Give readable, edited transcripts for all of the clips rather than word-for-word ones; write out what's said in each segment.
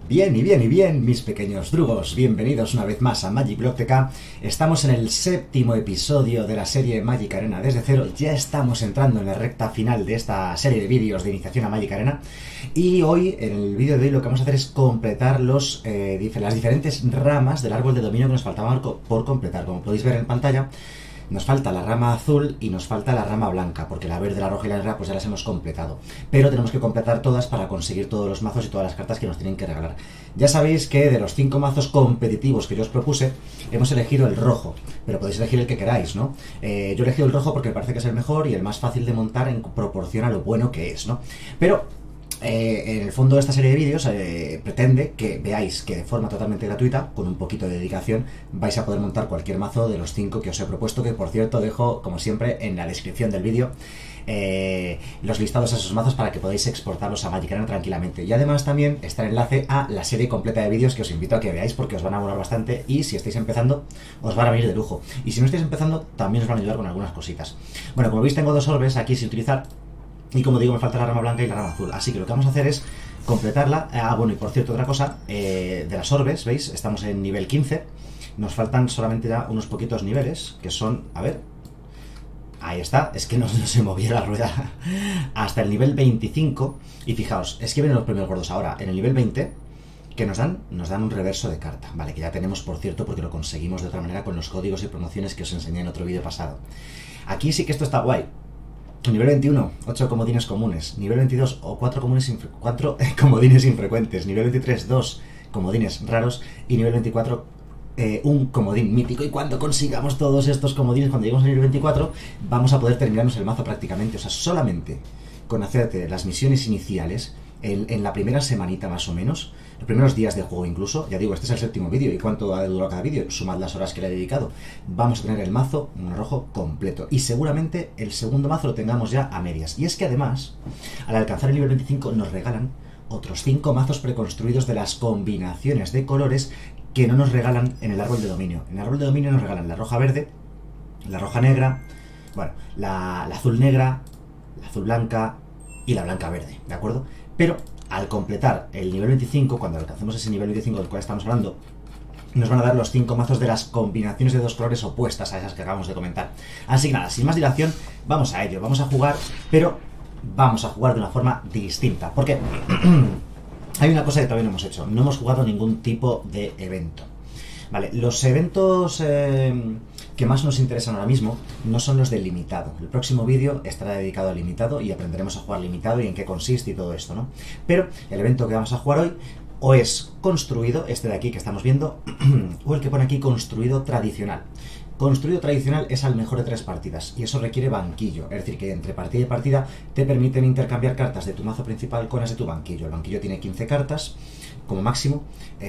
Bien y bien y bien, mis pequeños drugos, bienvenidos una vez más a Magic Block TK. Estamos en el séptimo episodio de la serie Magic Arena desde cero. Ya estamos entrando en la recta final de esta serie de vídeos de iniciación a Magic Arena. Y hoy, en el vídeo de hoy, lo que vamos a hacer es completar las diferentes ramas del árbol de dominio que nos faltaban por completar. Como podéis ver en pantalla, nos falta la rama azul y nos falta la rama blanca, porque la verde, la roja y la negra pues ya las hemos completado. Pero tenemos que completar todas para conseguir todos los mazos y todas las cartas que nos tienen que regalar. Ya sabéis que de los 5 mazos competitivos que yo os propuse, hemos elegido el rojo, pero podéis elegir el que queráis, ¿no? Yo he elegido el rojo porque me parece que es el mejor y el más fácil de montar en proporción a lo bueno que es, ¿no? Pero en el fondo de esta serie de vídeos pretende que veáis que de forma totalmente gratuita, con un poquito de dedicación, vais a poder montar cualquier mazo de los 5 que os he propuesto, que por cierto dejo, como siempre, en la descripción del vídeo los listados a esos mazos para que podáis exportarlos a Magic Arena tranquilamente. Y además también está el enlace a la serie completa de vídeos que os invito a que veáis porque os van a molar bastante y si estáis empezando os van a venir de lujo. Y si no estáis empezando también os van a ayudar con algunas cositas. Bueno, como veis tengo dos orbes aquí sin utilizar. Y como digo, me falta la rama blanca y la rama azul. Así que lo que vamos a hacer es completarla. Bueno, y por cierto, otra cosa, de las orbes, ¿veis? Estamos en nivel 15. Nos faltan solamente ya unos poquitos niveles, que son, a ver, ahí está, es que no se movía la rueda. Hasta el nivel 25. Y fijaos, es que vienen los premios gordos ahora. En el nivel 20, que nos dan un reverso de carta. Vale, que ya tenemos, por cierto, porque lo conseguimos de otra manera con los códigos y promociones que os enseñé en otro vídeo pasado. Aquí sí que esto está guay. Nivel 21, 8 comodines comunes. Nivel 22, 4 comodines infrecuentes. Nivel 23, 2 comodines raros. Y nivel 24, un comodín mítico. Y cuando consigamos todos estos comodines, cuando lleguemos al nivel 24, vamos a poder terminarnos el mazo prácticamente. O sea, solamente con hacerte las misiones iniciales, en la primera semanita más o menos, los primeros días de juego incluso, ya digo, este es el séptimo vídeo, ¿y cuánto ha durado cada vídeo? Sumad las horas que le he dedicado. Vamos a tener el mazo, un rojo completo, y seguramente el segundo mazo lo tengamos ya a medias. Y es que además, al alcanzar el nivel 25 nos regalan otros 5 mazos preconstruidos de las combinaciones de colores que no nos regalan en el árbol de dominio. En el árbol de dominio nos regalan la roja verde, la roja negra, bueno, la azul negra, la azul blanca y la blanca verde, ¿de acuerdo? Pero al completar el nivel 25, cuando alcancemos ese nivel 25 del cual estamos hablando, nos van a dar los 5 mazos de las combinaciones de dos colores opuestas a esas que acabamos de comentar. Así que nada, sin más dilación, vamos a ello. Vamos a jugar, pero vamos a jugar de una forma distinta. Porque hay una cosa que todavía no hemos hecho. No hemos jugado ningún tipo de evento. Vale, los eventos que más nos interesan ahora mismo no son los del limitado. El próximo vídeo estará dedicado al limitado y aprenderemos a jugar limitado y en qué consiste y todo esto, ¿no? Pero el evento que vamos a jugar hoy o es construido, este de aquí que estamos viendo, o el que pone aquí construido tradicional. Construido tradicional es al mejor de 3 partidas y eso requiere banquillo, es decir, que entre partida y partida te permiten intercambiar cartas de tu mazo principal con las de tu banquillo. El banquillo tiene 15 cartas como máximo,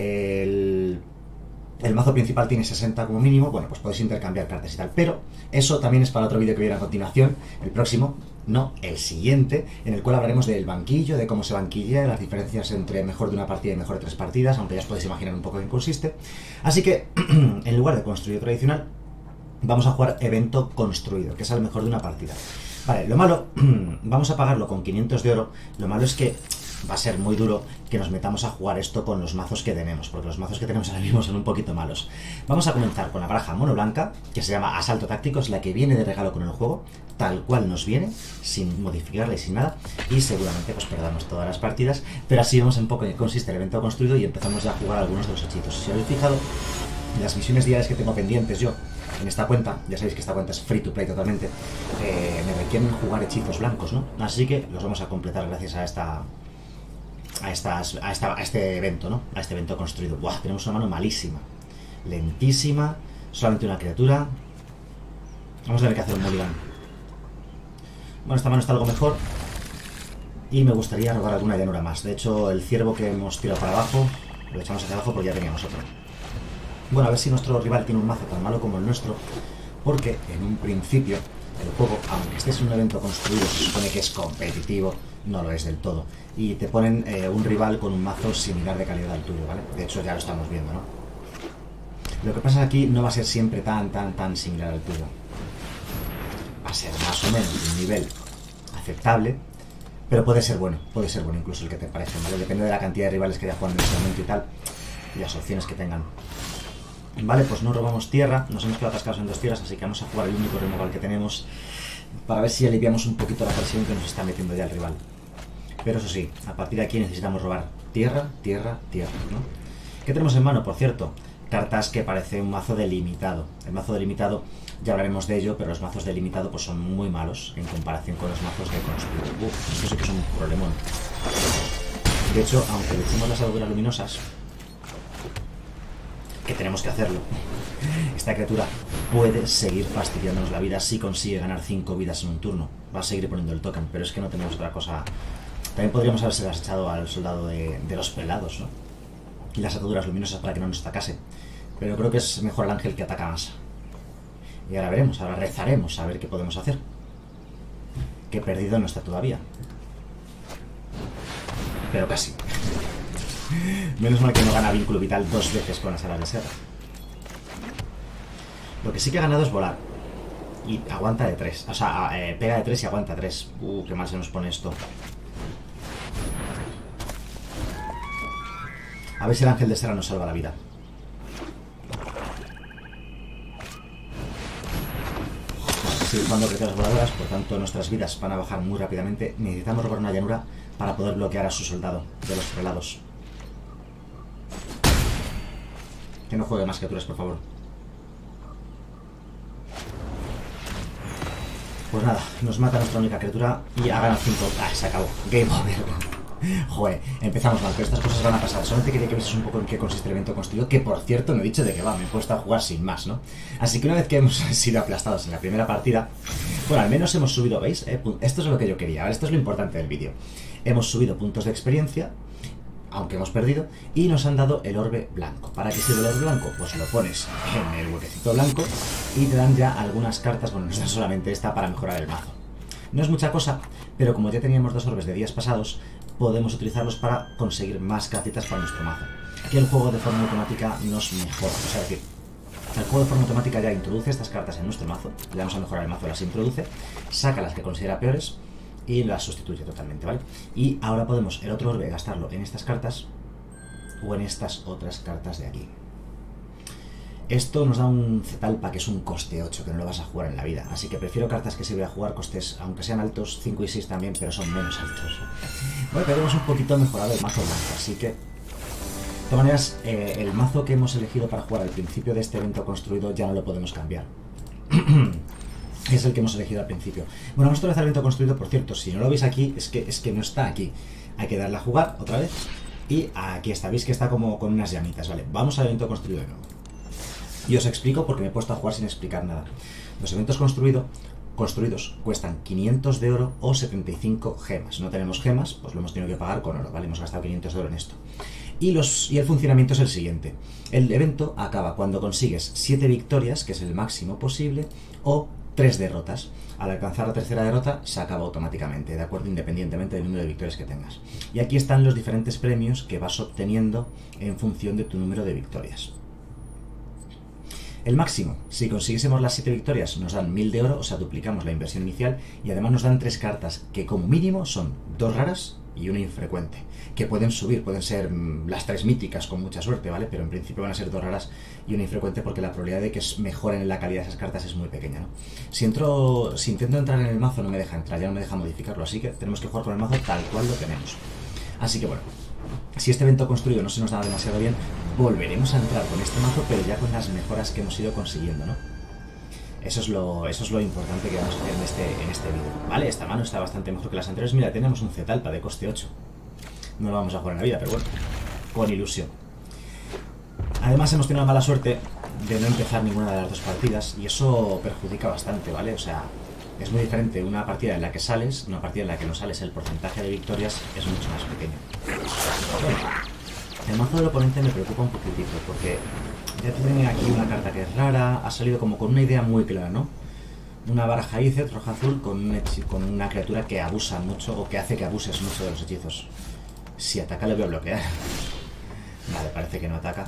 el mazo principal tiene 60 como mínimo, bueno, pues podéis intercambiar cartas y tal, pero eso también es para otro vídeo que viene a continuación, el próximo, no, el siguiente, en el cual hablaremos del banquillo, de cómo se banquilla, de las diferencias entre mejor de una partida y mejor de 3 partidas, aunque ya os podéis imaginar un poco en qué consiste. Así que, en lugar de construido tradicional, vamos a jugar evento construido, que es el mejor de una partida. Vale, lo malo, vamos a pagarlo con 500 de oro, lo malo es que va a ser muy duro que nos metamos a jugar esto con los mazos que tenemos, porque los mazos que tenemos ahora mismo son un poquito malos. Vamos a comenzar con la baraja mono blanca, que se llama Asalto Táctico, es la que viene de regalo con el juego, tal cual nos viene, sin modificarla y sin nada, y seguramente pues perdamos todas las partidas, pero así vemos un poco en qué consiste el evento construido y empezamos ya a jugar algunos de los hechizos. Si os habéis fijado, las misiones diarias que tengo pendientes yo en esta cuenta, ya sabéis que esta cuenta es free to play totalmente, me requieren jugar hechizos blancos, ¿no? Así que los vamos a completar gracias a este evento, ¿no? A este evento construido. Buah, tenemos una mano malísima, lentísima, solamente una criatura. Vamos a tener que hacer un mulligan. Bueno, esta mano está algo mejor y me gustaría robar alguna llanura más. De hecho, el ciervo que hemos tirado para abajo lo echamos hacia abajo porque ya teníamos otro. Bueno, a ver si nuestro rival tiene un mazo tan malo como el nuestro, porque en un principio el juego, aunque estés en un evento construido, se supone que es competitivo, no lo es del todo. Y te ponen un rival con un mazo similar de calidad al tuyo, ¿vale? De hecho ya lo estamos viendo, ¿no? Lo que pasa aquí no va a ser siempre tan similar al tuyo. Va a ser más o menos de un nivel aceptable, Pero puede ser bueno incluso el que te parece, ¿vale? Depende de la cantidad de rivales que haya jugando en ese momento y tal, y las opciones que tengan. Vale, pues no robamos tierra, nos hemos quedado atascados en 2 tierras, así que vamos a jugar el único removal que tenemos para ver si aliviamos un poquito la presión que nos está metiendo ya el rival. Pero eso sí, a partir de aquí necesitamos robar tierra, tierra, tierra, ¿no? ¿Qué tenemos en mano, por cierto? Cartas que parece un mazo delimitado. El mazo delimitado, ya hablaremos de ello, pero los mazos delimitado pues son muy malos en comparación con los mazos de construido. Esto sí que es un problemón. De hecho, aunque le echemos las armaduras luminosas, que tenemos que hacerlo, esta criatura puede seguir fastidiándonos la vida si consigue ganar 5 vidas en un turno. Va a seguir poniendo el token, pero es que no tenemos otra cosa. También podríamos haberse echado al soldado de los pelados, ¿no? Y las ataduras luminosas para que no nos atacase. Pero creo que es mejor el ángel que ataca más. Y ahora veremos, ahora rezaremos a ver qué podemos hacer. Que perdido no está todavía. Pero casi. Menos mal que no gana vínculo vital 2 veces con las alas de serra. Lo que sí que ha ganado es volar. Y aguanta de 3. O sea, pega de 3 y aguanta 3. Qué mal se nos pone esto. A ver si el ángel de serra nos salva la vida. Seguir jugando criaturas voladoras, por tanto nuestras vidas van a bajar muy rápidamente. Necesitamos robar una llanura para poder bloquear a su soldado de los prelados. Que no juegue más criaturas, por favor. Pues nada, nos mata nuestra única criatura y ha ganado 5. Ah, se acabó. Game over. Joder, empezamos mal, pero estas cosas van a pasar. Solamente quería que vieses un poco en qué consiste el evento construido, que por cierto no he dicho de qué va, me he puesto a jugar sin más, ¿no? Así que una vez que hemos sido aplastados en la primera partida, bueno, al menos hemos subido, ¿veis? Esto es lo que yo quería, ¿vale? Esto es lo importante del vídeo. Hemos subido puntos de experiencia, aunque hemos perdido, y nos han dado el orbe blanco. ¿Para qué sirve el orbe blanco? Pues lo pones en el huequecito blanco y te dan ya algunas cartas, bueno, nos dan solamente esta para mejorar el mazo. No es mucha cosa, pero como ya teníamos 2 orbes de días pasados, podemos utilizarlos para conseguir más cartitas para nuestro mazo. Aquí el juego de forma automática nos mejora, o sea, es decir, el juego de forma automática ya introduce estas cartas en nuestro mazo, le vamos a mejorar el mazo, las introduce, saca las que considera peores y las sustituye totalmente, ¿vale? Y ahora podemos el otro orbe gastarlo en estas cartas o en estas otras cartas de aquí. Esto nos da un Zetalpa que es un coste 8, que no lo vas a jugar en la vida. Así que prefiero cartas que se voy a jugar costes, aunque sean altos, 5 y 6 también, pero son menos altos. Bueno, pero hemos un poquito mejorado el mazo blanco, así que... De todas maneras, el mazo que hemos elegido para jugar al principio de este evento construido ya no lo podemos cambiar. Es el que hemos elegido al principio. Bueno, vamos otra vez al evento construido, por cierto, si no lo veis aquí, es que no está aquí. Hay que darle a jugar otra vez. Y aquí está, veis que está como con unas llamitas, ¿vale? Vamos al evento construido de nuevo. Y os explico porque me he puesto a jugar sin explicar nada. Los eventos construidos cuestan 500 de oro o 75 gemas. No tenemos gemas, pues lo hemos tenido que pagar con oro, ¿vale? Hemos gastado 500 de oro en esto. Y el funcionamiento es el siguiente. El evento acaba cuando consigues 7 victorias, que es el máximo posible, o 3 derrotas. Al alcanzar la tercera derrota se acaba automáticamente, de acuerdo, independientemente del número de victorias que tengas. Y aquí están los diferentes premios que vas obteniendo en función de tu número de victorias. El máximo, si consiguiésemos las 7 victorias, nos dan 1000 de oro, o sea, duplicamos la inversión inicial, y además nos dan 3 cartas, que como mínimo son 2 raras y una infrecuente, que pueden subir, pueden ser las 3 míticas con mucha suerte, ¿vale? Pero en principio van a ser 2 raras y una infrecuente porque la probabilidad de que mejoren la calidad de esas cartas es muy pequeña, ¿no? Si intento entrar en el mazo no me deja entrar, ya no me deja modificarlo, así que tenemos que jugar con el mazo tal cual lo tenemos. Así que bueno, si este evento construido no se nos da demasiado bien, volveremos a entrar con este mazo, pero ya con las mejoras que hemos ido consiguiendo, ¿no? Eso es lo importante que vamos a hacer en este vídeo, ¿vale? Esta mano está bastante mejor que las anteriores. Mira, tenemos un Zetalpa de coste 8. No lo vamos a jugar en la vida, pero bueno, con ilusión. Además hemos tenido la mala suerte de no empezar ninguna de las 2 partidas y eso perjudica bastante, ¿vale? O sea, es muy diferente una partida en la que sales, una partida en la que no sales, el porcentaje de victorias es mucho más pequeño. Bueno, el mazo del oponente me preocupa un poquitito porque ya tiene aquí una carta que es rara, ha salido como con una idea muy clara, ¿no? Una baraja Icet roja-azul con una criatura que abusa mucho o que hace que abuses mucho de los hechizos. Si ataca le voy a bloquear. Vale, parece que no ataca.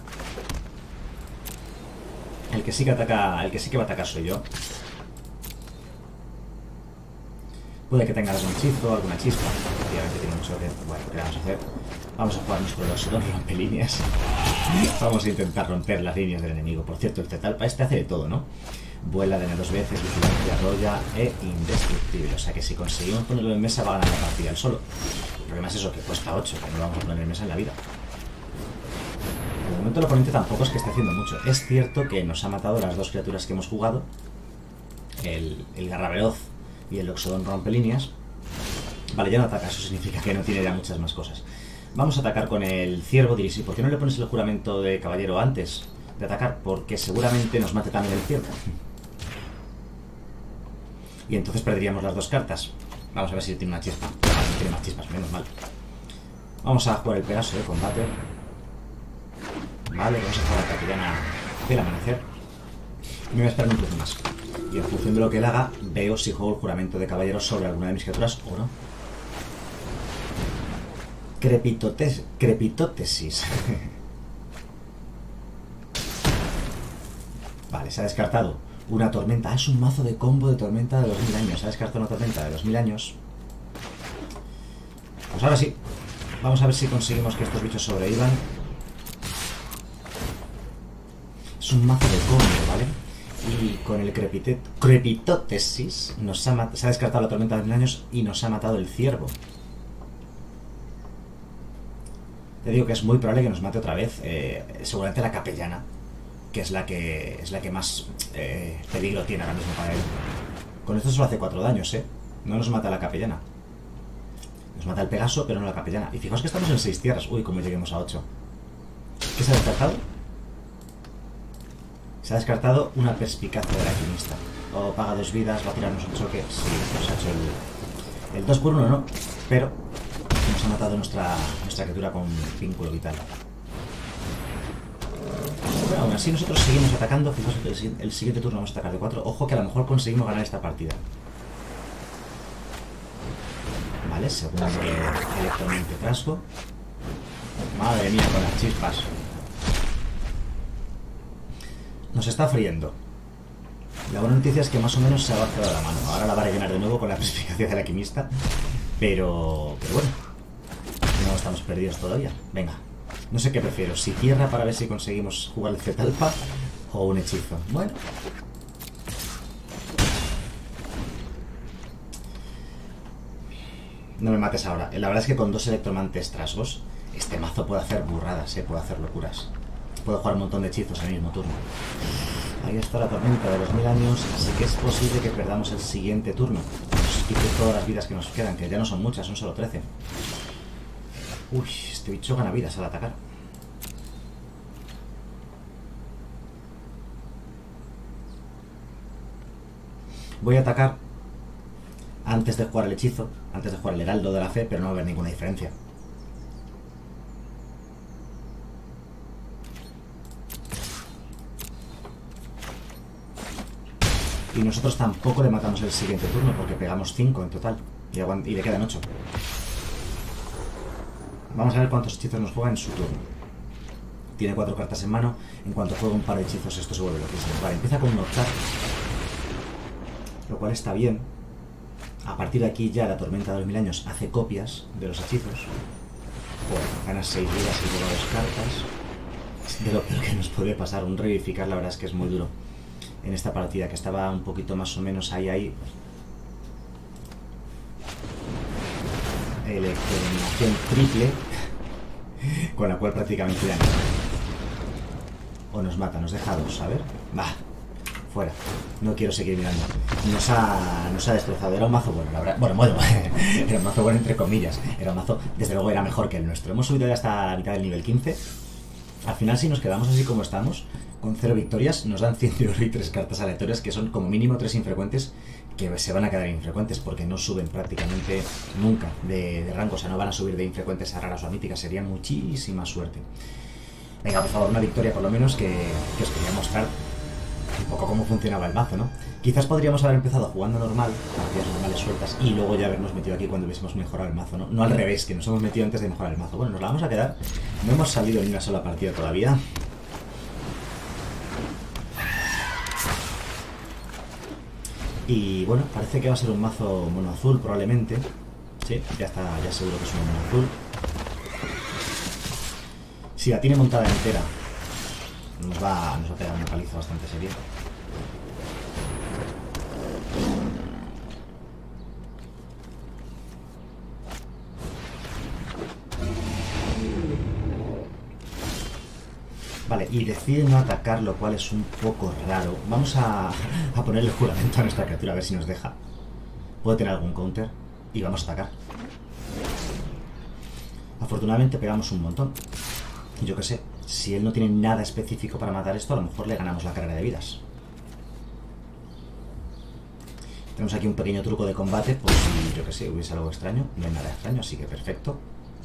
El que sí que va a atacar soy yo. Puede que tenga algún hechizo, alguna chispa. Obviamente tiene mucho que... Bueno, ¿qué vamos a hacer? Vamos a jugarnos con los dos rompelíneas. Vamos a intentar romper las líneas del enemigo. Por cierto, el Zetalpa este hace de todo, ¿no? Vuela de dos veces, vigilancia, arrolla e indestructible. O sea que si conseguimos ponerlo en mesa va a ganar la partida él solo. El problema es eso, que cuesta 8, que no lo vamos a poner en mesa en la vida. De momento el oponente tampoco es que esté haciendo mucho. Es cierto que nos ha matado las dos criaturas que hemos jugado. El Garra Veloz y el Loxodon Rompelíneas. Vale, ya no ataca, eso significa que no tiene ya muchas más cosas. Vamos a atacar con el Ciervo. Diréis, ¿y por qué no le pones el juramento de caballero antes de atacar? Porque seguramente nos mate también el Ciervo. Y entonces perderíamos las dos cartas. Vamos a ver si tiene una chispa. No tiene más chispas, menos mal. Vamos a jugar el Pegaso de combate. Vale, vamos a jugar la capellana del amanecer. Y me voy a esperar un poco más. Y en función de lo que él haga, veo si juego el juramento de caballero sobre alguna de mis criaturas o no. Crepitótesis. Vale, se ha descartado una tormenta. Ah, es un mazo de combo de tormenta de 2000 años. Se ha descartado una tormenta de 2000 años. Pues ahora sí. Vamos a ver si conseguimos que estos bichos sobrevivan. Es un mazo de combo, ¿vale? Y con el Crepitótesis se ha descartado la tormenta de 2000 años y nos ha matado el ciervo. Te digo que es muy probable que nos mate otra vez. Seguramente la capellana, que es la que más peligro tiene ahora mismo para él. Con esto solo hace 4 daños, ¿eh? No nos mata la capellana. Nos mata el Pegaso, pero no la capellana. Y fijaos que estamos en 6 tierras. Uy, como lleguemos a 8. ¿Qué se ha descartado? Se ha descartado una perspicacia del alquimista. O paga 2 vidas, va a tirarnos un choque. Sí, nos ha hecho el 2 por 1, ¿no? Pero nos ha matado nuestra criatura con vínculo vital. Pero aún así nosotros seguimos atacando. Fijaos que el siguiente turno vamos a atacar de 4. Ojo que a lo mejor conseguimos ganar esta partida. Vale, segundo electromente trasgo. Madre mía, con las chispas. Nos está friendo. La buena noticia es que más o menos se ha vaciado la mano. Ahora la va a rellenar de nuevo con la perspicacia del alquimista. Pero bueno, no estamos perdidos todavía. Venga, no sé qué prefiero. Si tierra para ver si conseguimos jugar el Zetalpa o un hechizo. Bueno. No me mates ahora. La verdad es que con 2 electromantes trasgos, este mazo puede hacer burradas, puede hacer locuras. Puedo jugar un montón de hechizos en el mismo turno. Ahí está la tormenta de los 1000 años, así que es posible que perdamos el siguiente turno. Nos quite todas las vidas que nos quedan, que ya no son muchas, son solo 13. Uy, este bicho gana vidas al atacar. Voy a atacar antes de jugar el hechizo, antes de jugar el heraldo de la fe, pero no va a haber ninguna diferencia. Y nosotros tampoco le matamos el siguiente turno, porque pegamos 5 en total. Y le quedan 8. Vamos a ver cuántos hechizos nos juega en su turno. Tiene 4 cartas en mano. En cuanto juega un par de hechizos, esto se vuelve loquísimo. Vale, empieza con un Noctar, lo cual está bien. A partir de aquí ya la tormenta de los 1000 años hace copias de los hechizos. Bueno, ganas 6 vidas y luego 2 cartas. Es de lo peor que nos puede pasar. Un revivificar la verdad es que es muy duro. En esta partida, que estaba un poquito más o menos ahí. Electrodominación triple, con la cual prácticamente ya no. O nos mata, nos deja 2, a ver. Va, fuera. No quiero seguir mirando. Nos ha destrozado. Era un mazo bueno, la verdad. Bueno, era un mazo bueno entre comillas. Era un mazo, desde luego era mejor que el nuestro. Hemos subido ya hasta la mitad del nivel 15. Al final, si nos quedamos así como estamos, con 0 victorias, nos dan 100 de oro y 3 cartas aleatorias, que son como mínimo 3 infrecuentes, que se van a quedar infrecuentes, porque no suben prácticamente nunca de rango. O sea, no van a subir de infrecuentes a raras o a míticas. Sería muchísima suerte. Venga, por favor, una victoria por lo menos, que os quería mostrar un poco cómo funcionaba el mazo, ¿no? Quizás podríamos haber empezado jugando normal, partidas normales sueltas, y luego ya habernos metido aquí cuando hubiésemos mejorado el mazo, ¿no? No al revés, que nos hemos metido antes de mejorar el mazo. Bueno, nos la vamos a quedar. No hemos salido ni una sola partida todavía. Y bueno, parece que va a ser un mazo mono azul probablemente. Sí, ya está, ya seguro que es un mono azul. Si la tiene montada entera, nos va a pegar una paliza bastante seria. Vale, y decide no atacar, lo cual es un poco raro. Vamos a ponerle juramento a nuestra criatura, a ver si nos deja. Puede tener algún counter. Y vamos a atacar. Afortunadamente pegamos un montón. Yo qué sé, si él no tiene nada específico para matar esto, a lo mejor le ganamos la carrera de vidas. Tenemos aquí un pequeño truco de combate, por si, yo que sé, hubiese algo extraño. No hay nada extraño, así que perfecto.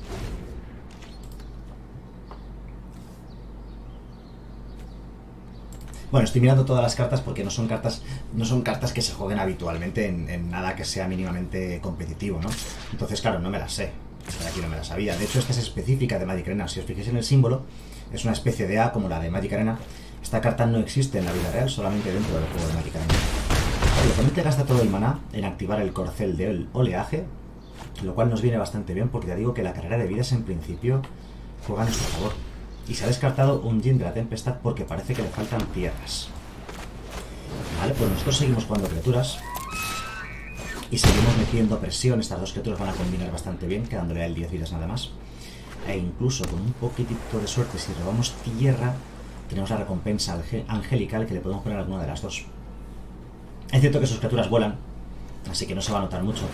Bueno, estoy mirando todas las cartas porque no son cartas que se jueguen habitualmente en nada que sea mínimamente competitivo, ¿no? Entonces, claro, no me las sé. Esta de aquí no me la sabía. De hecho, esta es específica de Magic Arena. Si os fijáis en el símbolo, es una especie de A como la de Magic Arena. Esta carta no existe en la vida real, solamente dentro del juego de Magic Arena. El oponente gasta todo el maná en activar el corcel del oleaje, lo cual nos viene bastante bien porque ya digo que la carrera de vidas en principio juega a nuestro favor. Y se ha descartado un Djinn de la Tempestad porque parece que le faltan tierras. Vale, pues nosotros seguimos jugando criaturas y seguimos metiendo presión. Estas dos criaturas van a combinar bastante bien, quedándole a él 10 vidas nada más. E incluso con un poquitito de suerte, si robamos tierra, tenemos la recompensa angelical que le podemos poner a alguna de las dos. Es cierto que sus criaturas vuelan, así que no se va a notar mucho.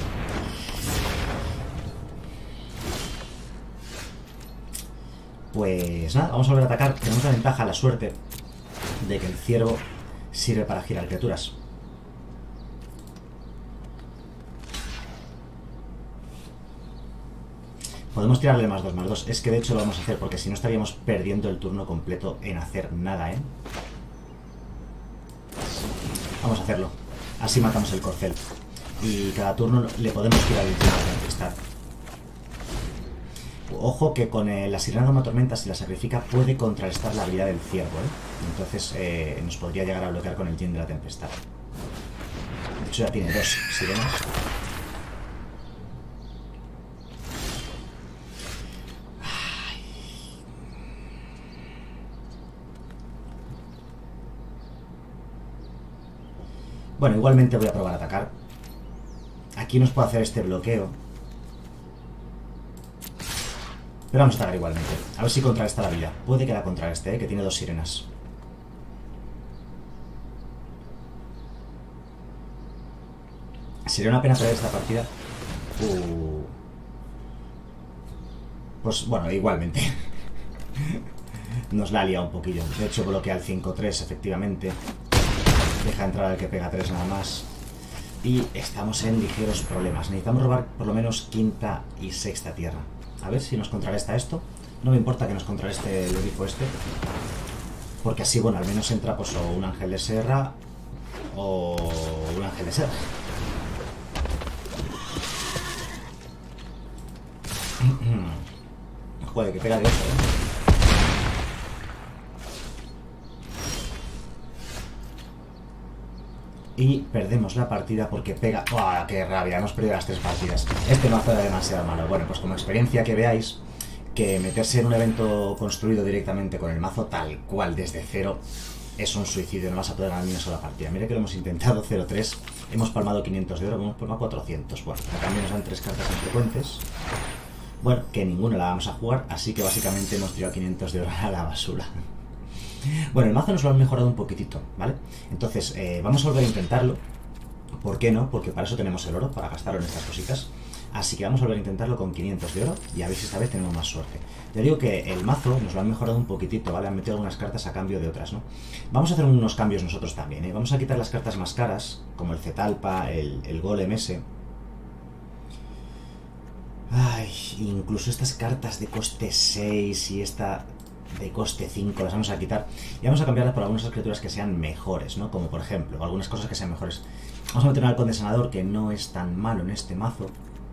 Pues nada, vamos a volver a atacar. Tenemos la ventaja, la suerte de que el ciervo sirve para girar criaturas. Podemos tirarle +2/+2. Es que de hecho lo vamos a hacer porque si no estaríamos perdiendo el turno completo en hacer nada, ¿eh? Vamos a hacerlo. Así matamos el corcel. Y cada turno le podemos tirar el Djinn de la Tempestad. Ojo que con la Sirena de una Tormenta, si la sacrifica, puede contrarrestar la habilidad del ciervo, ¿eh? Entonces nos podría llegar a bloquear con el Djinn de la Tempestad. De hecho ya tiene 2 sirenas. Bueno, igualmente voy a probar a atacar. Aquí nos puede hacer este bloqueo. Pero vamos a atacar igualmente. A ver si contrarresta la vida. Puede que la contrarreste, que tiene 2 sirenas. ¿Sería una pena perder esta partida? Pues bueno, igualmente. Nos la ha liado un poquillo. De hecho bloquea el 5-3 efectivamente. Deja entrar al que pega 3 nada más. Y estamos en ligeros problemas. Necesitamos robar por lo menos quinta y sexta tierra. A ver si nos contrarresta esto. No me importa que nos contrarreste el grifo este, porque así, bueno, al menos entra pues o un ángel de serra o un ángel de serra. Joder, que pega de 8, ¿eh? Y perdemos la partida porque pega... ¡Oh, qué rabia! Hemos perdido las 3 partidas. Este mazo era demasiado malo. Bueno, pues como experiencia que veáis que meterse en un evento construido directamente con el mazo tal cual desde cero es un suicidio. No vas a poder ganar ni una sola partida. Mira que lo hemos intentado 0-3. Hemos palmado 500 de oro, hemos palmado 400. Bueno, a cambio nos dan 3 cartas infrecuentes. Bueno, que ninguna la vamos a jugar, así que básicamente hemos tirado 500 de oro a la basura. Bueno, el mazo nos lo han mejorado un poquitito, ¿vale? Entonces, vamos a volver a intentarlo. ¿Por qué no? Porque para eso tenemos el oro, para gastarlo en estas cositas. Así que vamos a volver a intentarlo con 500 de oro y a ver si esta vez tenemos más suerte. Ya digo que el mazo nos lo han mejorado un poquitito, ¿vale? Han metido algunas cartas a cambio de otras, ¿no? Vamos a hacer unos cambios nosotros también, ¿eh? Vamos a quitar las cartas más caras, como el Zetalpa, el Golem ese. Ay, incluso estas cartas de coste 6 y esta de coste 5 las vamos a quitar y vamos a cambiarlas por algunas criaturas que sean mejores, ¿no? Como por ejemplo, algunas cosas que sean mejores. Vamos a meter un halcón de sanador que no es tan malo en este mazo.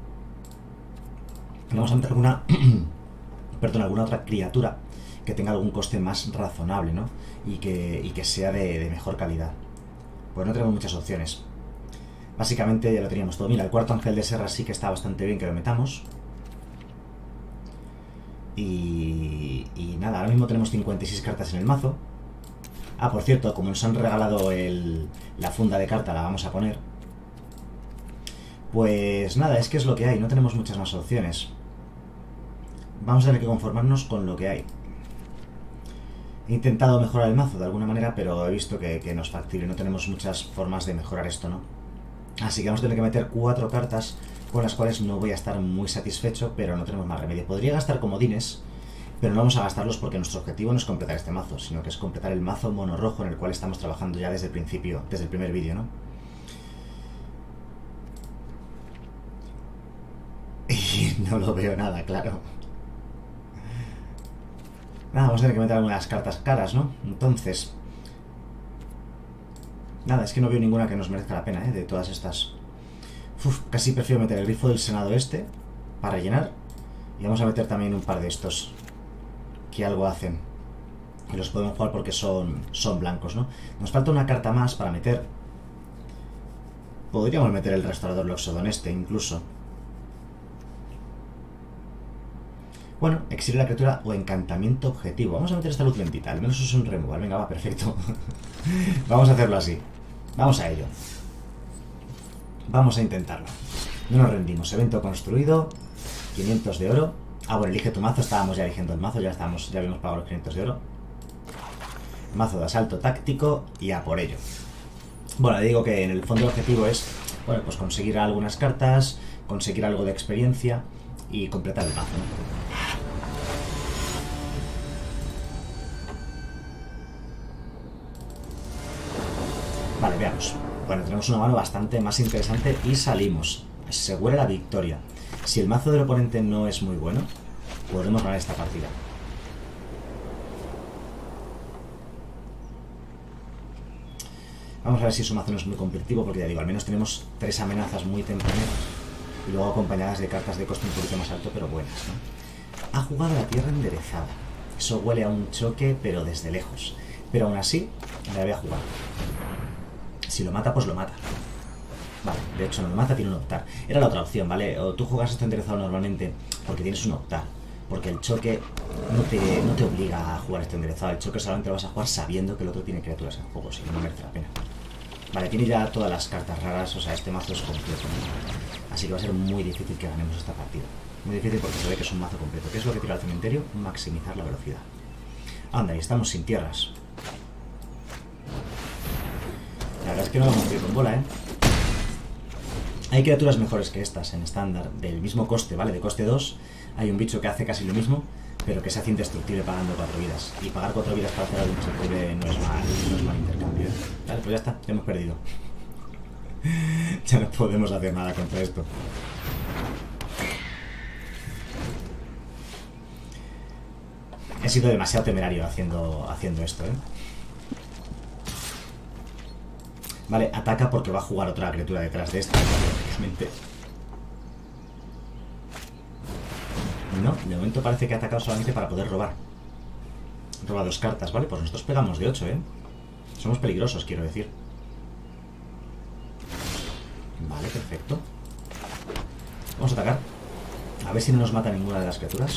Y vamos a meter alguna perdón, alguna otra criatura que tenga algún coste más razonable, ¿no? Y que sea de mejor calidad. Pues no tenemos muchas opciones. Básicamente ya lo teníamos todo. Mira, el cuarto ángel de Serra sí que está bastante bien que lo metamos. Y nada, ahora mismo tenemos 56 cartas en el mazo. Ah, por cierto, como nos han regalado la funda de carta, la vamos a poner. Pues nada, es que es lo que hay, no tenemos muchas más opciones. Vamos a tener que conformarnos con lo que hay. He intentado mejorar el mazo de alguna manera, pero he visto que no es factible. No tenemos muchas formas de mejorar esto, ¿no? Así que vamos a tener que meter 4 cartas con las cuales no voy a estar muy satisfecho, pero no tenemos más remedio. Podría gastar comodines, pero no vamos a gastarlos porque nuestro objetivo no es completar este mazo, sino que es completar el mazo mono rojo en el cual estamos trabajando ya desde el principio, desde el primer vídeo, ¿no? Y no lo veo nada, claro. Nada, vamos a tener que meter algunas cartas caras, ¿no? Entonces... Nada, es que no veo ninguna que nos merezca la pena, ¿eh? De todas estas... Uf, casi prefiero meter el grifo del Senado este para rellenar. Y vamos a meter también un par de estos que algo hacen. Y los podemos jugar porque son blancos, ¿no? Nos falta una carta más para meter. Podríamos meter el Restaurador Loxodon este, incluso. Bueno, exilio de la criatura o encantamiento objetivo. Vamos a meter esta luz lentita, al menos es un removal. Venga, va, perfecto. Vamos a hacerlo así. Vamos a ello. Vamos a intentarlo. No nos rendimos. Evento construido. 500 de oro. Ah, bueno, elige tu mazo. Estábamos ya eligiendo el mazo. Ya habíamos pagado los 500 de oro. Mazo de asalto táctico. Y a por ello. Bueno, le digo que en el fondo el objetivo es, bueno, pues conseguir algunas cartas, conseguir algo de experiencia y completar el mazo, ¿no? Vale, veamos. Bueno, tenemos una mano bastante más interesante y salimos. Se huele la victoria. Si el mazo del oponente no es muy bueno, podremos ganar esta partida. Vamos a ver si su mazo no es muy competitivo, porque ya digo, al menos tenemos 3 amenazas muy tempraneras y luego acompañadas de cartas de coste un poquito más alto, pero buenas, ¿no? Ha jugado la tierra enderezada. Eso huele a un choque, pero desde lejos. Pero aún así, la voy a jugar. Si lo mata, pues lo mata. Vale, de hecho no lo mata, tiene un optar. Era la otra opción, ¿vale? O tú juegas esto enderezado normalmente porque tienes un optar. Porque el choque no te obliga a jugar esto enderezado. El choque solamente lo vas a jugar sabiendo que el otro tiene criaturas en juego, si no merece la pena. Vale, tiene ya todas las cartas raras, o sea, este mazo es completo, ¿no? Así que va a ser muy difícil que ganemos esta partida. Muy difícil porque se ve que es un mazo completo. ¿Qué es lo que tira al cementerio? Maximizar la velocidad. Anda, y estamos sin tierras. La verdad es que no vamos a ir con bola, ¿eh? Hay criaturas mejores que estas en estándar, del mismo coste, ¿vale? De coste 2. Hay un bicho que hace casi lo mismo, pero que se hace indestructible pagando 4 vidas. Y pagar 4 vidas para hacer algo indestructible no es mal intercambio, ¿eh? Vale, pues ya está, ya hemos perdido. Ya no podemos hacer nada contra esto. He sido demasiado temerario haciendo esto, ¿eh? Vale, ataca porque va a jugar otra criatura detrás de esta, lógicamente. No, de momento parece que ha atacado solamente para poder robar. Roba 2 cartas, ¿vale? Pues nosotros pegamos de 8, ¿eh? Somos peligrosos, quiero decir. Vale, perfecto. Vamos a atacar. A ver si no nos mata ninguna de las criaturas.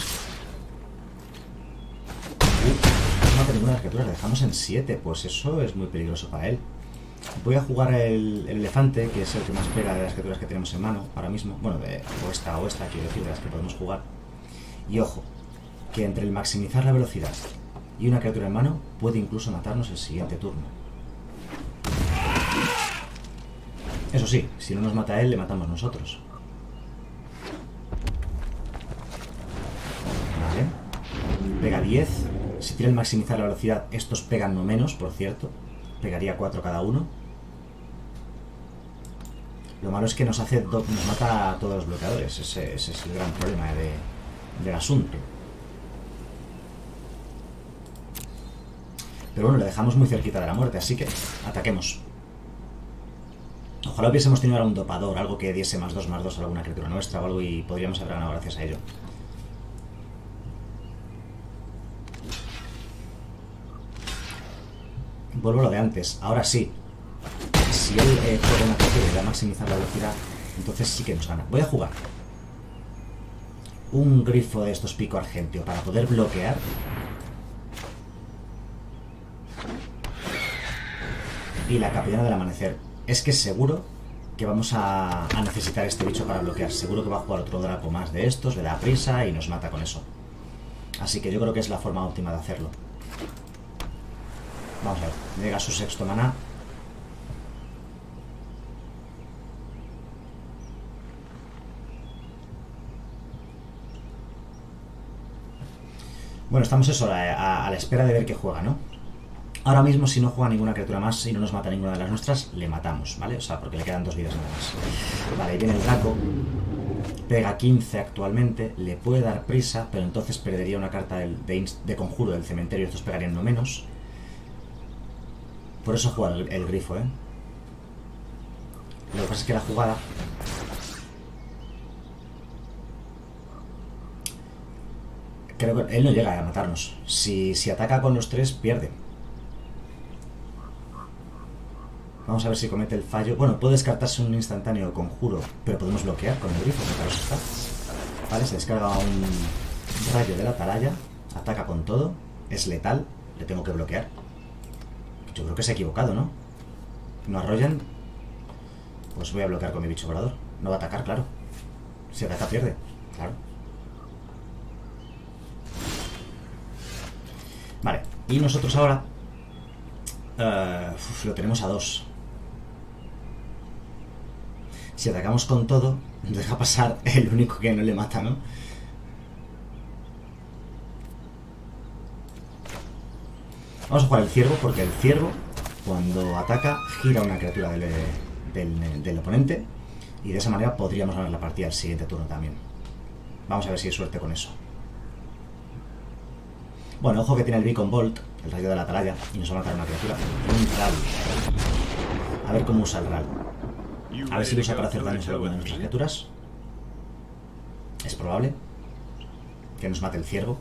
No nos mata ninguna de las criaturas, la dejamos en 7. Pues eso es muy peligroso para él. Voy a jugar el elefante, que es el que más pega de las criaturas que tenemos en mano ahora mismo. Bueno, o esta, quiero decir, de las que podemos jugar. Y ojo, que entre el maximizar la velocidad y una criatura en mano puede incluso matarnos el siguiente turno. Eso sí, si no nos mata él, le matamos nosotros. Vale. Pega 10. Si tira el maximizar la velocidad, estos pegan no menos, por cierto. Pegaría 4 cada uno. Lo malo es que nos mata a todos los bloqueadores. Ese es el gran problema del asunto. Pero bueno, le dejamos muy cerquita de la muerte, así que ataquemos. Ojalá hubiésemos tenido ahora un dopador, algo que diese +2/+2 a alguna criatura nuestra o algo, y podríamos haber ganado gracias a ello. Vuelvo a lo de antes. Ahora sí. si él juega una criatura y va a maximizar la velocidad, entonces sí que nos gana. Voy a jugar un grifo de estos pico argentio para poder bloquear. Y la capellana del amanecer. Es que seguro que vamos a necesitar este bicho para bloquear. Seguro que va a jugar otro Draco más de estos, le da prisa y nos mata con eso. Así que yo creo que es la forma óptima de hacerlo. Vamos a ver. Llega su sexto maná. Bueno, estamos eso, a la espera de ver qué juega, ¿no? Ahora mismo, si no juega ninguna criatura más y no nos mata ninguna de las nuestras, le matamos, ¿vale? O sea, porque le quedan 2 vidas nada más. Vale, ahí viene el Draco. Pega 15 actualmente. Le puede dar prisa, pero entonces perdería una carta de conjuro del cementerio. Estos pegarían no menos. Por eso juega el grifo, ¿eh? Lo que pasa es que la jugada... Creo que él no llega a matarnos. Si ataca con los 3, pierde. Vamos a ver si comete el fallo. Bueno, puede descartarse un instantáneo conjuro, pero podemos bloquear con el grifo, que para eso está. Vale, se descarga un rayo de la atalaya. Ataca con todo. Es letal. Le tengo que bloquear. Yo creo que se ha equivocado, ¿no? ¿No arrollan? Pues voy a bloquear con mi bicho volador. No va a atacar, claro. Si ataca, pierde. Claro. Vale, y nosotros ahora lo tenemos a 2. Si atacamos con todo, nos deja pasar el único que no le mata, ¿no? Vamos a jugar el ciervo, porque el ciervo, cuando ataca, gira una criatura del oponente, y de esa manera podríamos ganar la partida el siguiente turno también. Vamos a ver si hay suerte con eso. Bueno, ojo que tiene el Beacon Bolt, el rayo de la atalaya, y nos va a matar una criatura. Un Ral. A ver cómo usa el Ral. A ver si lo usa para hacer daño a alguna de nuestras criaturas. Es probable que nos mate el ciervo.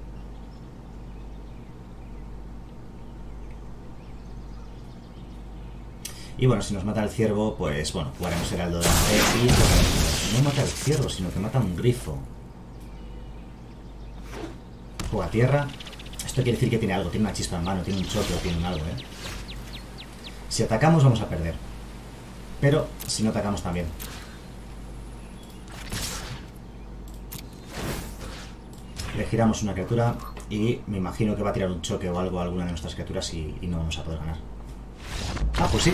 Y bueno, si nos mata el ciervo, pues bueno, jugaremos Heraldo de la Fe y no mata el ciervo, sino que mata un grifo. Juega tierra. Esto quiere decir que tiene algo, tiene una chispa en mano, tiene un choque o tiene un algo, ¿eh? Si atacamos vamos a perder. Pero si no atacamos también. Le giramos una criatura y me imagino que va a tirar un choque o algo a alguna de nuestras criaturas y no vamos a poder ganar. Ah, pues sí.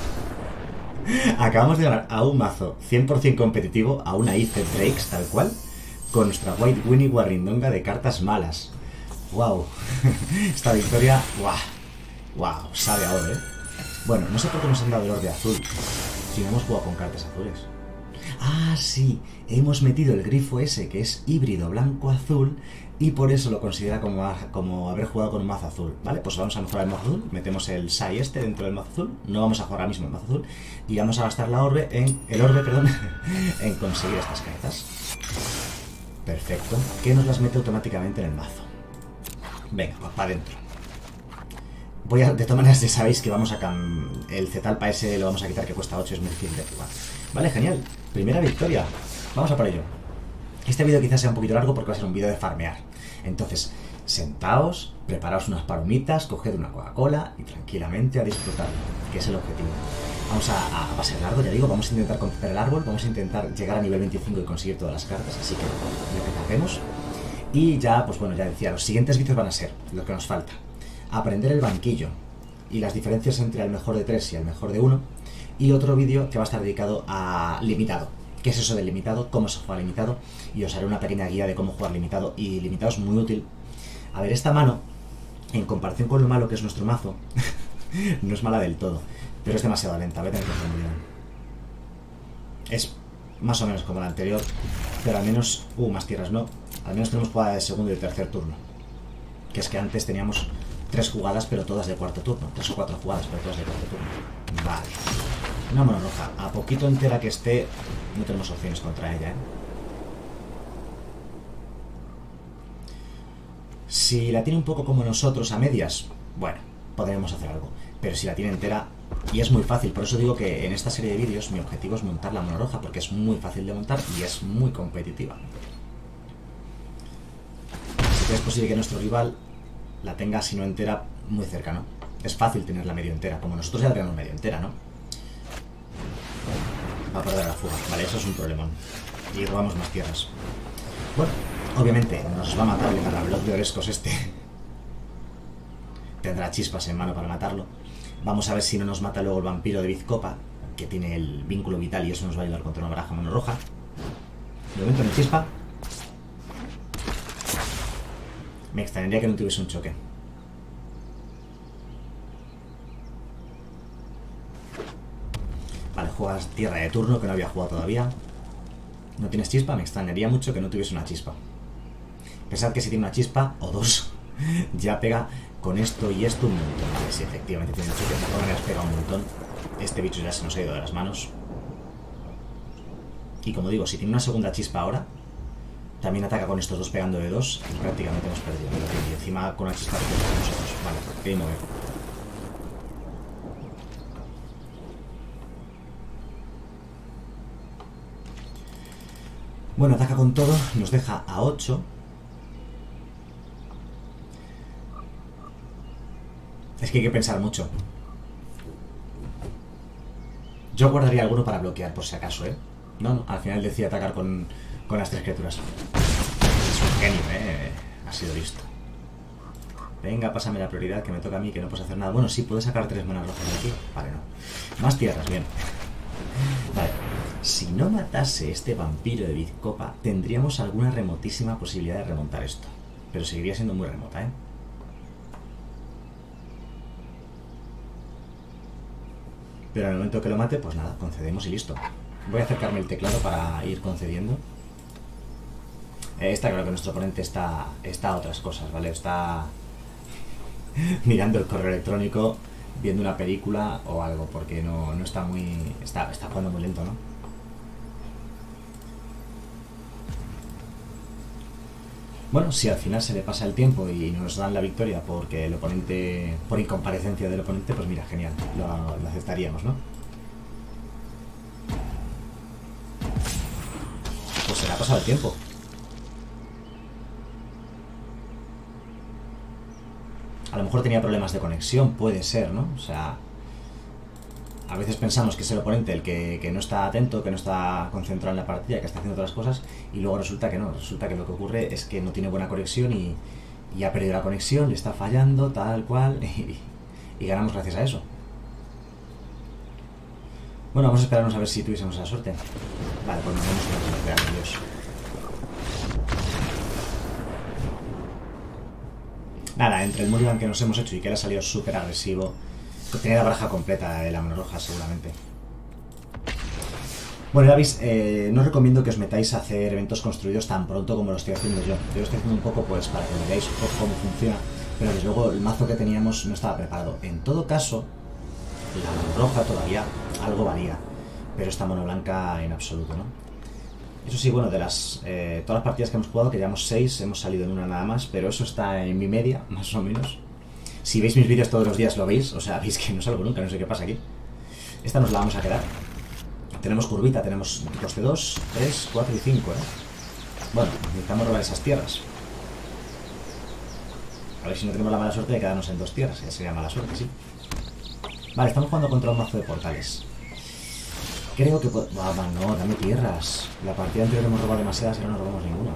Acabamos de ganar a un mazo 100% competitivo, a una Ice Drakes tal cual, con nuestra White Winnie Warrindonga de cartas malas. ¡Wow! Esta victoria, ¡wow! ¡Wow! Sabe a oro, ¿eh? Bueno, no sé por qué nos han dado el orbe azul si no hemos jugado con cartas azules. ¡Ah, sí! Hemos metido el grifo ese que es híbrido blanco-azul y por eso lo considera como haber jugado con un mazo azul, ¿vale? Pues vamos a mejorar el mazo azul, metemos el Sai este dentro del mazo azul, no vamos a jugar ahora mismo el mazo azul y vamos a gastar el orbe, en conseguir estas cartas. Perfecto, que nos las mete automáticamente en el mazo. Venga, pues para adentro. De todas maneras ya sabéis que vamos a el Zetalpa ese lo vamos a quitar, que cuesta 8, es muy difícil de jugar. Vale, genial, primera victoria. Vamos a por ello. Este vídeo quizás sea un poquito largo porque va a ser un vídeo de farmear. Entonces, sentaos, preparaos unas palomitas, coged una Coca-Cola y tranquilamente a disfrutar, que es el objetivo. Vamos a ser largo, ya digo, vamos a intentar completar el árbol, vamos a intentar llegar a nivel 25 y conseguir todas las cartas, así que lo que tardemos. Y ya, pues bueno, ya decía, los siguientes vídeos van a ser lo que nos falta. Aprender el banquillo y las diferencias entre el mejor de 3 y el mejor de 1. Y otro vídeo que va a estar dedicado a limitado. ¿Qué es eso del limitado? ¿Cómo se juega limitado? Y os haré una pequeña guía de cómo jugar limitado. Y limitado es muy útil. A ver, esta mano, en comparación con lo malo que es nuestro mazo, no es mala del todo. Pero es demasiado lenta, voy a tener que hacer muy bien. Es más o menos como la anterior, pero al menos... más tierras no. Al menos tenemos jugada de segundo y de tercer turno. Que es que antes teníamos 3 jugadas, pero todas de cuarto turno. 3 o 4 jugadas, pero todas de cuarto turno. Vale. Una mono roja. A poquito entera que esté, no tenemos opciones contra ella, ¿eh? Si la tiene un poco como nosotros, a medias, bueno, podremos hacer algo. Pero si la tiene entera, Y es muy fácil, por eso digo que en esta serie de vídeos mi objetivo es montar la mono roja, porque es muy fácil de montar y es muy competitiva. Así que es posible que nuestro rival la tenga, si no entera, muy cerca, ¿no? Es fácil tenerla medio entera, como nosotros ya la tenemos medio entera, ¿no? Va a perder la fuga, vale, eso es un problemón. Y robamos más tierras. Bueno, obviamente nos va a matar el Garrablot de Orescos este. Tendrá chispas en mano para matarlo. Vamos a ver si no nos mata luego el vampiro de Vizcopa, que tiene el vínculo vital y eso nos va a ayudar contra una baraja mono roja. De momento no hay chispa. Me extrañaría que no tuviese un choque. Vale, juegas tierra de turno que no había jugado todavía. ¿No tienes chispa? Me extrañaría mucho que no tuviese una chispa. Pensad que si tiene una chispa, o dos, ya pega con esto y esto un montón. Vale, sí, efectivamente tiene un choque. De todas maneras pega un montón. Este bicho ya se nos ha ido de las manos. Y como digo, si tiene una segunda chispa ahora, también ataca con estos dos pegando de dos y prácticamente hemos perdido. Y encima con una chispa de nosotros. Vale, game over. Bueno, ataca con todo, nos deja a 8. Es que hay que pensar mucho. Yo guardaría alguno para bloquear, por si acaso, ¿eh? No, al final decía atacar con las 3 criaturas. Es un genio, ¿eh? Ha sido listo. Venga, pásame la prioridad, que me toca a mí, que no puedes hacer nada. Bueno, sí, puedes sacar 3 manas rojas de aquí. Vale, no. Más tierras, bien. Vale. Si no matase este vampiro de Vizcopa, tendríamos alguna remotísima posibilidad de remontar esto. Pero seguiría siendo muy remota, ¿eh? Pero en el momento que lo mate, pues nada, concedemos y listo. Voy a acercarme el teclado para ir concediendo. Está claro que nuestro oponente está a otras cosas, ¿vale? Está mirando el correo electrónico, viendo una película o algo, porque no está muy... Está jugando muy lento, ¿no? Bueno, si al final se le pasa el tiempo y nos dan la victoria porque el oponente, por incomparecencia del oponente, pues mira, genial, lo aceptaríamos, ¿no? Pues se le ha pasado el tiempo. A lo mejor tenía problemas de conexión, puede ser, ¿no? O sea, a veces pensamos que es el oponente el que no está atento, que no está concentrado en la partida, que está haciendo otras cosas, y luego resulta que no, resulta que lo que ocurre es que no tiene buena conexión y ha perdido la conexión, le está fallando, tal cual, y ganamos gracias a eso. Bueno, vamos a esperarnos a ver si tuviésemos la suerte. Vale, pues nos vamos a esperar, Dios. Nada, entre el mulligan que nos hemos hecho y que él ha salido súper agresivo, tenía la baraja completa de la mano roja seguramente. Bueno, ya veis, no os recomiendo que os metáis a hacer eventos construidos tan pronto como lo estoy haciendo yo. Yo lo estoy haciendo un poco pues para que veáis un poco cómo funciona, pero desde luego el mazo que teníamos no estaba preparado. En todo caso, la mano roja todavía algo varía, pero esta mano blanca en absoluto, ¿no? Eso sí, bueno, de todas las partidas que hemos jugado, que llevamos 6, hemos salido en una nada más, pero eso está en mi media, más o menos. Si veis mis vídeos todos los días lo veis, o sea, veis que no salgo nunca, no sé qué pasa aquí. Esta nos la vamos a quedar. Tenemos curvita, tenemos coste 2, 3, 4 y 5, ¿eh? Bueno, necesitamos robar esas tierras. A ver si no tenemos la mala suerte de quedarnos en 2 tierras, ya sería mala suerte, sí. Vale, estamos jugando contra un mazo de portales. Creo que... no, dame tierras. La partida anterior hemos robado demasiadas y no nos robamos ninguna.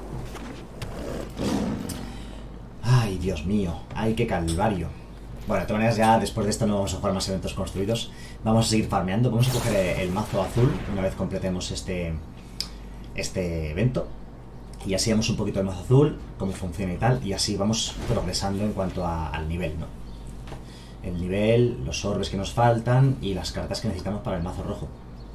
Ay, Dios mío. Ay, qué calvario. Bueno, de todas maneras, ya después de esto no vamos a jugar más eventos construidos. Vamos a seguir farmeando. Vamos a coger el mazo azul una vez completemos este evento. Y así vemos un poquito el mazo azul, cómo funciona y tal. Y así vamos progresando en cuanto al nivel, ¿no? El nivel, los orbes que nos faltan y las cartas que necesitamos para el mazo rojo.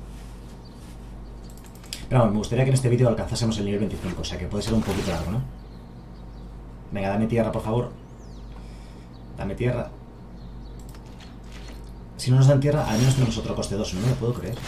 Pero bueno, me gustaría que en este vídeo alcanzásemos el nivel 25, o sea que puede ser un poquito largo, ¿no? Venga, dame tierra, por favor. Dame tierra. Si no nos dan tierra, al menos tenemos otro coste 2, no me lo puedo creer.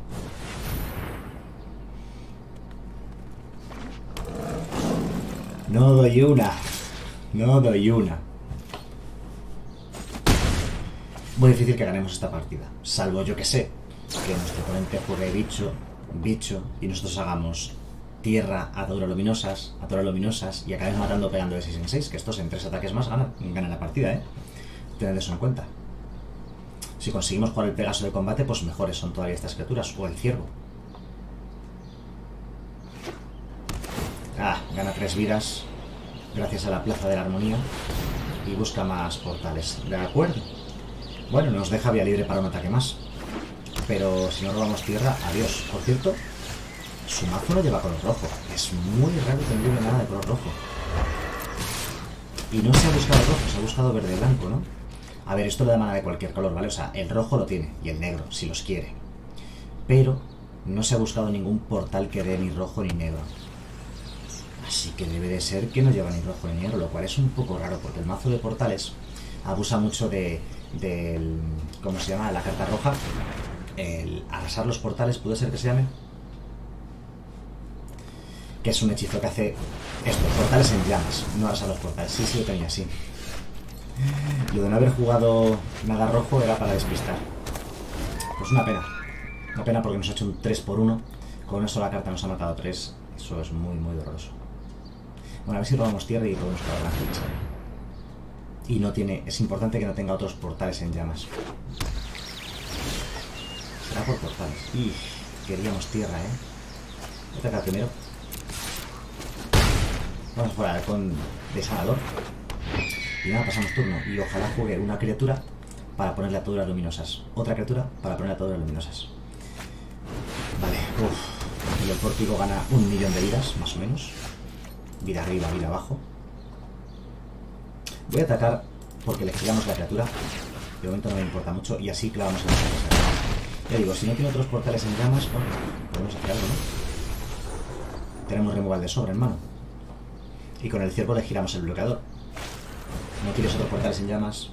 No doy una. No doy una. Muy difícil que ganemos esta partida. Salvo, yo que sé, que nuestro oponente juegue bicho, y nosotros hagamos tierra, ataduras luminosas, y acabemos matando pegando de 6 en 6, que estos en 3 ataques más ganan la partida, ¿eh? Tened eso en cuenta. Si conseguimos jugar el Pegaso de combate, pues mejores son todavía estas criaturas, o el ciervo. Gana 3 vidas gracias a la Plaza de la Armonía y busca más portales. De acuerdo. Bueno, nos deja vía libre para un ataque más. Pero si no robamos tierra, adiós. Por cierto, su mazo no lleva color rojo. Es muy raro tener nada de color rojo. Y no se ha buscado rojo, se ha buscado verde y blanco, ¿no? A ver, esto le da mana de cualquier color, ¿vale? O sea, el rojo lo tiene y el negro, si los quiere. Pero no se ha buscado ningún portal que dé ni rojo ni negro. Así que debe de ser que no lleva ni rojo ni negro, lo cual es un poco raro, porque el mazo de portales abusa mucho del ¿cómo se llama? La carta roja. El arrasar los portales, ¿puede ser que se llame? Que es un hechizo que hace esto, portales en llamas, no arrasar los portales. Sí, lo tenía así. Lo de no haber jugado nada rojo era para despistar. Pues una pena. Una pena porque nos ha hecho un 3x1. Con una sola carta nos ha matado 3. Eso es muy, muy doloroso. Bueno, a ver si robamos tierra y podemos cargar la ficha. Y no tiene... Es importante que no tenga otros portales en llamas. Será por portales. Y queríamos tierra, ¿eh? Voy a atacar primero. Vamos a jugar con desanador. Y nada, pasamos turno. Y ojalá juegue una criatura para ponerle ataduras luminosas. Otra criatura para ponerle ataduras luminosas. Vale, y el pórtico gana 1.000.000 de vidas, más o menos. Vida arriba, vida abajo. Voy a atacar porque le giramos la criatura. De momento no me importa mucho. Y así clavamos el ataque. Ya digo, si no tiene otros portales en llamas, bueno, podemos hacer algo, ¿no? Tenemos removal de sobra en mano. Y con el ciervo le giramos el bloqueador. No tienes otros portales en llamas.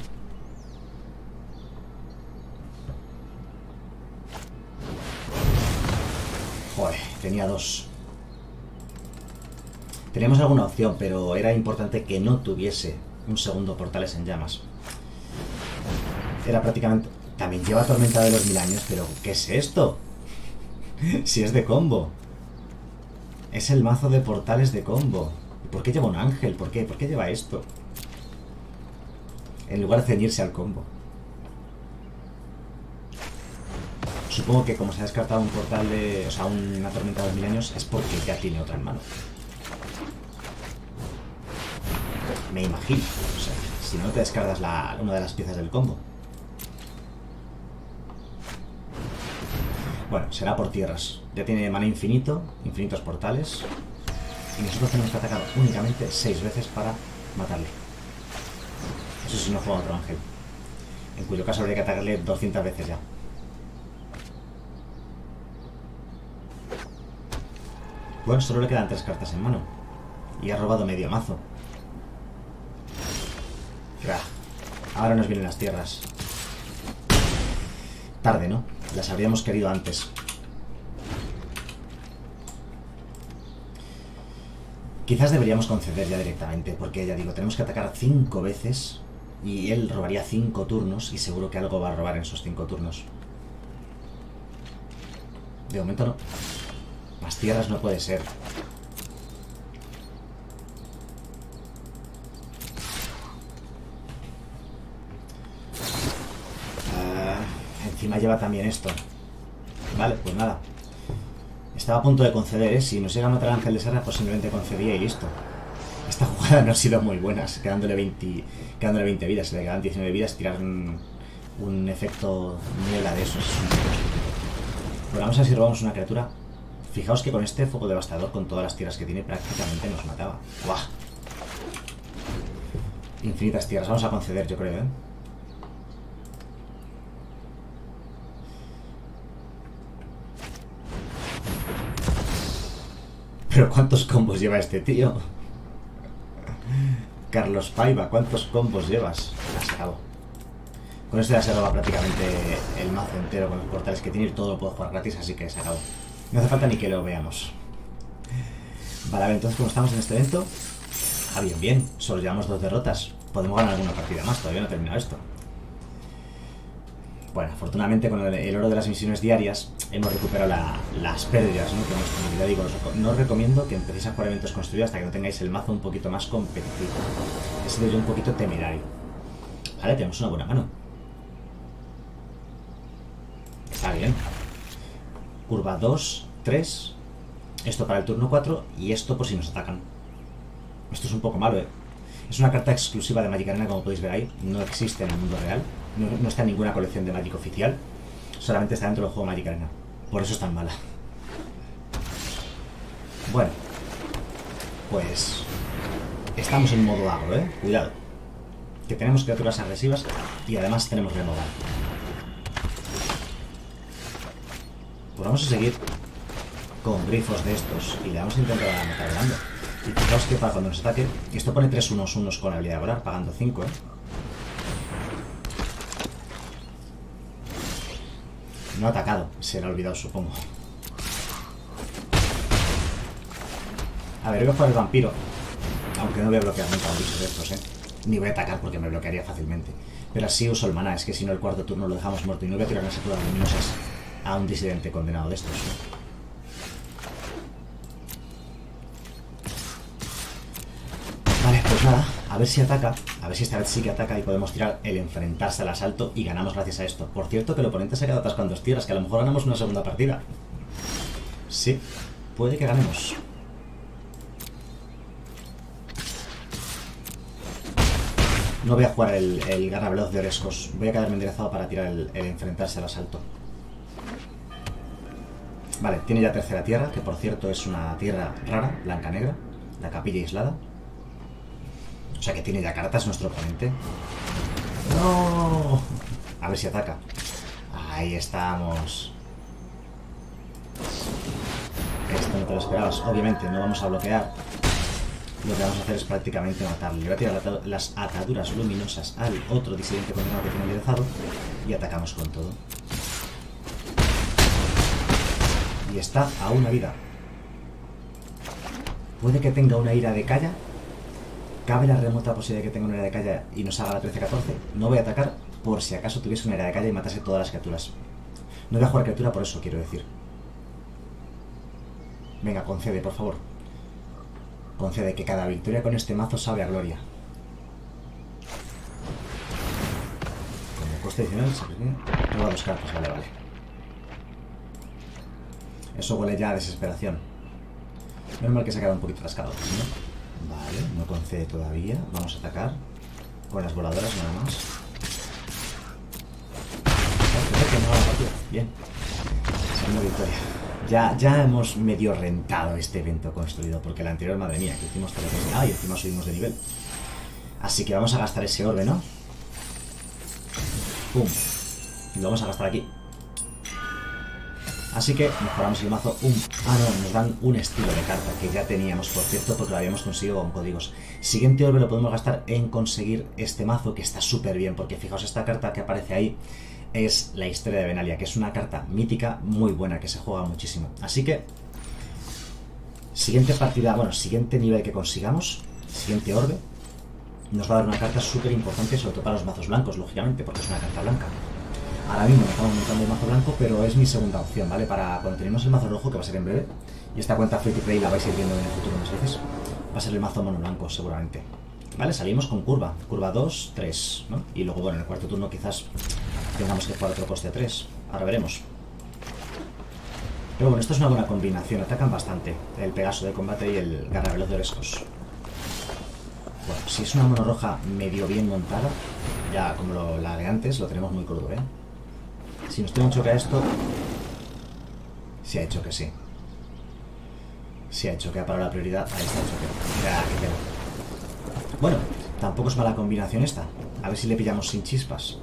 Joder, tenía 2. Teníamos alguna opción, pero era importante que no tuviese un segundo portales en llamas. Era prácticamente... También lleva Tormenta de los 1000 años, pero ¿qué es esto? Si es de combo. Es el mazo de portales de combo. ¿Y por qué lleva un ángel? ¿Por qué? ¿Por qué lleva esto? En lugar de ceñirse al combo. Supongo que como se ha descartado un portal de... O sea, una tormenta de 2000 años, es porque ya tiene otra en mano. Me imagino. O sea, si no te descartas una de las piezas del combo. Bueno, será por tierras. Ya tiene mana infinito, infinitos portales. Y nosotros tenemos que atacar únicamente 6 veces para matarle. Eso si no juega otro ángel. En cuyo caso habría que atacarle 200 veces ya. Bueno, solo le quedan 3 cartas en mano. Y ha robado medio mazo. Ahora nos vienen las tierras. Tarde, ¿no? Las habríamos querido antes. Quizás deberíamos conceder ya directamente, porque ya digo, tenemos que atacar 5 veces y él robaría 5 turnos y seguro que algo va a robar en esos 5 turnos. De momento no. Más tierras no puede ser. Encima lleva también esto. Vale, pues nada. Estaba a punto de conceder, ¿eh? Si nos llega a matar Ángel de Serra, pues simplemente concedía y listo. Esta jugada no ha sido muy buena, quedándole 20 vidas. Si le quedan 19 vidas, tirar un efecto niebla de esos. Bueno, vamos a ver si robamos una criatura. Fijaos que con este fuego devastador, con todas las tierras que tiene, prácticamente nos mataba. ¡Buah! Infinitas tierras. Vamos a conceder, yo creo, ¿eh? Pero ¿cuántos combos lleva este tío? Carlos Paiva, ¿cuántos combos llevas? Las acabo. Con esto ya se roba prácticamente el mazo entero con los portales que tiene y todo lo puedo jugar gratis, así que se acabó. No hace falta ni que lo veamos. Vale, a ver, entonces como estamos en este evento... bien, solo llevamos 2 derrotas. Podemos ganar alguna partida más, todavía no he terminado esto. Bueno, afortunadamente con el oro de las misiones diarias hemos recuperado las pérdidas, ¿no? Que hemos tenido. Ya digo, no os recomiendo que empecéis a jugar eventos construidos hasta que no tengáis el mazo un poquito más competitivo. He sido yo un poquito temerario. Vale, tenemos una buena mano. Está bien. Curva 2, 3. Esto para el turno 4 y esto por si nos atacan. Esto es un poco malo, ¿eh? Es una carta exclusiva de Magic Arena, como podéis ver ahí. No existe en el mundo real. No está en ninguna colección de Magic oficial. Solamente está dentro del juego Magic Arena. Por eso es tan mala. Bueno. Pues... estamos en modo agro, ¿eh? Cuidado. Que tenemos criaturas agresivas y además tenemos removal. Pues vamos a seguir con grifos de estos y le vamos a intentar matar volando. Y fijaos que para cuando nos ataque, esto pone 3/1/1 con la habilidad de volar, pagando 5, ¿eh? No ha atacado, se le ha olvidado, supongo. A ver, voy a jugar el vampiro. Aunque no voy a bloquear nunca un bicho de estos, ¿eh? Ni voy a atacar porque me bloquearía fácilmente. Pero así uso el maná, es que si no el cuarto turno lo dejamos muerto. Y no voy a tirar las sacudas luminosas a un disidente condenado de estos, ¿eh? Vale, pues nada, a ver si ataca. A ver si esta vez sí que ataca y podemos tirar el enfrentarse al asalto y ganamos gracias a esto. Por cierto, que el oponente se ha quedado atascando dos tierras, que a lo mejor ganamos una segunda partida. Sí, puede que ganemos. No voy a jugar el garra veloz de Orescos. Voy a quedarme enderezado para tirar el enfrentarse al asalto. Vale, tiene ya tercera tierra, que por cierto es una tierra rara, blanca-negra, la capilla aislada. O sea que tiene ya cartas nuestro oponente. ¡No! A ver si ataca. Ahí estamos. Esto no te lo esperabas. Obviamente no vamos a bloquear. Lo que vamos a hacer es prácticamente matarle. Le voy a tirar las ataduras luminosas al otro disidente condenado que tiene enderezado y atacamos con todo. Y está a una vida. Puede que tenga una ira de calla. Cabe la remota posibilidad de que tenga una ira de calla y nos haga la 13-14. No voy a atacar por si acaso tuviese una ira de calla y matase todas las criaturas. No voy a jugar criatura por eso, quiero decir. Venga, concede, por favor. Concede, que cada victoria con este mazo sabe a gloria. Como coste adicional, nueva 2 cartas, vale, vale. Eso huele ya a desesperación. Menos mal que se ha quedado un poquito rascado, ¿no? Vale, no concede todavía. Vamos a atacar con las voladoras nada más. Bien. Segunda victoria. Ya hemos medio rentado este evento construido, porque el anterior, madre mía, que hicimos todo lo que sea, y encima subimos de nivel. Así que vamos a gastar ese orbe, ¿no? Pum. Y lo vamos a gastar aquí. Así que mejoramos el mazo no, nos dan un estilo de carta que ya teníamos, por cierto, porque lo habíamos conseguido con códigos. Siguiente orbe lo podemos gastar en conseguir este mazo, que está súper bien, porque fijaos, esta carta que aparece ahí es la historia de Benalia, que es una carta mítica muy buena, que se juega muchísimo. Así que, siguiente partida, bueno, siguiente nivel que consigamos, siguiente orbe, nos va a dar una carta súper importante, sobre todo para los mazos blancos, lógicamente, porque es una carta blanca. Ahora mismo no estamos montando el mazo blanco, pero es mi segunda opción, ¿vale? Para cuando tenemos el mazo rojo, que va a ser en breve, y esta cuenta free to play la vais a ir viendo en el futuro más veces, va a ser el mazo mono blanco, seguramente. Vale, salimos con curva 2, 3, ¿no? Y luego, bueno, en el cuarto turno quizás tengamos que jugar otro coste a 3, ahora veremos. Pero bueno, esto es una buena combinación, atacan bastante el Pegaso de combate y el garra veloz de Orescos. Bueno, si es una mono roja medio bien montada, ya como la de antes, lo tenemos muy crudo, ¿eh? Si nos tiene un choque a esto, se ha hecho que sí. Se ha hecho que ha parado la prioridad. Ahí está el choque. Ya, qué pena. Bueno, tampoco es mala combinación esta. A ver si le pillamos sin chispas.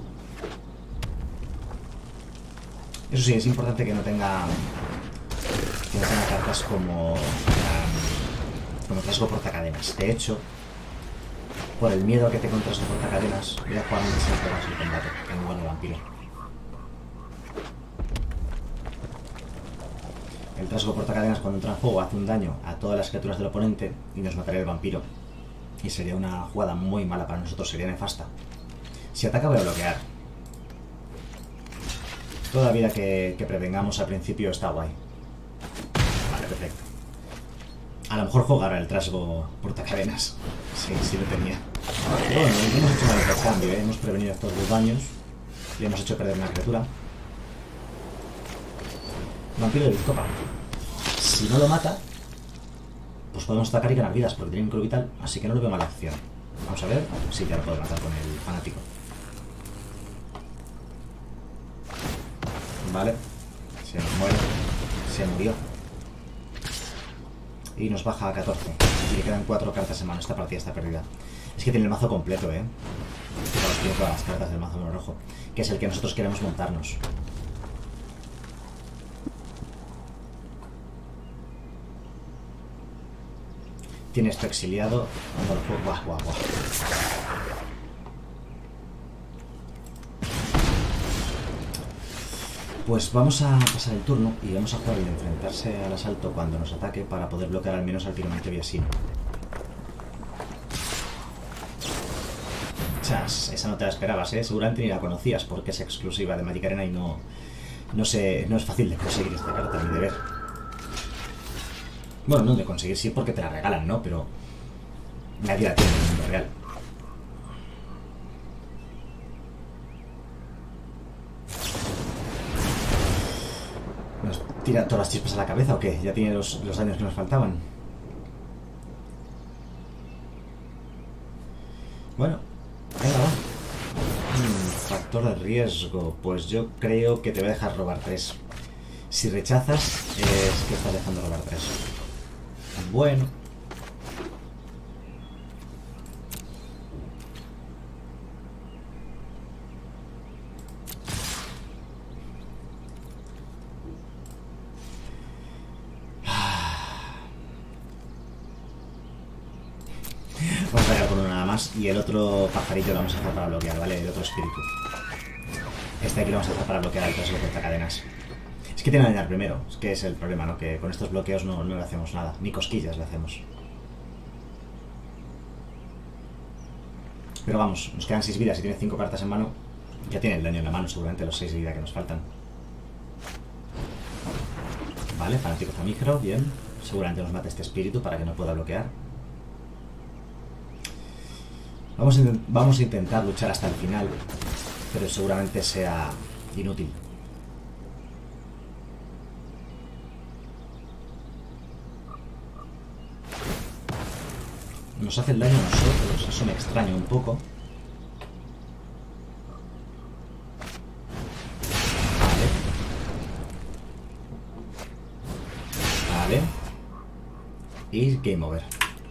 Eso sí, es importante que no tenga cartas como trasgo portacadenas. De hecho, por el miedo a que te encuentres en portacadenas, voy a jugar un desastre más el combate, en un buen vampiro. El trasgo portacadenas, cuando entra en juego, hace un daño a todas las criaturas del oponente y nos mataría el vampiro. Y sería una jugada muy mala para nosotros, sería nefasta. Si ataca voy a bloquear. Toda vida que prevengamos al principio está guay. Vale, perfecto. A lo mejor jugar el trasgo portacadenas. Sí, sí lo tenía. Bueno, hemos hecho mal intercambio, ¿eh? Hemos prevenido estos 2 daños. Y hemos hecho perder una criatura. Vampiro de Bizcopa. Si no lo mata, pues podemos atacar y ganar vidas, porque tiene un cro vital, así que no lo veo mala opción. Vamos a ver. Sí, ya lo puedo matar con el fanático. Vale. Se muere. Se murió. Y nos baja a 14. Y le quedan 4 cartas en mano. Esta partida está perdida. Es que tiene el mazo completo, ¿eh? Tiene todas las cartas del mazo mono rojo, que es el que nosotros queremos montarnos. Tiene esto exiliado. Buah, buah, buah. Pues vamos a pasar el turno y vamos a jugar el de enfrentarse al asalto cuando nos ataque para poder bloquear al menos al piromante viasino. Chas, esa no te la esperabas, ¿eh? Seguramente ni la conocías porque es exclusiva de Magic Arena y no es fácil de conseguir esta carta ni de ver. Bueno, no de conseguir, sí, porque te la regalan, ¿no? Pero nadie la tiene en el mundo real. ¿Nos tira todas las chispas a la cabeza o qué? ¿Ya tiene los daños que nos faltaban? Bueno, venga, va. Factor de riesgo. Pues yo creo que te voy a dejar robar 3. Si rechazas, es que estás dejando robar 3. Bueno. Vamos a pegar con uno nada más. Y el otro pajarito lo vamos a dejar para bloquear, ¿vale? El otro espíritu. Este aquí lo vamos a dejar para bloquear al trasgo portacadenas. Es que tiene que dañar primero. Es que es el problema, ¿no? Que con estos bloqueos no le hacemos nada. Ni cosquillas le hacemos. Pero vamos, nos quedan 6 vidas y tiene 5 cartas en mano. Ya tiene el daño en la mano, seguramente los 6 de vida que nos faltan. Vale, fanático zamígero, bien. Seguramente nos mate este espíritu para que no pueda bloquear. Vamos a intentar luchar hasta el final, pero seguramente sea inútil. Nos hace el daño a nosotros, eso me extraña un poco. Vale. Y game over.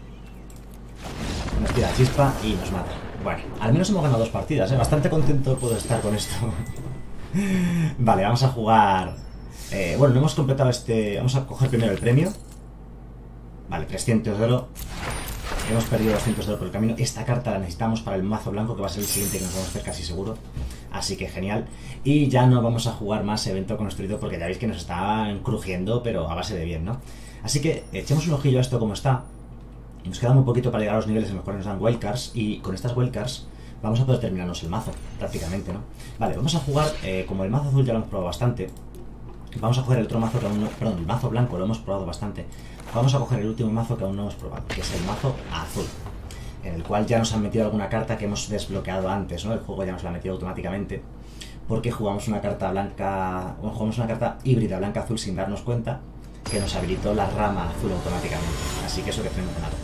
Nos tira chispa y nos mata. Bueno, al menos hemos ganado 2 partidas, ¿eh? Bastante contento puedo estar con esto. Vale, vamos a jugar... bueno, no hemos completado este... Vamos a coger primero el premio. Vale, 300 de oro. Hemos perdido 200 de oro por el camino. Esta carta la necesitamos para el mazo blanco, que va a ser el siguiente que nos vamos a hacer casi seguro. Así que genial. Y ya no vamos a jugar más evento construido porque ya veis que nos están crujiendo, pero a base de bien, ¿no? Así que echemos un ojillo a esto como está. Nos queda muy poquito para llegar a los niveles en los cuales nos dan wildcards. Y con estas wildcards vamos a poder terminarnos el mazo, prácticamente, ¿no? Vale, vamos a jugar, como el mazo azul ya lo hemos probado bastante. Vamos a coger el otro mazo que aún no... Perdón, el mazo blanco lo hemos probado bastante. Vamos a coger el último mazo que aún no hemos probado, que es el mazo azul, en el cual ya nos han metido alguna carta que hemos desbloqueado antes, ¿no? El juego ya nos la ha metido automáticamente, porque jugamos una carta blanca... Bueno, jugamos una carta híbrida blanca-azul sin darnos cuenta, que nos habilitó la rama azul automáticamente. Así que eso que fenomenal.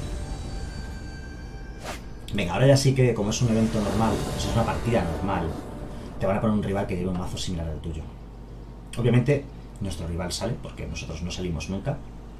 Venga, ahora ya sí que, como es un evento normal, pues es una partida normal, te van a poner un rival que lleve un mazo similar al tuyo. Obviamente, nuestro rival sale, porque nosotros no salimos nunca.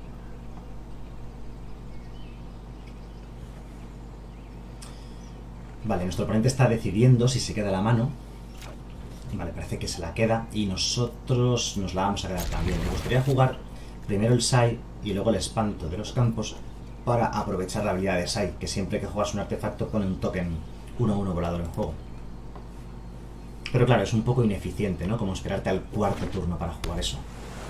Vale, nuestro oponente está decidiendo si se queda la mano. Vale, parece que se la queda y nosotros nos la vamos a quedar también. Me gustaría jugar primero el Sai y luego el espanto de los campos para aprovechar la habilidad de Sai, que siempre que juegas un artefacto pone un token 1-1 volador en juego. Pero claro, es un poco ineficiente, ¿no? Como esperarte al cuarto turno para jugar eso.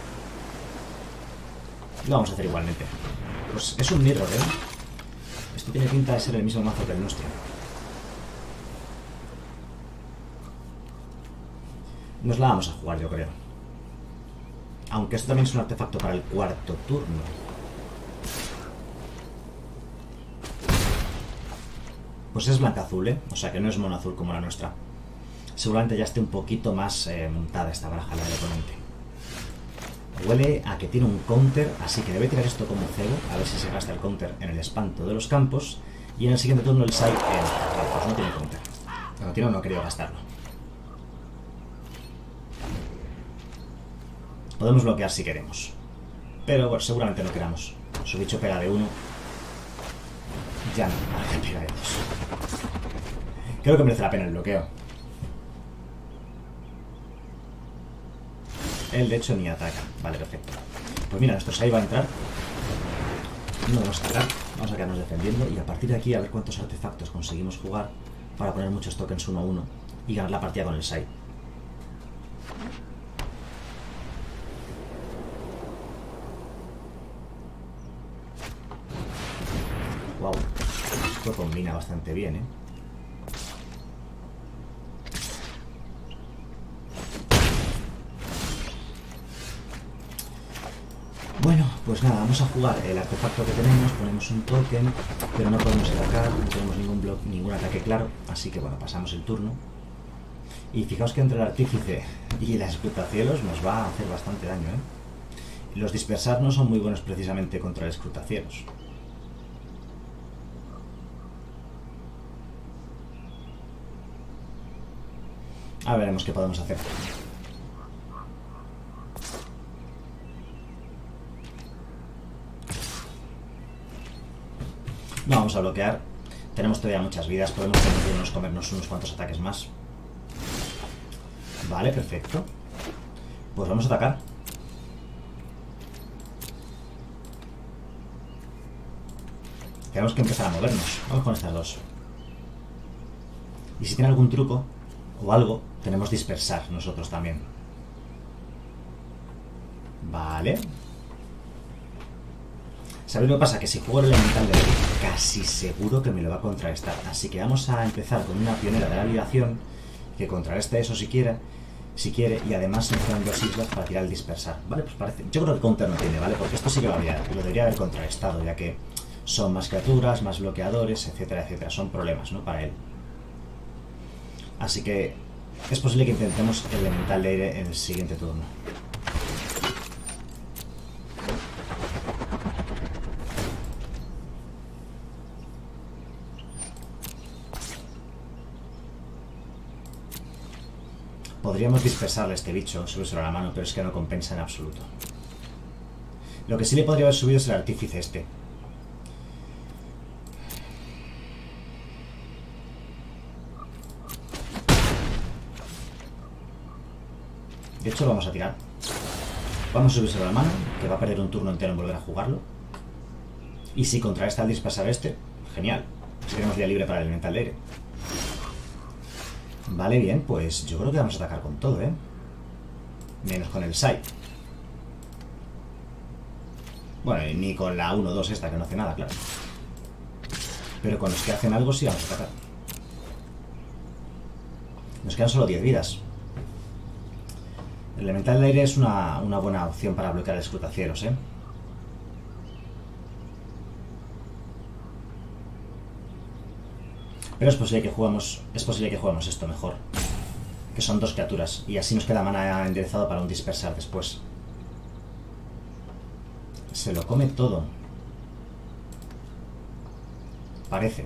Lo vamos a hacer igualmente. Pues es un mirror, ¿eh? Esto tiene pinta de ser el mismo mazo que el nuestro. Nos la vamos a jugar, yo creo. Aunque esto también es un artefacto para el cuarto turno. Pues es blanca-azul, ¿eh? O sea que no es mono-azul como la nuestra. Seguramente ya esté un poquito más montada esta baraja, la del oponente. Huele a que tiene un counter, así que debe tirar esto como cero, a ver si se gasta el counter en el espanto de los campos. Y en el siguiente turno el side pues no tiene counter. No tiene o no ha querido gastarlo. Podemos bloquear si queremos. Pero bueno, seguramente no queramos. Su bicho pega de 1. Ya no, ahora pega de 2. Creo que merece la pena el bloqueo. Él de hecho ni ataca. Vale, perfecto. Pues mira, nuestro side va a entrar. No vamos a atacar. Vamos a quedarnos defendiendo. Y a partir de aquí a ver cuántos artefactos conseguimos jugar para poner muchos tokens 1-1 y ganar la partida con el side. Wow, esto combina bastante bien, ¿eh? Bueno, pues nada, vamos a jugar el artefacto que tenemos, ponemos un token, pero no podemos atacar, no tenemos ningún ataque claro, así que bueno, pasamos el turno. Y fijaos que entre el artífice y la escrutacielos nos va a hacer bastante daño, ¿eh? Los dispersar no son muy buenos precisamente contra el escrutacielos. Ahora veremos qué podemos hacer. No vamos a bloquear. Tenemos todavía muchas vidas. Podemos comernos unos cuantos ataques más. Vale, perfecto. Pues vamos a atacar. Tenemos que empezar a movernos. Vamos con estas dos. Y si tiene algún truco o algo, tenemos dispersar nosotros también. Vale. ¿Sabéis lo que pasa? Que si juego el elemental de aire, casi seguro que me lo va a contrarrestar. Así que vamos a empezar con una pionera de la vibración que contrarreste eso si quiere, y además me quedan 2 islas para tirar el dispersar. Vale, pues parece. Yo creo que counter no tiene, ¿vale? Porque esto sí que lo debería haber contrarrestado, ya que son más criaturas, más bloqueadores, etcétera, etcétera. Son problemas, ¿no? Para él. Así que es posible que intentemos el elemental de aire en el siguiente turno. Podríamos dispersarle a este bicho, subírselo a la mano, pero es que no compensa en absoluto. Lo que sí le podría haber subido es el artífice este. De hecho lo vamos a tirar. Vamos a subírselo a la mano, que va a perder un turno entero en volver a jugarlo. Y si contrarresta al dispersar este, genial. Si tenemos vía libre para el elemental de aire. Vale, bien, pues yo creo que vamos a atacar con todo, ¿eh? Menos con el side. Bueno, y ni con la 1-2 esta, que no hace nada, claro. Pero con los que hacen algo sí vamos a atacar. Nos quedan solo 10 vidas. El elemental de aire es una buena opción para bloquear el escrutacielos, ¿eh? Pero es posible que juguemos esto mejor. Que son 2 criaturas. Y así nos queda mana enderezado para un dispersar después. Se lo come todo. Parece.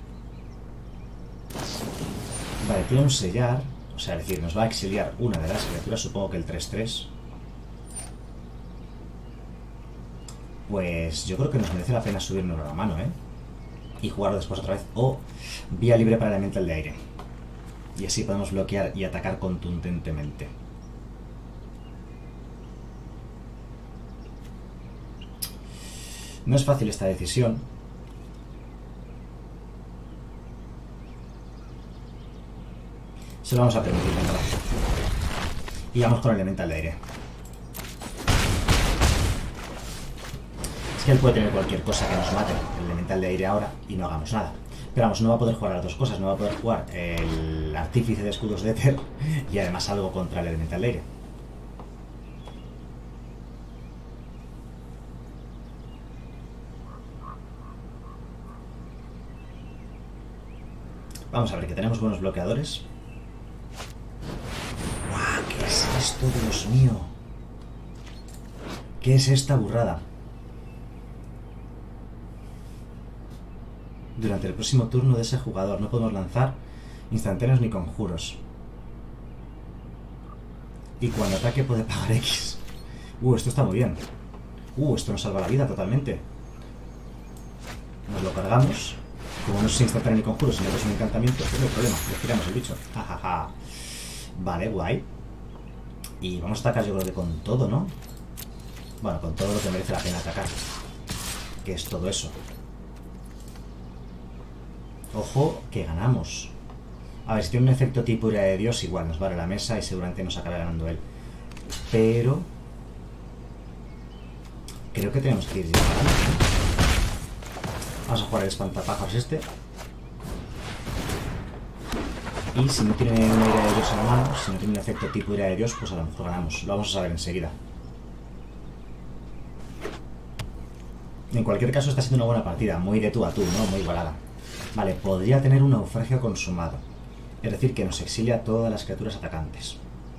Vale, tiene un sellar. O sea, es decir, nos va a exiliar una de las criaturas. Supongo que el 3-3. Pues yo creo que nos merece la pena subirnos a la mano, ¿eh? Y jugarlo después otra vez. O vía libre para el elemental de aire. Y así podemos bloquear y atacar contundentemente. No es fácil esta decisión. Se lo vamos a permitir, venga, va. Y vamos con el elemental de aire. Es que él puede tener cualquier cosa que nos mate, el elemental de aire ahora, y no hagamos nada. Pero vamos, no va a poder jugar a las dos cosas, no va a poder jugar el el artífice de escudos de éter y además algo contra el elemental de aire. Vamos a ver que tenemos buenos bloqueadores. ¡Guau! ¿Qué es esto, Dios mío? ¿Qué es esta burrada? Durante el próximo turno de ese jugador no podemos lanzar instantáneos ni conjuros. Y cuando ataque puede pagar X. Esto está muy bien. Esto nos salva la vida totalmente. Nos lo cargamos. Como no es instantáneo ni conjuro, sino que es un encantamiento, pues no hay problema, le tiramos el bicho. Jajaja. Vale, guay. Y vamos a atacar yo creo que con todo, ¿no? Bueno, con todo lo que merece la pena atacar. Que es todo eso. Ojo, que ganamos. A ver, si tiene un efecto tipo ira de Dios, igual nos vale la mesa y seguramente nos acabe ganando él. Pero creo que tenemos que ir disparando, ¿no? Vamos a jugar el espantapájaros este. Y si no tiene una ira de Dios en la mano, si no tiene un efecto tipo ira de Dios, pues a lo mejor ganamos. Lo vamos a saber enseguida. En cualquier caso está siendo una buena partida, muy de tú a tú, ¿no? Muy igualada. Vale, podría tener un naufragio consumado. Es decir, que nos exilia a todas las criaturas atacantes.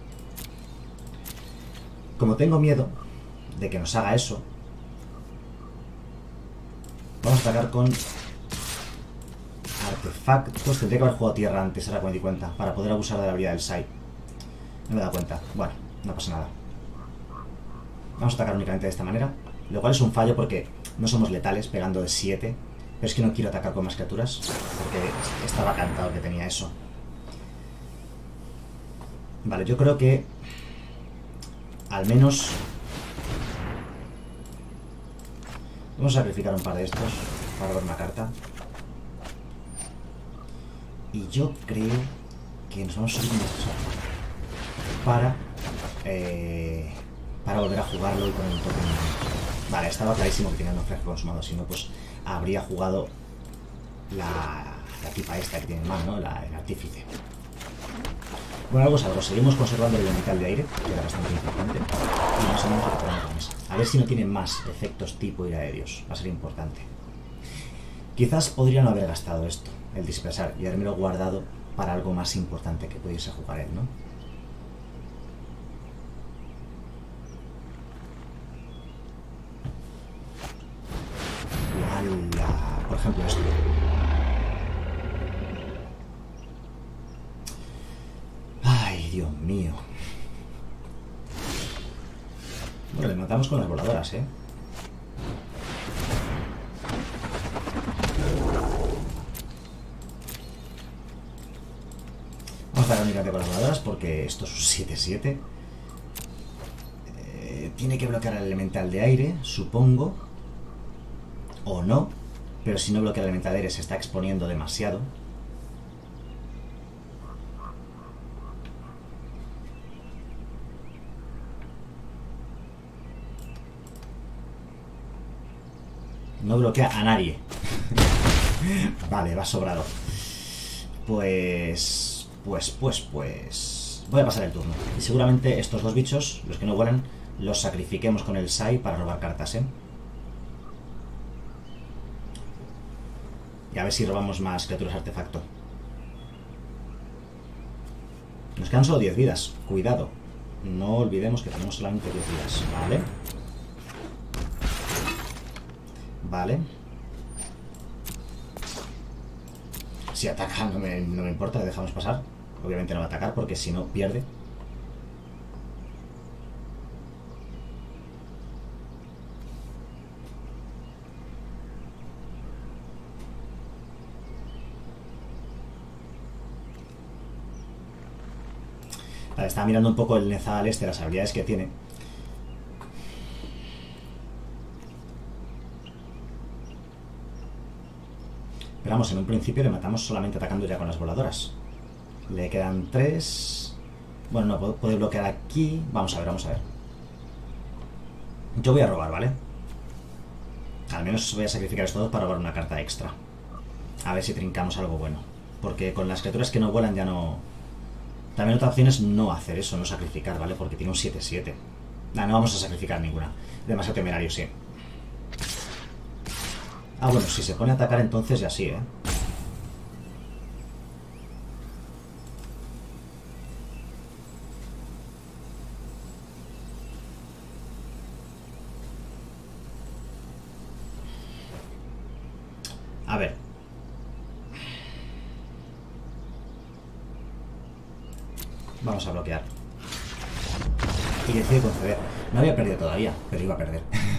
Como tengo miedo de que nos haga eso, vamos a atacar con artefactos. Tendría que haber jugado tierra antes, ahora que me di cuenta, para poder abusar de la habilidad del Sai. No me he dado cuenta. Bueno, no pasa nada. Vamos a atacar únicamente de esta manera, lo cual es un fallo porque no somos letales pegando de 7. Pero es que no quiero atacar con más criaturas porque estaba cantado que tenía eso. Vale, yo creo que al menos vamos a sacrificar un par de estos para ver una carta. Y yo creo que nos vamos a subir un desastre para volver a jugarlo y con el toque. Vale, estaba clarísimo que tenía un naufragio consumado, si no pues habría jugado la tipa esta que tiene en mano, ¿no? El artífice. Bueno, algo sabroso. Seguimos conservando el elemental de aire, que era bastante importante. Y más o menos recuperamos la mesa. A ver si no tiene más efectos tipo ira de Dios. Va a ser importante. Quizás podría no haber gastado esto, el dispersar, y haberme guardado para algo más importante que pudiese jugar él, ¿no? Por ejemplo esto. Ay, Dios mío. Bueno, le matamos con las voladoras, ¿eh? Vamos a dar únicamente con las voladoras porque esto es un 7-7. Tiene que bloquear el elemental de aire, supongo. O no, pero si no bloquea el elemental de aire se está exponiendo demasiado. No bloquea a nadie. Vale, va sobrado. Pues voy a pasar el turno. Y seguramente estos dos bichos, los que no vuelan, los sacrifiquemos con el Sai para robar cartas, ¿eh? Y a ver si robamos más criaturas artefacto. Nos quedan solo 10 vidas. Cuidado. No olvidemos que tenemos solamente 10 vidas. Vale. Vale. Si ataca no me importa, le dejamos pasar. Obviamente no va a atacar porque si no pierde. Vale, estaba mirando un poco el Nezal este, las habilidades que tiene. Pero vamos, en un principio le matamos solamente atacando ya con las voladoras. Le quedan 3. Bueno, no, puede bloquear aquí. Vamos a ver, vamos a ver. Yo voy a robar, ¿vale? Al menos voy a sacrificar estos dos para robar una carta extra. A ver si trincamos algo bueno. porque con las criaturas que no vuelan ya no... También otra opción es no hacer eso, no sacrificar, ¿vale? Porque tiene un 7-7. Nah, no vamos a sacrificar ninguna. Demasiado temerario, sí. Ah, bueno, si se pone a atacar entonces ya sí, ¿eh? A ver. Vamos a bloquear. Y decide conceder. No había perdido todavía, pero iba a perder.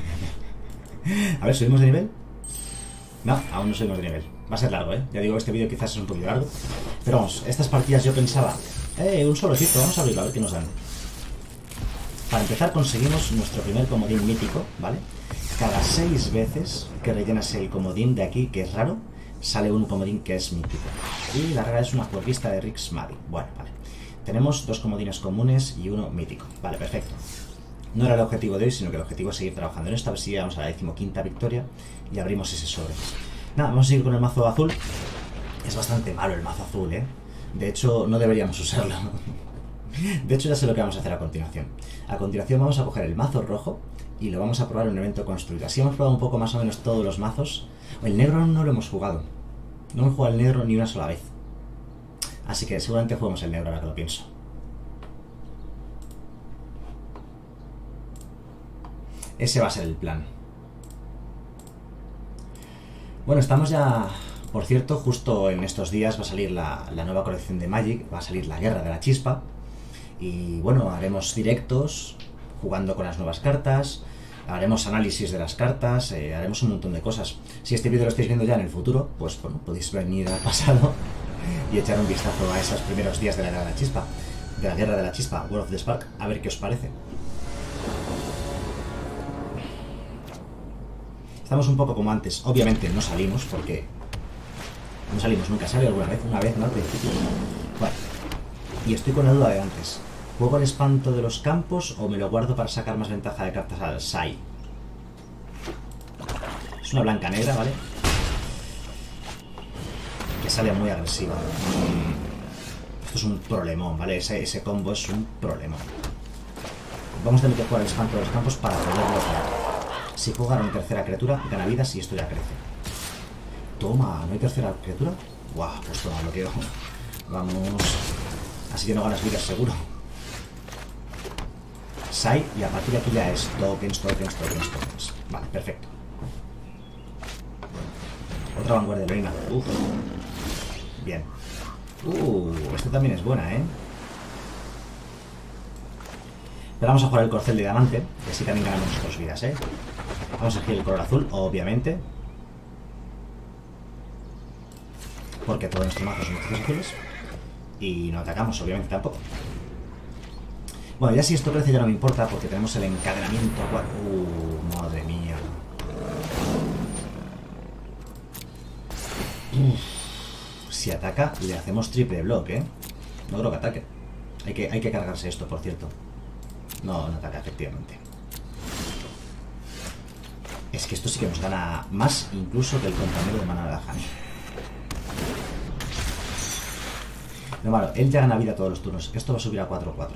A ver, ¿subimos de nivel? No, aún no subimos de nivel. Va a ser largo, ¿eh? Ya digo, este vídeo quizás es un poquito largo. Pero vamos, estas partidas yo pensaba... un solo sitio, vamos a abrirlo a ver qué nos dan. Para empezar conseguimos nuestro primer comodín mítico, ¿vale? Cada 6 veces que rellenas el comodín de aquí, que es raro, sale un comodín que es mítico. Y la rara es una juerguista de Rix Mavi. Bueno, vale. Tenemos 2 comodines comunes y 1 mítico. Vale, perfecto. No era el objetivo de hoy, sino que el objetivo es seguir trabajando en esto. A ver si llegamos a la 15ª victoria y abrimos ese sobre. Nada, vamos a seguir con el mazo azul. Es bastante malo el mazo azul, ¿eh? De hecho, no deberíamos usarlo. De hecho, ya sé lo que vamos a hacer a continuación. A continuación vamos a coger el mazo rojo y lo vamos a probar en un evento construido. Así hemos probado un poco más o menos todos los mazos. El negro no lo hemos jugado. No hemos jugado el negro ni una sola vez. Así que seguramente juguemos el negro ahora que lo pienso. Ese va a ser el plan. Bueno, estamos ya... Por cierto, justo en estos días va a salir la nueva colección de Magic. Va a salir la Guerra de la Chispa. Y bueno, haremos directos jugando con las nuevas cartas. Haremos análisis de las cartas. Haremos un montón de cosas. Si este vídeo lo estáis viendo ya en el futuro, pues bueno, podéis venir al pasado y echar un vistazo a esos primeros días de la Guerra de la Chispa. De la Guerra de la Chispa, World of the Spark. A ver qué os parece. Estamos un poco como antes. Obviamente no salimos porque... No salimos nunca. ¿Sale alguna vez? Una vez, ¿no? Al principio. Bueno. Y estoy con la duda de antes. ¿Juego el espanto de los campos o me lo guardo para sacar más ventaja de cartas al Sai? Es una blanca negra, ¿vale? Que sale muy agresiva. Esto es un problemón, ¿vale? Ese combo es un problemón. Vamos a tener que jugar el espanto de los campos para poderlo hacer. Si juega mi tercera criatura, gana vidas y esto ya crece. Toma, ¿no hay tercera criatura? Guau, pues toma, bloqueo. Vamos. Así que no ganas vidas, seguro. Sai, y a partir de aquí ya es tokens. Vale, perfecto. Otra vanguardia reina. Uf. Bien. Esta también es buena, ¿eh? Pero vamos a jugar el corcel de diamante, que así también ganamos 2 vidas, ¿eh? Vamos a elegir el color azul, obviamente. Porque todos nuestros mazos son mazos azules. Y no atacamos, obviamente, tampoco. Bueno, ya si esto crece ya no me importa, porque tenemos el encadenamiento. Madre mía. Si ataca, le hacemos triple block, ¿eh? No creo que ataque. Hay que cargarse esto, por cierto. No ataca, efectivamente. Es que esto sí que nos gana más incluso que el compañero de Mana de Hani. No, malo, él ya gana vida todos los turnos. Esto va a subir a 4-4.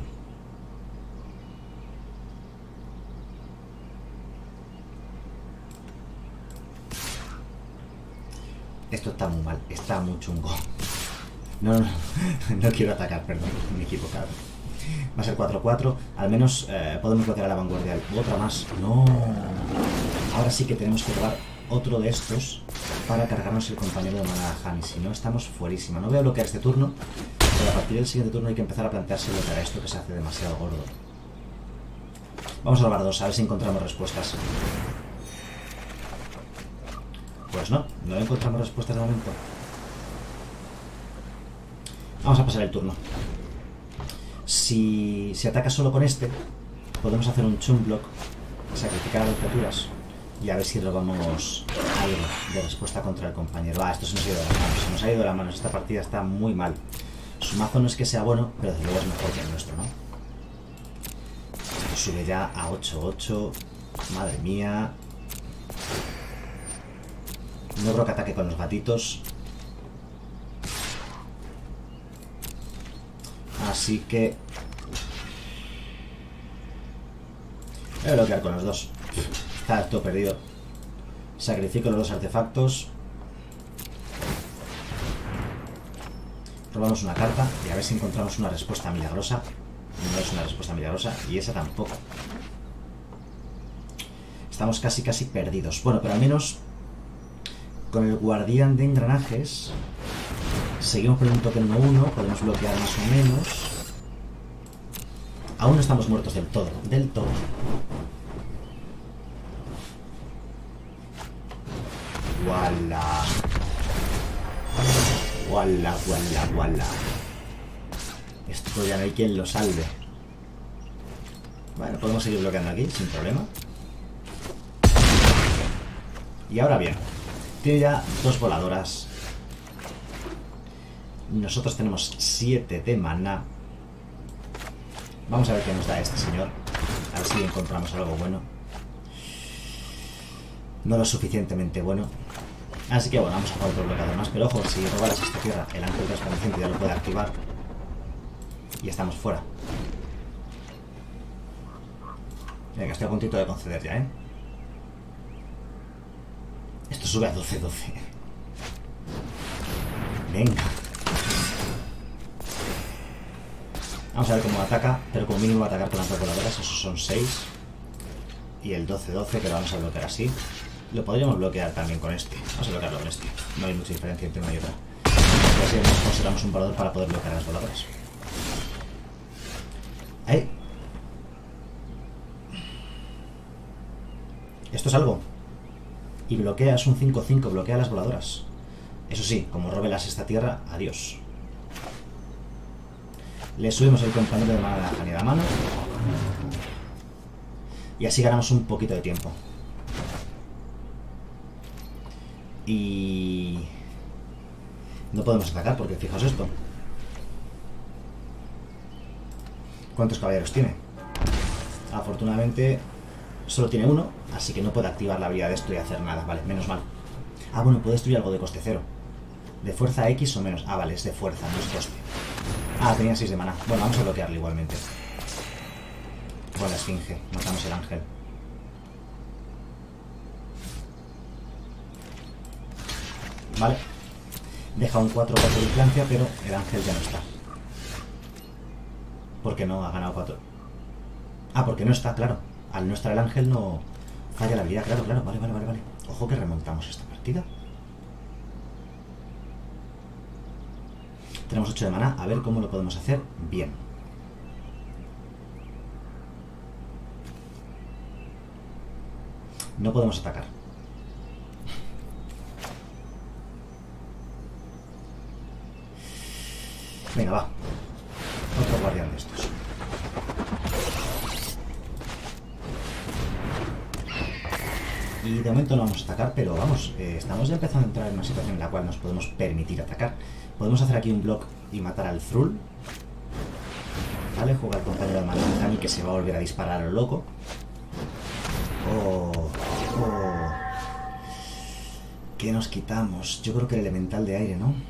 Esto está muy mal, está muy chungo. No quiero atacar, perdón, me he equivocado. Va a ser 4-4, al menos podemos bloquear a la vanguardia. Otra más, no. Ahora sí que tenemos que probar otro de estos para cargarnos el compañero de Mana de Hani. Si no, estamos fuerísima. No voy a bloquear este turno, pero a partir del siguiente turno hay que empezar a plantearse bloquear esto que se hace demasiado gordo. Vamos a robar 2, a ver si encontramos respuestas. Pues no encontramos respuestas de momento. Vamos a pasar el turno. Si ataca solo con este, podemos hacer un chunk block, sacrificar a las criaturas y a ver si robamos algo de respuesta contra el compañero. Esto se nos ha ido de las manos. Se nos ha ido de las manos. Esta partida está muy mal. Su mazo no es que sea bueno, pero desde luego es mejor que el nuestro, ¿no? Esto sube ya a 8-8. Madre mía. No creo que ataque con los gatitos. Así que... voy a bloquear con los dos. Está todo perdido. Sacrifico los dos artefactos. Robamos una carta y a ver si encontramos una respuesta milagrosa. No es una respuesta milagrosa y esa tampoco. Estamos casi perdidos. Bueno, pero al menos con el guardián de engranajes seguimos por un token 1-1. Podemos bloquear más o menos. Aún no estamos muertos del todo. Del todo. ¡Wala! ¡Wala, wala, wala! Esto ya no hay quien lo salve. Bueno, podemos seguir bloqueando aquí sin problema. Y ahora bien, tiene ya 2 voladoras. Nosotros tenemos 7 de maná. Vamos a ver qué nos da este señor. A ver si encontramos algo bueno. No lo suficientemente bueno. Así que bueno, vamos a jugar otro bloqueador más. Pero ojo, si robaras esta tierra, el ángel resplandeciente ya lo puede activar. Y estamos fuera. Venga, estoy a puntito de conceder ya, ¿eh? Esto sube a 12-12. Venga. Vamos a ver cómo ataca, pero como mínimo va a atacar con las 2 voladoras. Esos son 6. Y el 12-12 que lo vamos a bloquear así. Lo podríamos bloquear también con este. Vamos a bloquearlo con este. No hay mucha diferencia entre una y otra. Y así consideramos un volador para poder bloquear las voladoras. Ahí. Esto es algo. Y bloqueas un 5-5, bloquea las voladoras. Eso sí, como robelas esta tierra, adiós. Le subimos el compañero de maná de la mano. Y así ganamos un poquito de tiempo. Y... no podemos atacar porque fijaos esto. ¿Cuántos caballeros tiene? Afortunadamente solo tiene 1, así que no puede activar la habilidad de esto y hacer nada. Vale, menos mal. Ah, bueno, puede destruir algo de coste 0. De fuerza X o menos. Ah, vale, es de fuerza, no es coste. Ah, tenía 6 de maná. Bueno, vamos a bloquearle igualmente. Con la esfinge. Matamos el ángel. Vale. Deja un 4-4 de distancia, pero el ángel ya no está. Porque no ha ganado 4. Ah, porque no está, claro. Al no estar el ángel no falla la habilidad. Claro, claro. Vale. Ojo que remontamos esta partida. Tenemos 8 de maná. A ver cómo lo podemos hacer bien. No podemos atacar. Venga, va. Otro guardián de estos. Y de momento no vamos a atacar, pero vamos, estamos ya empezando a entrar en una situación en la cual nos podemos permitir atacar. Podemos hacer aquí un block y matar al Thrall. Vale, jugar con compañero de Manhattan y que se va a volver a disparar a lo loco. ¿Qué nos quitamos? Yo creo que el elemental de aire, ¿no?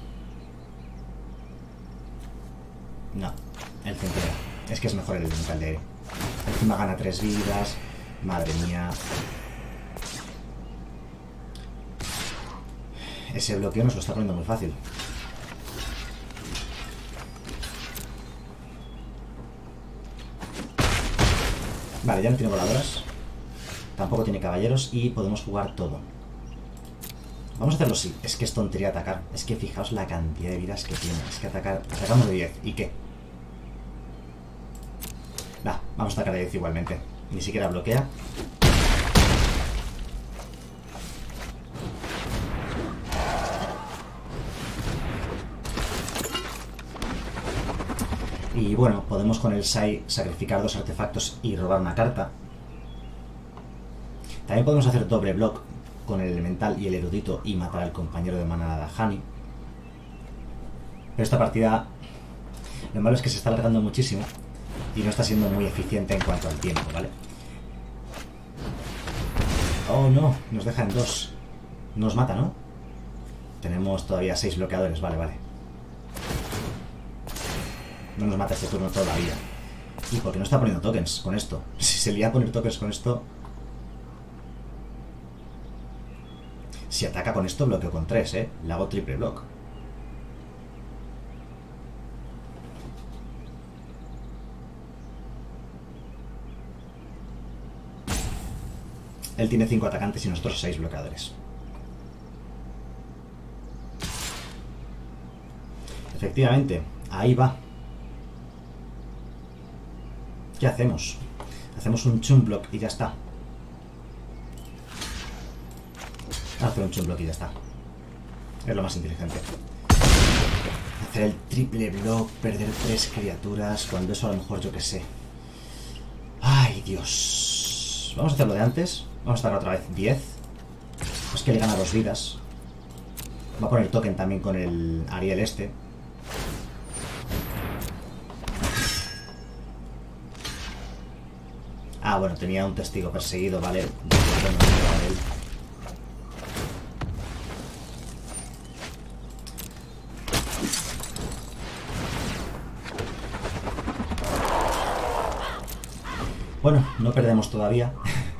No, el centinela. Es que es mejor el elemental de aire. Encima gana 3 vidas. Madre mía. Ese bloqueo nos lo está poniendo muy fácil. Vale, ya no tiene voladoras. Tampoco tiene caballeros y podemos jugar todo. Vamos a hacerlo así. Es que es tontería atacar. Es que fijaos la cantidad de vidas que tiene. Es que atacamos de 10. ¿Y qué? Va, vamos a atacar de 10 igualmente. Ni siquiera bloquea. Y bueno, podemos con el Sai sacrificar 2 artefactos y robar una carta. También podemos hacer doble block con el elemental y el erudito y matar al compañero de maná de Hani. Pero esta partida, lo malo es que se está alargando muchísimo y no está siendo muy eficiente en cuanto al tiempo, ¿vale? Oh no, nos deja en 2. Nos mata, ¿no? Tenemos todavía 6 bloqueadores, vale. No nos mata este turno todavía. ¿Y por qué no está poniendo tokens con esto? Si se lía a poner tokens con esto... Si ataca con esto, bloqueo con 3, ¿eh? Le hago triple block. Él tiene 5 atacantes y nosotros 6 bloqueadores. Efectivamente, ahí va. ¿Qué hacemos? Hacemos un chum block y ya está. Hacer un chum block y ya está. Es lo más inteligente. Hacer el triple block, perder 3 criaturas, cuando eso a lo mejor yo que sé. Ay, Dios. Vamos a hacerlo de antes. Vamos a estar otra vez 10. Es que le gana 2 vidas. Va a poner token también con el Ariel este. Ah, bueno, tenía un testigo perseguido, vale. Bueno, no perdemos todavía.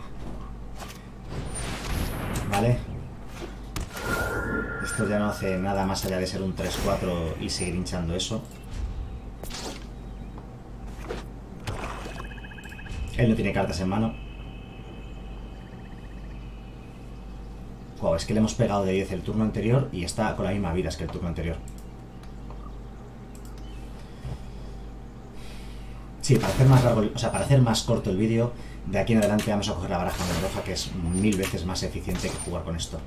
Vale. Esto ya no hace nada más allá de ser un 3-4 y seguir hinchando eso. Él no tiene cartas en mano. Wow, es que le hemos pegado de 10 el turno anterior y está con la misma vida que el turno anterior. Sí, para hacer más largo, o sea, para hacer más corto el vídeo, de aquí en adelante vamos a coger la baraja de roja, que es 1000 veces más eficiente que jugar con esto.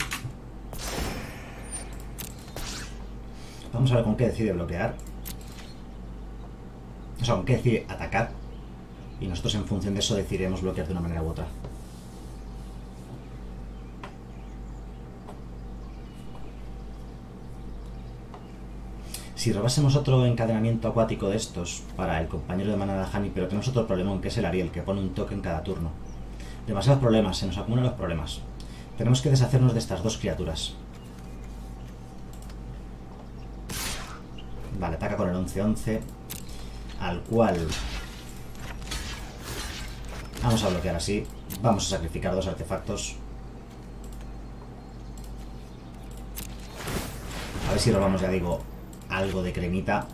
Vamos a ver con qué decide bloquear. O sea, con qué decide atacar. Y nosotros en función de eso decidiremos bloquear de una manera u otra. Si robásemos otro encadenamiento acuático de estos para el compañero de manada Hani, pero tenemos otro problemón, que es el Ariel, que pone un token cada turno. Demasiados problemas, se nos acumulan los problemas. Tenemos que deshacernos de estas 2 criaturas. Vale, ataca con el 11-11, al cual vamos a bloquear así. Vamos a sacrificar 2 artefactos. A ver si robamos, ya digo, algo de cremita.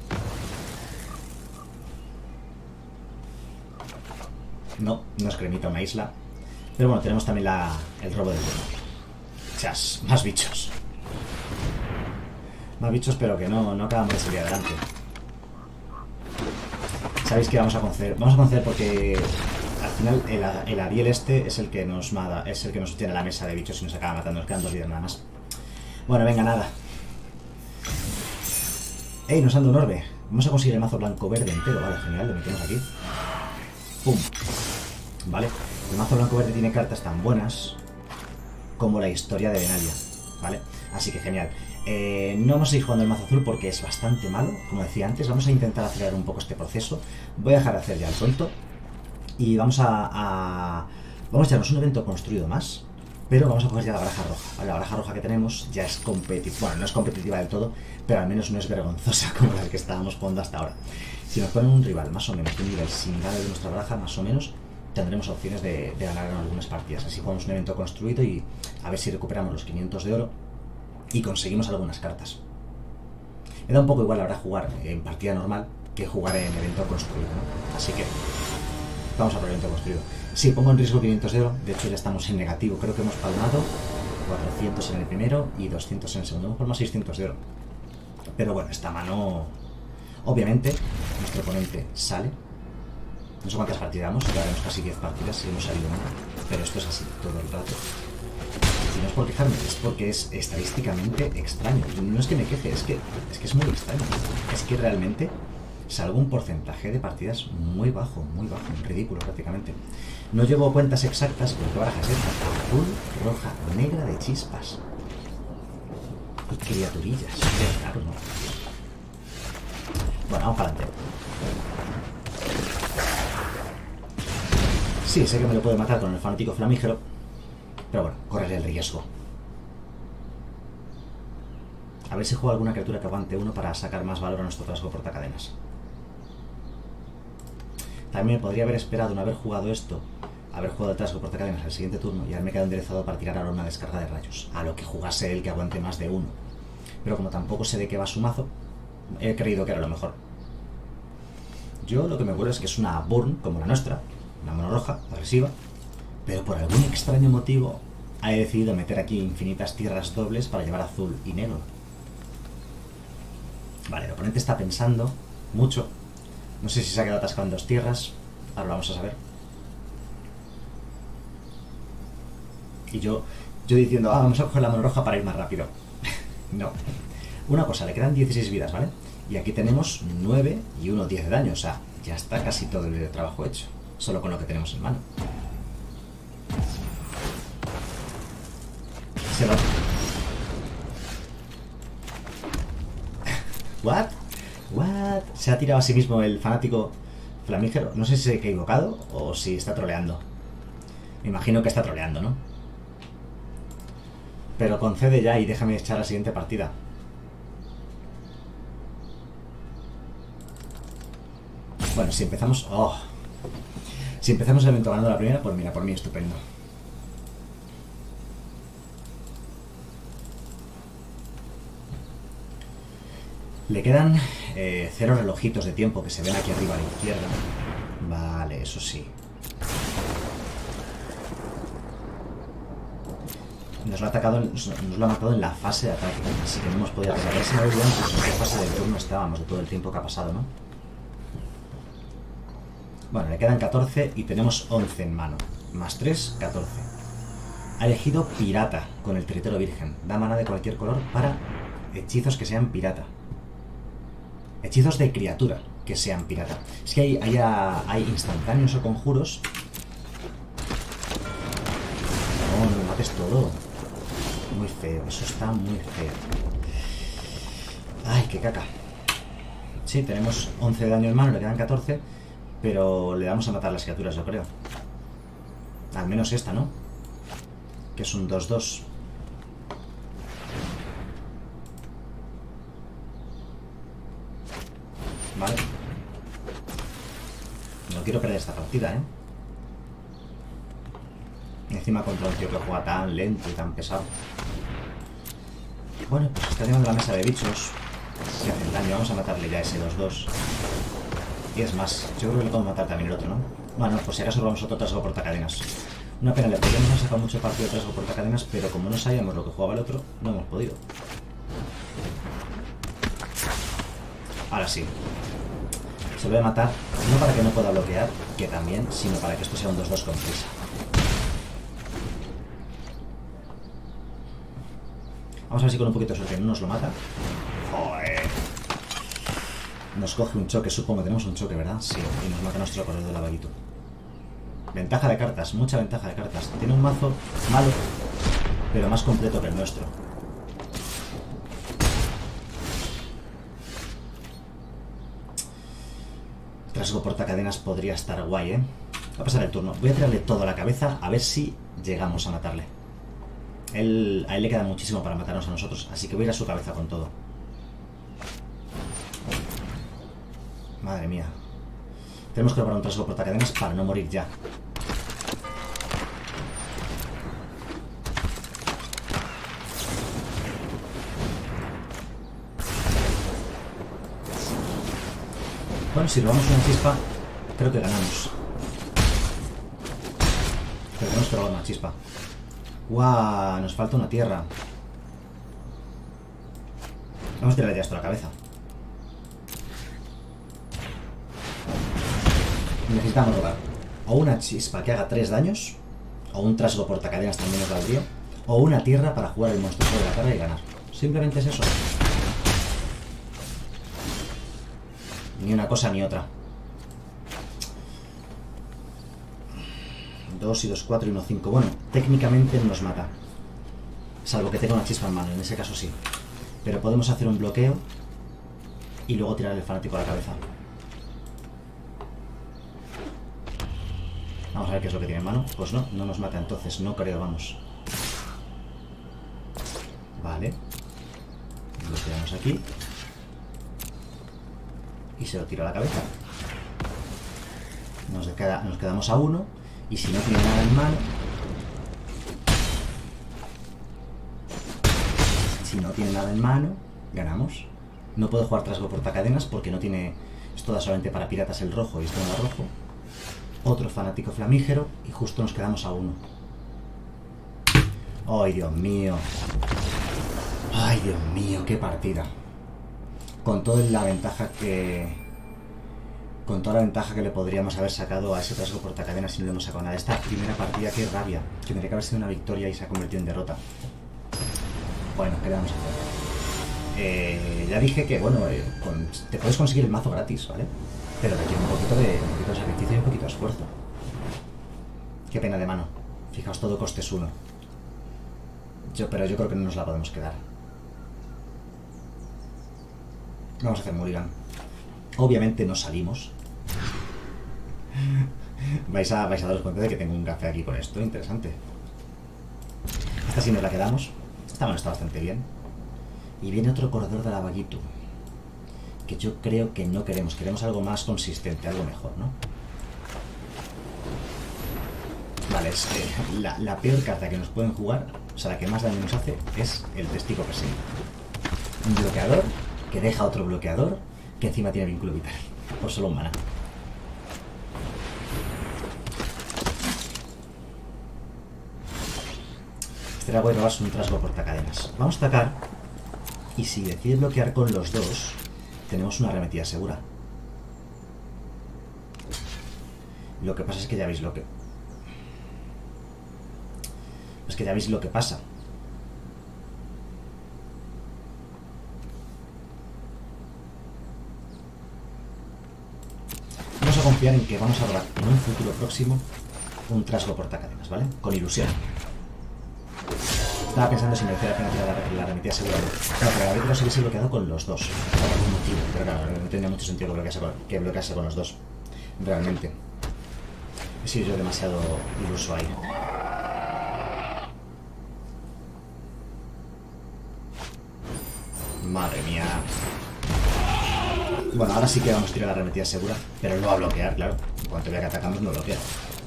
No, no es cremita, una isla. Pero bueno, tenemos también el robo del turno. Chas, más bichos. Más bichos, pero que no acabamos de salir adelante. ¿Sabéis qué vamos a conceder? Vamos a conceder porque al final el Ariel este es el que nos mata, es el que nos tiene la mesa de bichos y nos acaba matando. Nos quedan 2 vidas nada más. Bueno, venga, nada. ¡Ey! Nos han dado un orbe. Vamos a conseguir el mazo blanco-verde entero. Vale, genial, lo metemos aquí. ¡Pum! Vale. El mazo blanco-verde tiene cartas tan buenas como la historia de Benalia. ¿Vale? Así que genial. No vamos a ir jugando el mazo azul porque es bastante malo. Como decía antes, vamos a intentar acelerar un poco este proceso. Voy a dejar de hacer ya el tonto. Y vamos a echarnos un evento construido más. Pero vamos a coger ya la baraja roja. Vale, la baraja roja que tenemos ya es competitiva. Bueno, no es competitiva del todo, pero al menos no es vergonzosa como la que estábamos jugando hasta ahora. Si nos ponen un rival más o menos de un nivel similar de nuestra baraja, más o menos, tendremos opciones de ganar en algunas partidas. Así jugamos un evento construido y a ver si recuperamos los 500 de oro y conseguimos algunas cartas. Me da un poco igual ahora jugar en partida normal que jugar en evento construido, ¿no? Así que vamos a por el evento construido. Sí, pongo en riesgo 500 de oro, de hecho ya estamos en negativo, creo que hemos palmado 400 en el primero y 200 en el segundo, hemos palmado 600 de oro. Pero bueno, esta mano, obviamente, nuestro oponente sale. No sé cuántas partidas damos, llevaremos casi 10 partidas si hemos salido mal, pero esto es así todo el rato. Y no es por quejarme, es porque es estadísticamente extraño. No es que me queje, es que es muy extraño. Es que realmente salgo un porcentaje de partidas muy bajo, ridículo prácticamente. No llevo cuentas exactas, pero ¿qué baraja es esta? Azul, roja, negra de chispas. Y criaturillas. Qué raro, ¿no? Bueno, vamos para adelante. Sí, sé que me lo puede matar con el fanático flamígero, pero bueno, correré el riesgo. A ver si juego alguna criatura que aguante uno para sacar más valor a nuestro trasgo portacadenas. También me podría haber esperado no haber jugado esto, haber jugado el trasgo portacadenas al siguiente turno y haberme quedado enderezado para tirar ahora una descarga de rayos, a lo que jugase él que aguante más de uno. Pero como tampoco sé de qué va su mazo, he creído que era lo mejor. Yo lo que me acuerdo es que es una burn como la nuestra, una mono roja, agresiva, pero por algún extraño motivo he decidido meter aquí infinitas tierras dobles para llevar azul y negro. Vale, el oponente está pensando mucho. No sé si se ha quedado atascado en 2 tierras. Ahora lo vamos a saber. Y yo diciendo, vamos a coger la mano roja para ir más rápido. No. Una cosa, le quedan 16 vidas, ¿vale? Y aquí tenemos 9 y 1, 10 de daño. O sea, ya está casi todo el trabajo hecho. Solo con lo que tenemos en mano. Se va. ¿What? ¿What? Se ha tirado a sí mismo el fanático flamígero. No sé si se ha equivocado o si está troleando. Me imagino que está troleando, ¿no? Pero concede ya y déjame echar la siguiente partida. Bueno, si empezamos... ¡Oh! Si empezamos el evento ganando la primera, pues mira, por mí estupendo. Le quedan 0 relojitos de tiempo que se ven aquí arriba a la izquierda. Vale, eso sí. Nos lo ha atacado, nos lo ha matado en la fase de ataque, así que no hemos podido atacar. Se me había olvidado incluso en qué fase del turno estábamos, de todo el tiempo que ha pasado, ¿no? Bueno, le quedan 14 y tenemos 11 en mano. Más 3, 14. Ha elegido pirata con el tritero virgen. Da mana de cualquier color para hechizos que sean pirata. Hechizos de criatura que sean pirata. Es que hay instantáneos o conjuros. No, no mates todo. Muy feo, eso está muy feo. Ay, qué caca. Sí, tenemos 11 de daño en mano, le quedan 14. Pero le vamos a matar las criaturas, yo creo. Al menos esta, ¿no? Que es un 2-2. Vale. No quiero perder esta partida, ¿eh? Encima contra un tío que juega tan lento y tan pesado. Bueno, pues está llegando la mesa de bichos que hacen daño. Vamos a matarle ya ese 2-2. Y es más, yo creo que le podemos matar también el otro, ¿no? Bueno, pues si acaso robamos otro trasgo portacadenas. Una pena, le podríamos haber sacado mucho partido de trasgo portacadenas, pero como no sabíamos lo que jugaba el otro, no hemos podido. Ahora sí. Se lo voy a matar, no para que no pueda bloquear, que también, sino para que esto sea un 2-2 con prisa. Vamos a ver si con un poquito de suerte no nos lo mata. ¡Joder! Nos coge un choque, supongo. Tenemos un choque, ¿verdad? Sí, y nos mata nuestro corredor de lavadito. Ventaja de cartas, mucha ventaja de cartas. Tiene un mazo malo, pero más completo que el nuestro. Trasgo portacadenas podría estar guay, ¿eh? Va a pasar el turno. Voy a tirarle todo a la cabeza a ver si llegamos a matarle. A él le queda muchísimo para matarnos a nosotros, así que voy a ir a su cabeza con todo. Madre mía. Tenemos que robar un trasgo portacadenas para no morir ya. Bueno, si robamos una chispa, creo que ganamos. Pero tenemos que robar una chispa. ¡Guau! Nos falta una tierra. Vamos a tirarle ya esto a la cabeza. Necesitamos robar o una chispa que haga 3 daños, o un trasgo portacadenas también nos valdría, o una tierra para jugar el monstruo de la cara y ganar. Simplemente es eso. Ni una cosa ni otra. 2 y 2, 4 y 1, 5. Bueno, técnicamente nos mata. Salvo que tenga una chispa en mano, en ese caso sí. Pero podemos hacer un bloqueo y luego tirar el fanático a la cabeza. Vamos a ver qué es lo que tiene en mano. Pues no, no nos mata entonces, no creo, vamos. Vale. Lo tiramos aquí. Y se lo tiro a la cabeza. Nos quedamos a 1. Y si no tiene nada en mano... Si no tiene nada en mano, ganamos. No puedo jugar trasgo portacadenas porque no tiene... Esto da solamente para piratas el rojo y esto no da rojo. Otro fanático flamígero y justo nos quedamos a 1. ¡Ay, Dios mío! ¡Ay, Dios mío! ¡Qué partida! Con toda la ventaja que... Con toda la ventaja que le podríamos haber sacado a ese trasgo portacadenas si no le hemos sacado nada. Esta primera partida, qué rabia. Que tendría que haber sido una victoria y se ha convertido en derrota. Bueno, ¿qué le vamos a hacer? Ya dije que, bueno, te puedes conseguir el mazo gratis, ¿vale? Pero requiere un poquito de sacrificio y un poquito de esfuerzo. Qué pena de mano. Fijaos, todo costes 1. Pero yo creo que no nos la podemos quedar. Vamos a hacer mulligan. Obviamente no salimos. Vais a daros cuenta de que tengo un café aquí con esto. Interesante. Esta sí nos la quedamos. Esta mano está bastante bien. Y viene otro corredor de la Vaguitu. Que yo creo que no queremos. Queremos algo más consistente, algo mejor, ¿no? Vale, es la peor carta que nos pueden jugar, o sea, la que más daño nos hace, es el testigo perseguido. Un bloqueador que deja otro bloqueador que encima tiene vínculo vital. Por solo un mana. Este voy a robarse un trasgo portacadenas. Vamos a atacar. Y si decide bloquear con los dos, tenemos una arremetida segura. Lo que pasa es que ya veis lo que... Es que ya veis lo que pasa. Vamos a confiar en que vamos a robar en un futuro próximo un trasgo portacadenas, ¿vale? Con ilusión. Estaba pensando si merecía la pena tirar la arremetida segura. Claro, pero a veces los hubiese bloqueado con los dos. Por algún motivo. Pero claro, no tenía mucho sentido que bloquease con los dos. Realmente. He sido yo demasiado iluso ahí. Madre mía. Bueno, ahora sí que vamos a tirar la arremetida segura. Pero no va a bloquear, claro. En cuanto vea que atacamos, no bloquea.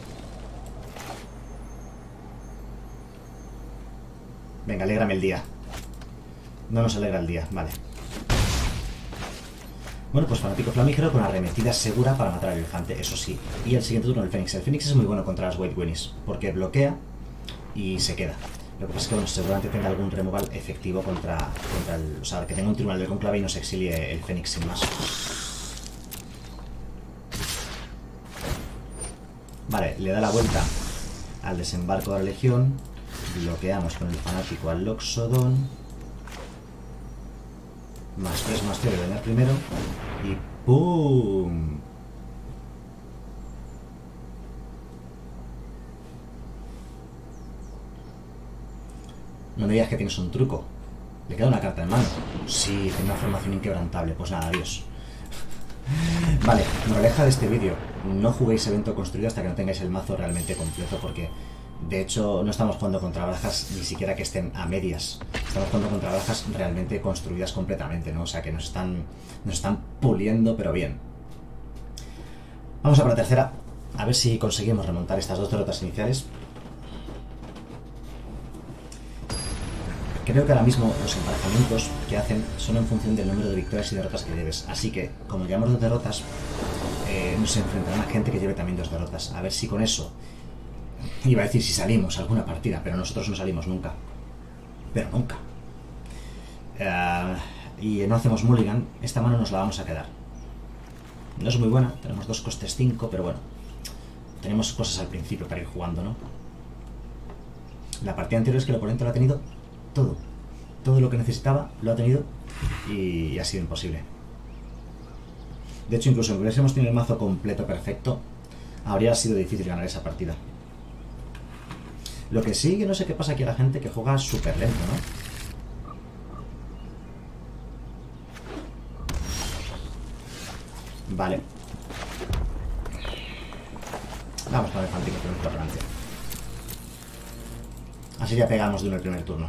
Venga, alégrame el día. No nos alegra el día, vale. Bueno, pues fanático flamígero con arremetida segura para matar al elefante, eso sí. Y el siguiente turno el Fénix. El Fénix es muy bueno contra las White Winnies, porque bloquea y se queda. Lo que pasa es que, bueno, seguramente tenga algún removal efectivo contra el... O sea, que tenga un tribunal del conclave y no se exilie el Fénix sin más. Vale, le da la vuelta al desembarco de la Legión. Bloqueamos con el fanático al Loxodon. Más 3/3 de dañar primero. Y ¡pum! No me digas que tienes un truco. Le queda una carta en mano. Sí, tiene una formación inquebrantable. Pues nada, adiós. Vale, moraleja de este vídeo. No juguéis evento construido hasta que no tengáis el mazo realmente completo, porque de hecho no estamos jugando contra barajas ni siquiera que estén a medias. Estamos jugando contra barajas realmente construidas completamente, ¿no? O sea que nos están puliendo, pero bien. Vamos a por la tercera. A ver si conseguimos remontar estas dos derrotas iniciales. Creo que ahora mismo los emparejamientos que hacen son en función del número de victorias y derrotas que lleves. Así que, como llevamos 2 derrotas, nos enfrentarán a gente que lleve también 2 derrotas. A ver si con eso... Iba a decir si salimos alguna partida, pero nosotros no salimos nunca. Pero nunca. Y no hacemos mulligan, esta mano nos la vamos a quedar. No es muy buena, tenemos 2 costes 5, pero bueno. Tenemos cosas al principio para ir jugando, ¿no? La partida anterior es que el oponente lo ha tenido todo. Todo lo que necesitaba lo ha tenido y ha sido imposible. De hecho, incluso si hubiésemos tenido el mazo completo perfecto, habría sido difícil ganar esa partida. Lo que sí, que no sé qué pasa aquí a la gente que juega súper lento, ¿no? Vale. Vamos con el elefante que tenemos por delante. Así ya pegamos de uno el primer turno.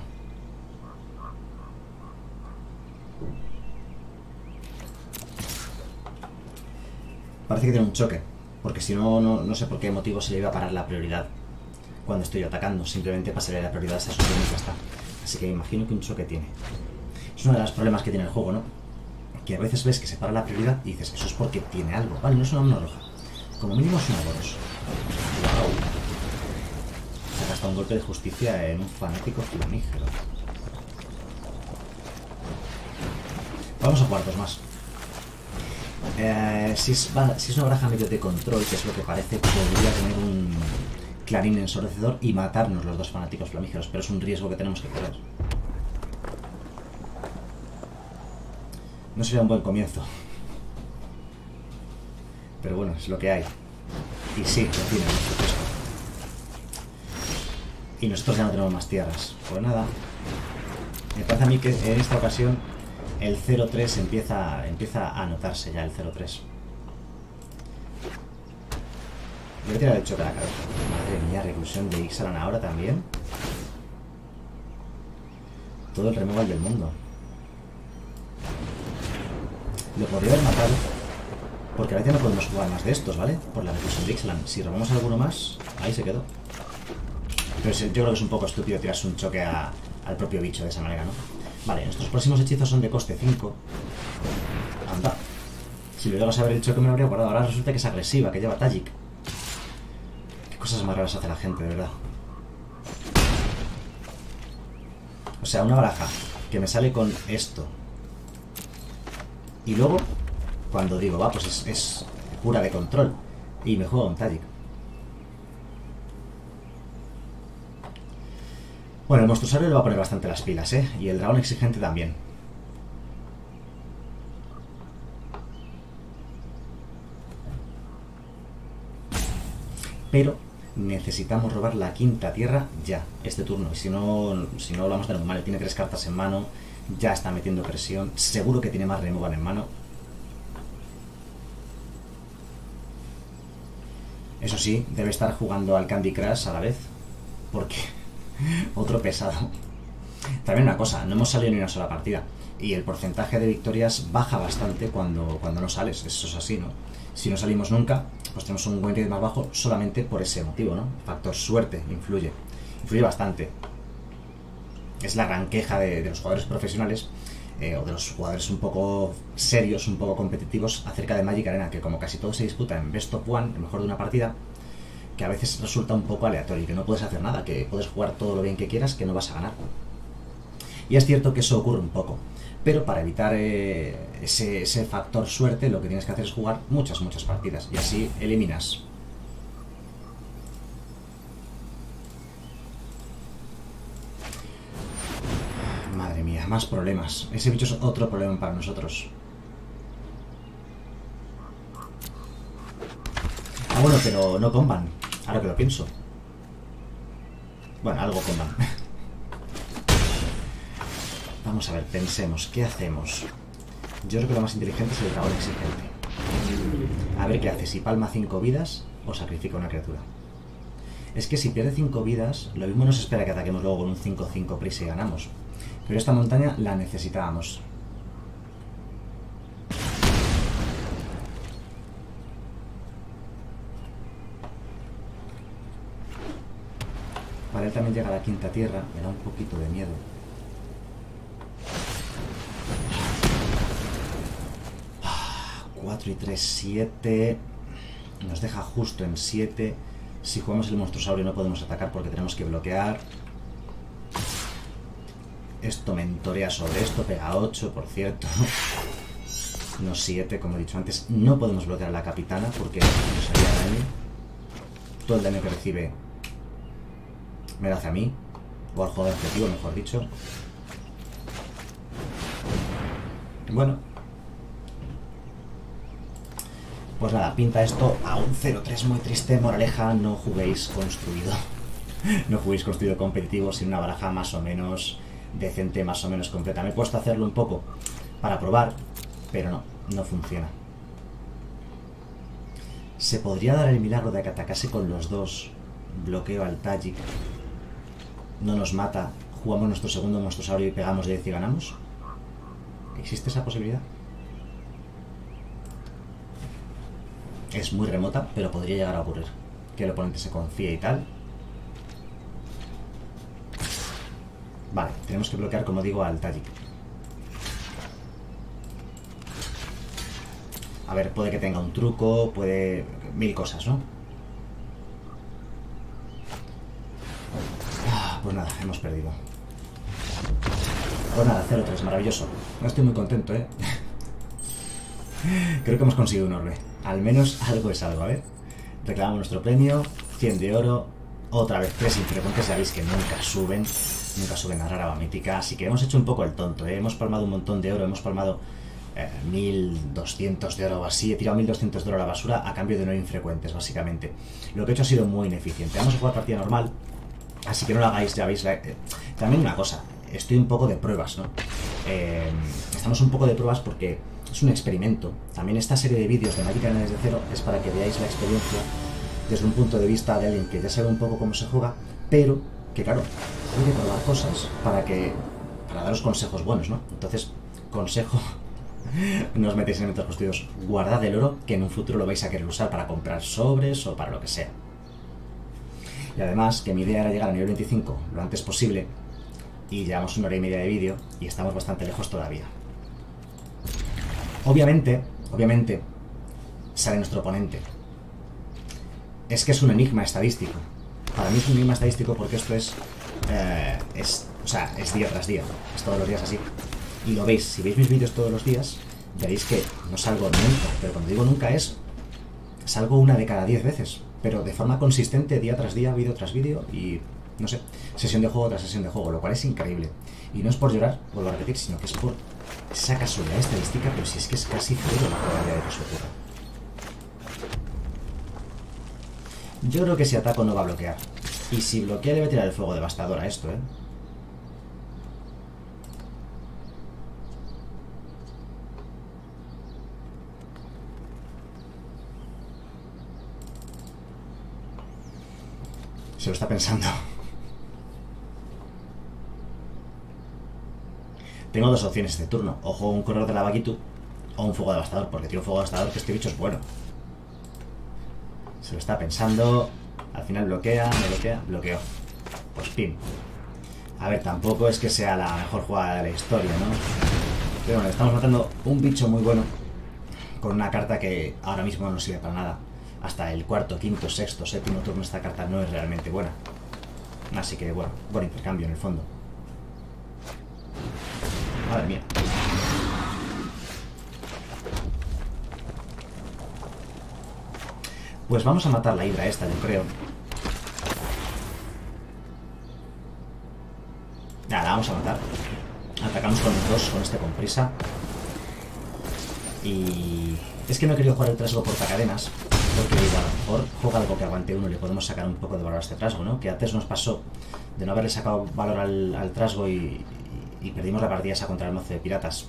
Parece que tiene un choque. Porque si no, no sé por qué motivo se le iba a parar la prioridad cuando estoy atacando. Simplemente pasaré la prioridad a esa solución y ya está. Así que imagino que un choque tiene. Es uno de los problemas que tiene el juego, ¿no? Que a veces ves que se para la prioridad y dices, eso es porque tiene algo. Vale, no es una mano roja. Como mínimo es una Boros. Wow. Se ha gastado un golpe de justicia en un fanático flamígero. Vamos a jugar dos más. Si es una baraja medio de control, que es lo que parece, podría tener un clarín ensordecedor y matarnos los dos fanáticos flamígeros, pero es un riesgo que tenemos que correr. No sería un buen comienzo. Pero bueno, es lo que hay. Y sí, lo tiene, por supuesto. Y nosotros ya no tenemos más tierras. Pues nada. Me parece a mí que en esta ocasión el 0-3 empieza a notarse ya, el 0-3. Voy a tirar el choque a la cabeza. Madre mía, reclusión de Ixalan ahora también. Todo el removal del mundo. Lo podría haber matado, porque a veces no podemos jugar más de estos, ¿vale? Por la reclusión de Ixalan. Si robamos alguno más, ahí se quedó. Pero yo creo que es un poco estúpido tirarse un choque al propio bicho de esa manera, ¿no? Vale, nuestros próximos hechizos son de coste 5. Anda. Si le llego a saber el choque me lo habría guardado. Ahora resulta que es agresiva, que lleva Tajik. Qué cosas más raras hace la gente, de verdad. O sea, una baraja que me sale con esto. Y luego, cuando digo, va, pues es pura de control. Y me juego un Tajik. Bueno, el monstruosario le va a poner bastante las pilas, ¿eh? Y el dragón exigente también. Pero necesitamos robar la quinta tierra ya, este turno. Y si no lo vamos a tener muy mal. Tiene 3 cartas en mano, ya está metiendo presión. Seguro que tiene más removal en mano. Eso sí, debe estar jugando al Candy Crush a la vez. Porque... otro pesado. También una cosa, no hemos salido ni una sola partida. Y el porcentaje de victorias baja bastante cuando no sales. Eso es así, ¿no? Si no salimos nunca, pues tenemos un win rate más bajo solamente por ese motivo, ¿no? Factor suerte influye. Influye bastante. Es la gran queja de los jugadores profesionales, o de los jugadores un poco serios, un poco competitivos, acerca de Magic Arena, que como casi todo se disputa en Best of One, el mejor de una partida, que a veces resulta un poco aleatorio y que no puedes hacer nada, que puedes jugar todo lo bien que quieras, que no vas a ganar. Y es cierto que eso ocurre un poco, pero para evitar ese factor suerte, lo que tienes que hacer es jugar muchas partidas, y así eliminas. Madre mía, más problemas. Ese bicho es otro problema para nosotros. Ah, bueno, pero no comban. Ahora que lo pienso. Bueno, algo comban. Vamos a ver, pensemos. ¿Qué hacemos? Yo creo que lo más inteligente es el dragón exigente. A ver qué hace. Si palma 5 vidas o sacrifica una criatura. Es que si pierde 5 vidas, lo mismo nos espera que ataquemos luego con un 5-5 prisa y ganamos. Pero esta montaña la necesitábamos. Para él también llega a la quinta tierra, me da un poquito de miedo. Ah, 4 y 3, 7. Nos deja justo en 7. Si jugamos el monstruosaurio no podemos atacar porque tenemos que bloquear. Esto mentorea sobre esto, pega 8, por cierto. No 7, como he dicho antes. No podemos bloquear a la capitana porque nos haría daño. Todo el daño que recibe me lo hace a mí, o al jugador objetivo, mejor dicho. Bueno, pues nada, pinta esto a un 0-3 muy triste. Moraleja, no juguéis construido. No juguéis construido competitivo sin una baraja más o menos decente, más o menos completa. Me he puesto a hacerlo un poco para probar, pero no funciona. Se podría dar el milagro de que atacase con los dos. Bloqueo al Tajik. No nos mata, jugamos nuestro segundo monstruosaurio y pegamos de 10 y ganamos. ¿Existe esa posibilidad? es muy remota, pero podría llegar a ocurrir. Que el oponente se confíe y tal. Vale, tenemos que bloquear, como digo, al Tajik. A ver, puede que tenga un truco, puede... mil cosas, ¿no? Pues nada, hemos perdido. Pues nada, 0-3, maravilloso. No estoy muy contento, ¿eh? Creo que hemos conseguido un orbe. Al menos algo es algo, a ver. Reclamamos nuestro premio, 100 de oro. Otra vez 3 infrecuentes, sabéis que nunca suben. Nunca suben a rara o a mítica. Así que hemos hecho un poco el tonto, ¿eh? Hemos palmado un montón de oro, hemos palmado 1200 de oro o así. He tirado 1200 de oro a la basura a cambio de no infrecuentes, básicamente. Lo que he hecho ha sido muy ineficiente. Vamos a jugar partida normal. Así que no lo hagáis, ya veis. También una cosa, estoy un poco de pruebas, ¿no? Estamos un poco de pruebas porque es un experimento. También esta serie de vídeos de Magic Arena desde cero es para que veáis la experiencia desde un punto de vista de alguien que ya sabe un poco cómo se juega, pero que claro, hay que probar cosas para daros consejos buenos, ¿no? Entonces, consejo, no os metéis en metros construidos, guardad el oro que en un futuro lo vais a querer usar para comprar sobres o para lo que sea. Y además, que mi idea era llegar a nivel 25 lo antes posible, y llevamos 1 hora y media de vídeo y estamos bastante lejos todavía. Obviamente, sale nuestro oponente. Es que es un enigma estadístico. Para mí es un enigma estadístico porque esto es día tras día. Es todos los días así. Y lo veis, si veis mis vídeos todos los días, veréis que no salgo nunca. Pero cuando digo nunca salgo 1 de cada 10 veces. Pero de forma consistente, día tras día, vídeo tras vídeo y, no sé, sesión de juego tras sesión de juego, lo cual es increíble. Y no es por llorar, vuelvo a repetir, sino que es por esa casualidad estadística, pero si es que es casi cero la probabilidad de que eso ocurra. Yo creo que si ataco no va a bloquear. Y si bloquea le voy a tirar el fuego devastador a esto, ¿eh? Se lo está pensando. Tengo 2 opciones este turno. O juego un corredor de la Bakitu o un fuego devastador, porque tiro un fuego devastador que este bicho es bueno. Se lo está pensando. Al final bloquea, me bloquea, bloqueó. Pues pim. A ver, tampoco es que sea la mejor jugada de la historia, ¿no? Pero bueno, estamos matando un bicho muy bueno con una carta que ahora mismo no sirve para nada. Hasta el cuarto, quinto, sexto, séptimo turno esta carta no es realmente buena. Así que bueno, buen intercambio en el fondo. Madre mía. Pues vamos a matar la hidra esta, yo creo. Nada, la vamos a matar. Atacamos con los 2, con este con prisa. Y... es que no he querido jugar el trasgo portacadenas, porque digo, a lo mejor juega algo que aguante 1 y le podemos sacar un poco de valor a este trasgo, ¿no? Que antes nos pasó de no haberle sacado valor al trasgo y perdimos la partida esa contra el mazo de piratas.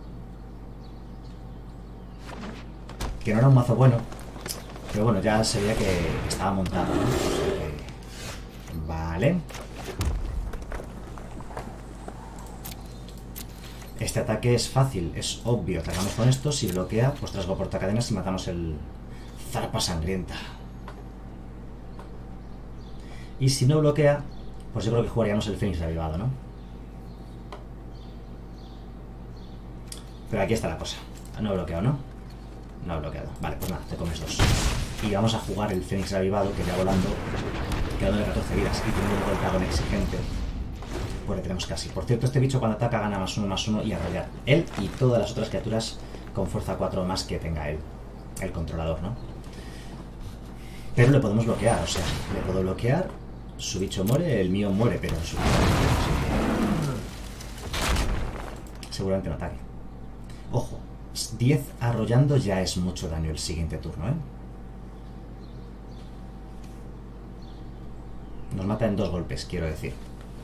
Que no era un mazo bueno, pero bueno, ya se veía que estaba montado, ¿no? O sea que... vale. Este ataque es fácil, es obvio. Atacamos con esto, si bloquea, pues trasgo portacadenas y matamos el zarpa sangrienta. Y si no bloquea, pues yo creo que jugaríamos el Fénix Avivado, ¿no? Pero aquí está la cosa. No he bloqueado, ¿no? No he bloqueado. Vale, pues nada, te comes 2. Y vamos a jugar el Fénix Avivado, que ya volando, quedando de 14 vidas y teniendo el dragón exigente. Pues le tenemos casi. Por cierto, este bicho cuando ataca gana +1/+1 y arrollar. Él y todas las otras criaturas con fuerza 4 más que tenga él. El controlador, ¿no? Pero le podemos bloquear, o sea, le puedo bloquear, su bicho muere, el mío muere, pero su bicho muere, seguramente no ataque. Ojo, 10 arrollando ya es mucho daño el siguiente turno, ¿eh? Nos mata en 2 golpes, quiero decir.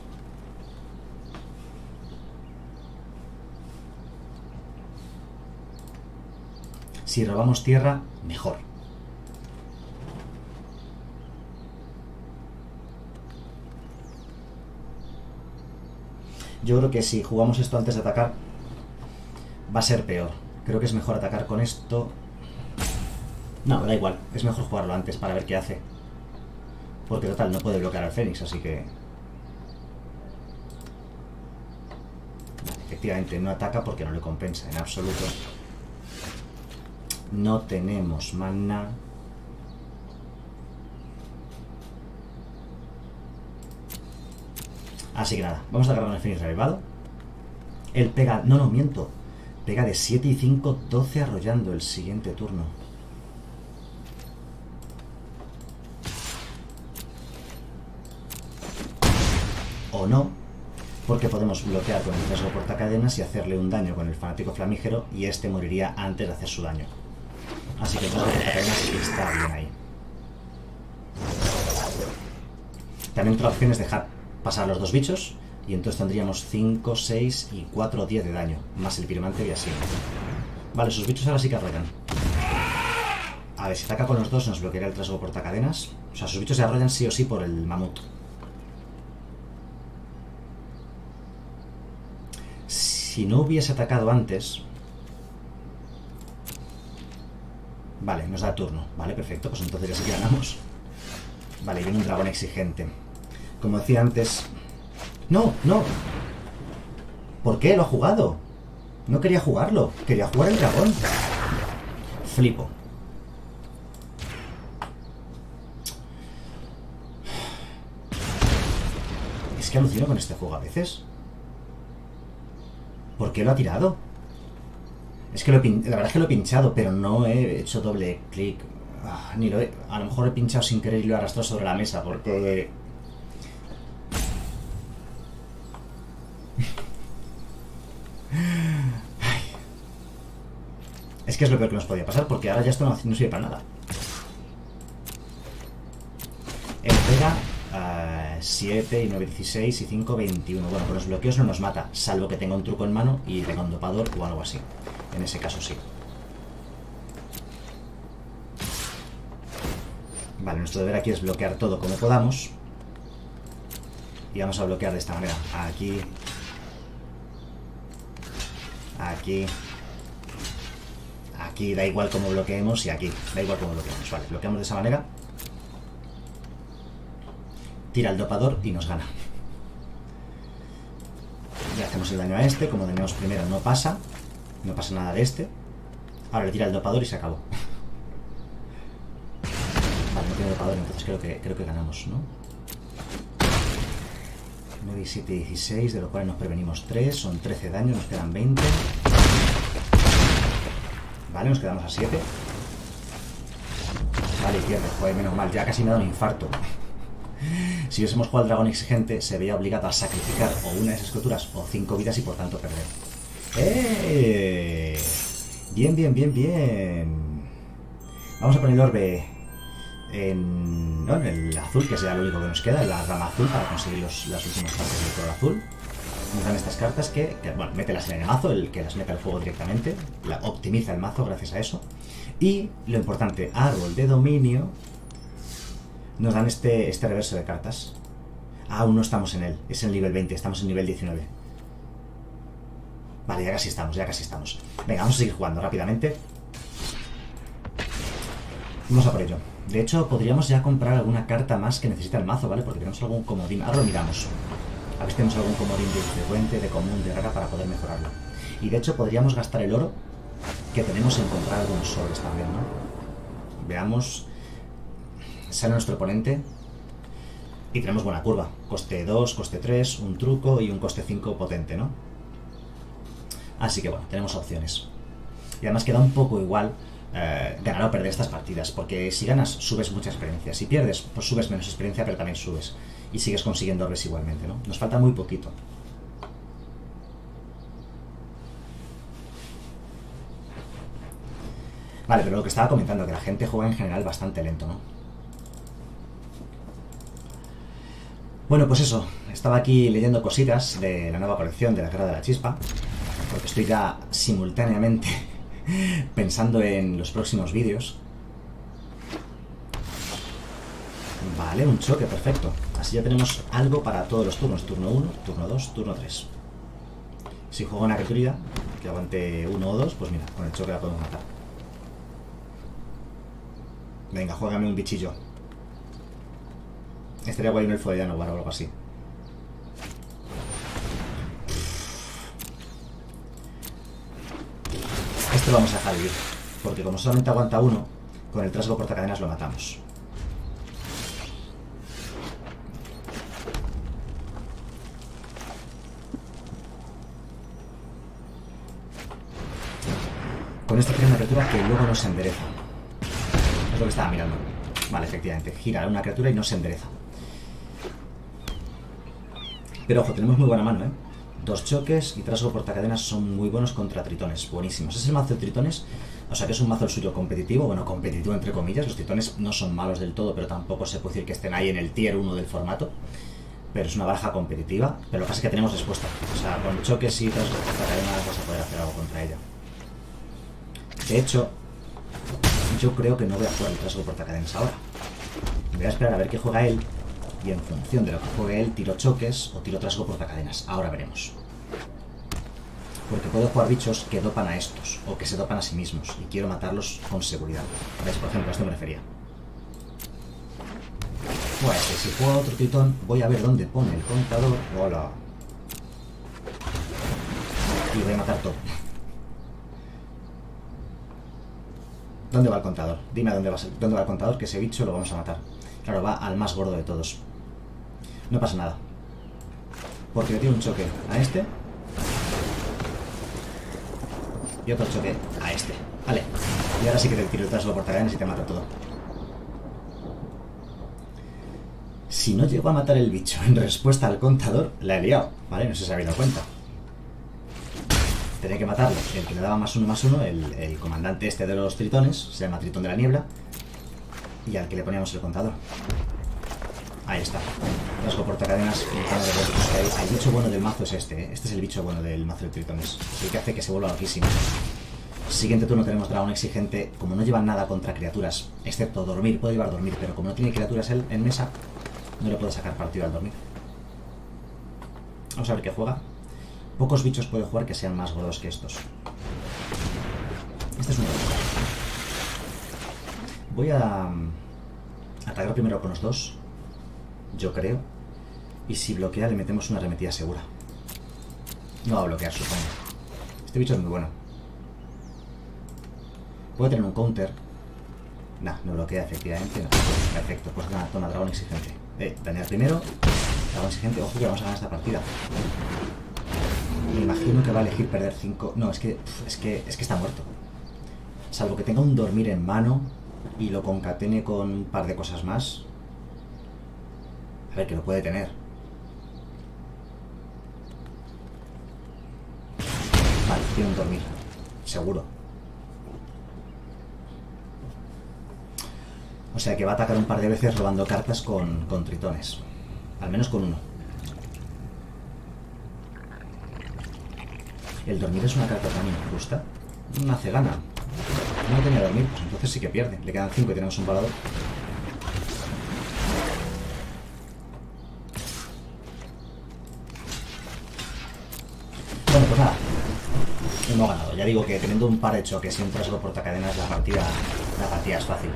Si robamos tierra, mejor. Yo creo que si jugamos esto antes de atacar, va a ser peor. Creo que es mejor atacar con esto. No, da igual. Es mejor jugarlo antes para ver qué hace. Porque total, no puede bloquear al Fénix, así que... Efectivamente, no ataca porque no le compensa en absoluto. No tenemos mana. Así que nada, vamos a agarrar el Fénix revivado. Él pega... No, no, miento. Pega de 7 y 5, 12 arrollando el siguiente turno. O no, porque podemos bloquear con el riesgo portacadenas y hacerle un daño con el fanático flamígero y este moriría antes de hacer su daño. Así que el riesgo portacadenas está bien ahí. También otra opción es dejar pasar los dos bichos y entonces tendríamos 5, 6 y 4 o 10 de daño, más el piromante y así. Vale, sus bichos ahora sí que arrollan. A ver, si ataca con los dos nos bloqueará el riesgo portacadenas. O sea, sus bichos se arrollan sí o sí por el mamut. Si no hubiese atacado antes... Vale, nos da turno. Vale, perfecto, pues entonces ya sí que ganamos. Vale, viene un dragón exigente. Como decía antes... ¡No! ¡No! ¿Por qué lo ha jugado? No quería jugarlo. Quería jugar el dragón. Flipo. Es que alucino con este juego a veces. ¿Por qué lo ha tirado? Es que la verdad es que lo he pinchado, pero no he hecho doble clic. Ni lo he... A lo mejor he pinchado sin querer y lo he arrastrado sobre la mesa, porque... Es que es lo peor que nos podía pasar, porque ahora ya esto no sirve para nada. Él pega 7 y 9, 16 y 5, 21. Bueno, con los bloqueos no nos mata, salvo que tenga un truco en mano y tenga un dopador o algo así. En ese caso sí. Vale, nuestro deber aquí es bloquear todo como podamos. Y vamos a bloquear de esta manera. Aquí. Aquí. Aquí da igual cómo bloqueemos y aquí. Da igual cómo bloqueemos. Vale, bloqueamos de esa manera. Tira el dopador y nos gana. Ya hacemos el daño a este. Como dañamos primero no pasa. No pasa nada de este. Ahora le tira el dopador y se acabó. Vale, no tiene dopador, entonces creo que ganamos, ¿no? 9, 7, 16, de lo cual nos prevenimos 3. Son 13 daños, nos quedan 20. Vale, nos quedamos a 7. Vale, y pierde. Joder, menos mal, ya casi me da un infarto. Si hubiésemos jugado al dragón exigente, se veía obligado a sacrificar o una de esas criaturas o 5 vidas y por tanto perder. Bien, bien, bien, bien. Vamos a poner el orbe en el azul, que sea lo único que nos queda, en la rama azul, para conseguir las últimas partes del color azul. Nos dan estas cartas que bueno, mételas en el mazo, el que las mete al fuego directamente, optimiza el mazo gracias a eso. Y lo importante, árbol de dominio. Nos dan este reverso de cartas. Aún no estamos en él, es el nivel 20, estamos en nivel 19. Vale, ya casi estamos, ya casi estamos. Venga, vamos a seguir jugando rápidamente. Vamos a por ello. De hecho, podríamos ya comprar alguna carta más que necesita el mazo, ¿vale? Porque tenemos algún comodín. Ahora lo miramos. A ver si tenemos algún comodín de frecuente, de común, de rara para poder mejorarlo. Y de hecho, podríamos gastar el oro que tenemos en comprar algunos sobres también, ¿no? Veamos. Sale nuestro oponente y tenemos buena curva. Coste 2, coste 3, un truco y un coste 5 potente, ¿no? Así que bueno, tenemos opciones. Y además queda un poco igual ganar o perder estas partidas, porque si ganas subes mucha experiencia, si pierdes pues subes menos experiencia, pero también subes y sigues consiguiendo orbes igualmente, ¿no? Nos falta muy poquito. Vale, pero lo que estaba comentando, que la gente juega en general bastante lento, ¿no? Bueno, pues eso, estaba aquí leyendo cositas de la nueva colección de la Guerra de la Chispa, porque estoy ya simultáneamente pensando en los próximos vídeos. Vale, un choque, perfecto. Así ya tenemos algo para todos los turnos. Turno 1, turno 2, turno 3. Si juego una criatura que aguante 1 o 2, pues mira, con el choque la podemos matar. Venga, juégame un bichillo. Estaría guay un elfo de Danovar o algo así. Este lo vamos a dejar vivir, porque como solamente aguanta uno, con el trasgo portacadenas lo matamos. Con esto crea una criatura que luego no se endereza. Es lo que estaba mirando. Vale, efectivamente, gira una criatura y no se endereza. Pero ojo, tenemos muy buena mano, ¿eh? 2 choques y trasgo portacadenas son muy buenos contra tritones, buenísimos. Es el mazo de tritones, o sea que es un mazo el suyo competitivo, bueno, competitivo entre comillas. Los tritones no son malos del todo, pero tampoco se puede decir que estén ahí en el tier 1 del formato. Pero es una baraja competitiva, pero lo que pasa es que tenemos respuesta. O sea, con choques y trasgo portacadenas vas a poder hacer algo contra ella. De hecho, yo creo que no voy a jugar el trasgo portacadenas ahora. Voy a esperar a ver qué juega él. Y en función de lo que juegue él, tiro choques o tiro trasgo portacadenas. Ahora veremos. Porque puedo jugar bichos que dopan a estos, o que se dopan a sí mismos, y quiero matarlos con seguridad. ¿Veis? Por ejemplo, a esto me refería. Pues si juego otro tritón, voy a ver dónde pone el contador. Hola. Y voy a matar todo. ¿Dónde va el contador? Dime dónde va el contador, que ese bicho lo vamos a matar. Claro, va al más gordo de todos. No pasa nada. Porque le tiro un choque a este. Y otro choque a este. Vale. Y ahora sí que te tiro el trasgo portacadenas y te mato todo. Si no llego a matar el bicho en respuesta al contador, la he liado. Vale, no sé si se habéis dado cuenta. Tenía que matarlo. El que le daba +1/+1, el comandante este de los tritones, se llama Tritón de la Niebla. Y al que le poníamos el contador. Ahí está. Trasgo portacadenas. El bicho bueno del mazo es este, ¿eh? Este es el bicho bueno del mazo de tritones. Es el que hace que se vuelva loquísimo. Siguiente turno tenemos dragón exigente. Como no lleva nada contra criaturas, excepto dormir, puede llevar dormir, pero como no tiene criaturas él en mesa, no le puede sacar partido al dormir. Vamos a ver qué juega. Pocos bichos puede jugar que sean más gordos que estos. Este es un error. Voy a atacar primero con los dos, yo creo. Y si bloquea le metemos una arremetida segura. No va a bloquear, supongo. Este bicho es muy bueno. Puede tener un counter. Nah, no bloquea efectivamente. No. Perfecto, pues nada, toma dragón exigente. Dañar primero. Dragón exigente. Ojo que vamos a ganar esta partida. Me imagino que va a elegir perder 5. No, es que está muerto. Salvo que tenga un dormir en mano y lo concatene con un par de cosas más. A ver, que lo puede tener. Vale, tiene un dormir. Seguro. O sea que va a atacar un par de veces robando cartas con tritones. Al menos con uno. El dormir es una carta tan injusta. No hace gana. No tenía dormir, pues entonces sí que pierde. Le quedan 5 y tenemos un palador. Bueno, pues nada. Hemos ganado. Ya digo que teniendo un par de choques y un trasgo portacadenas, la partida es fácil.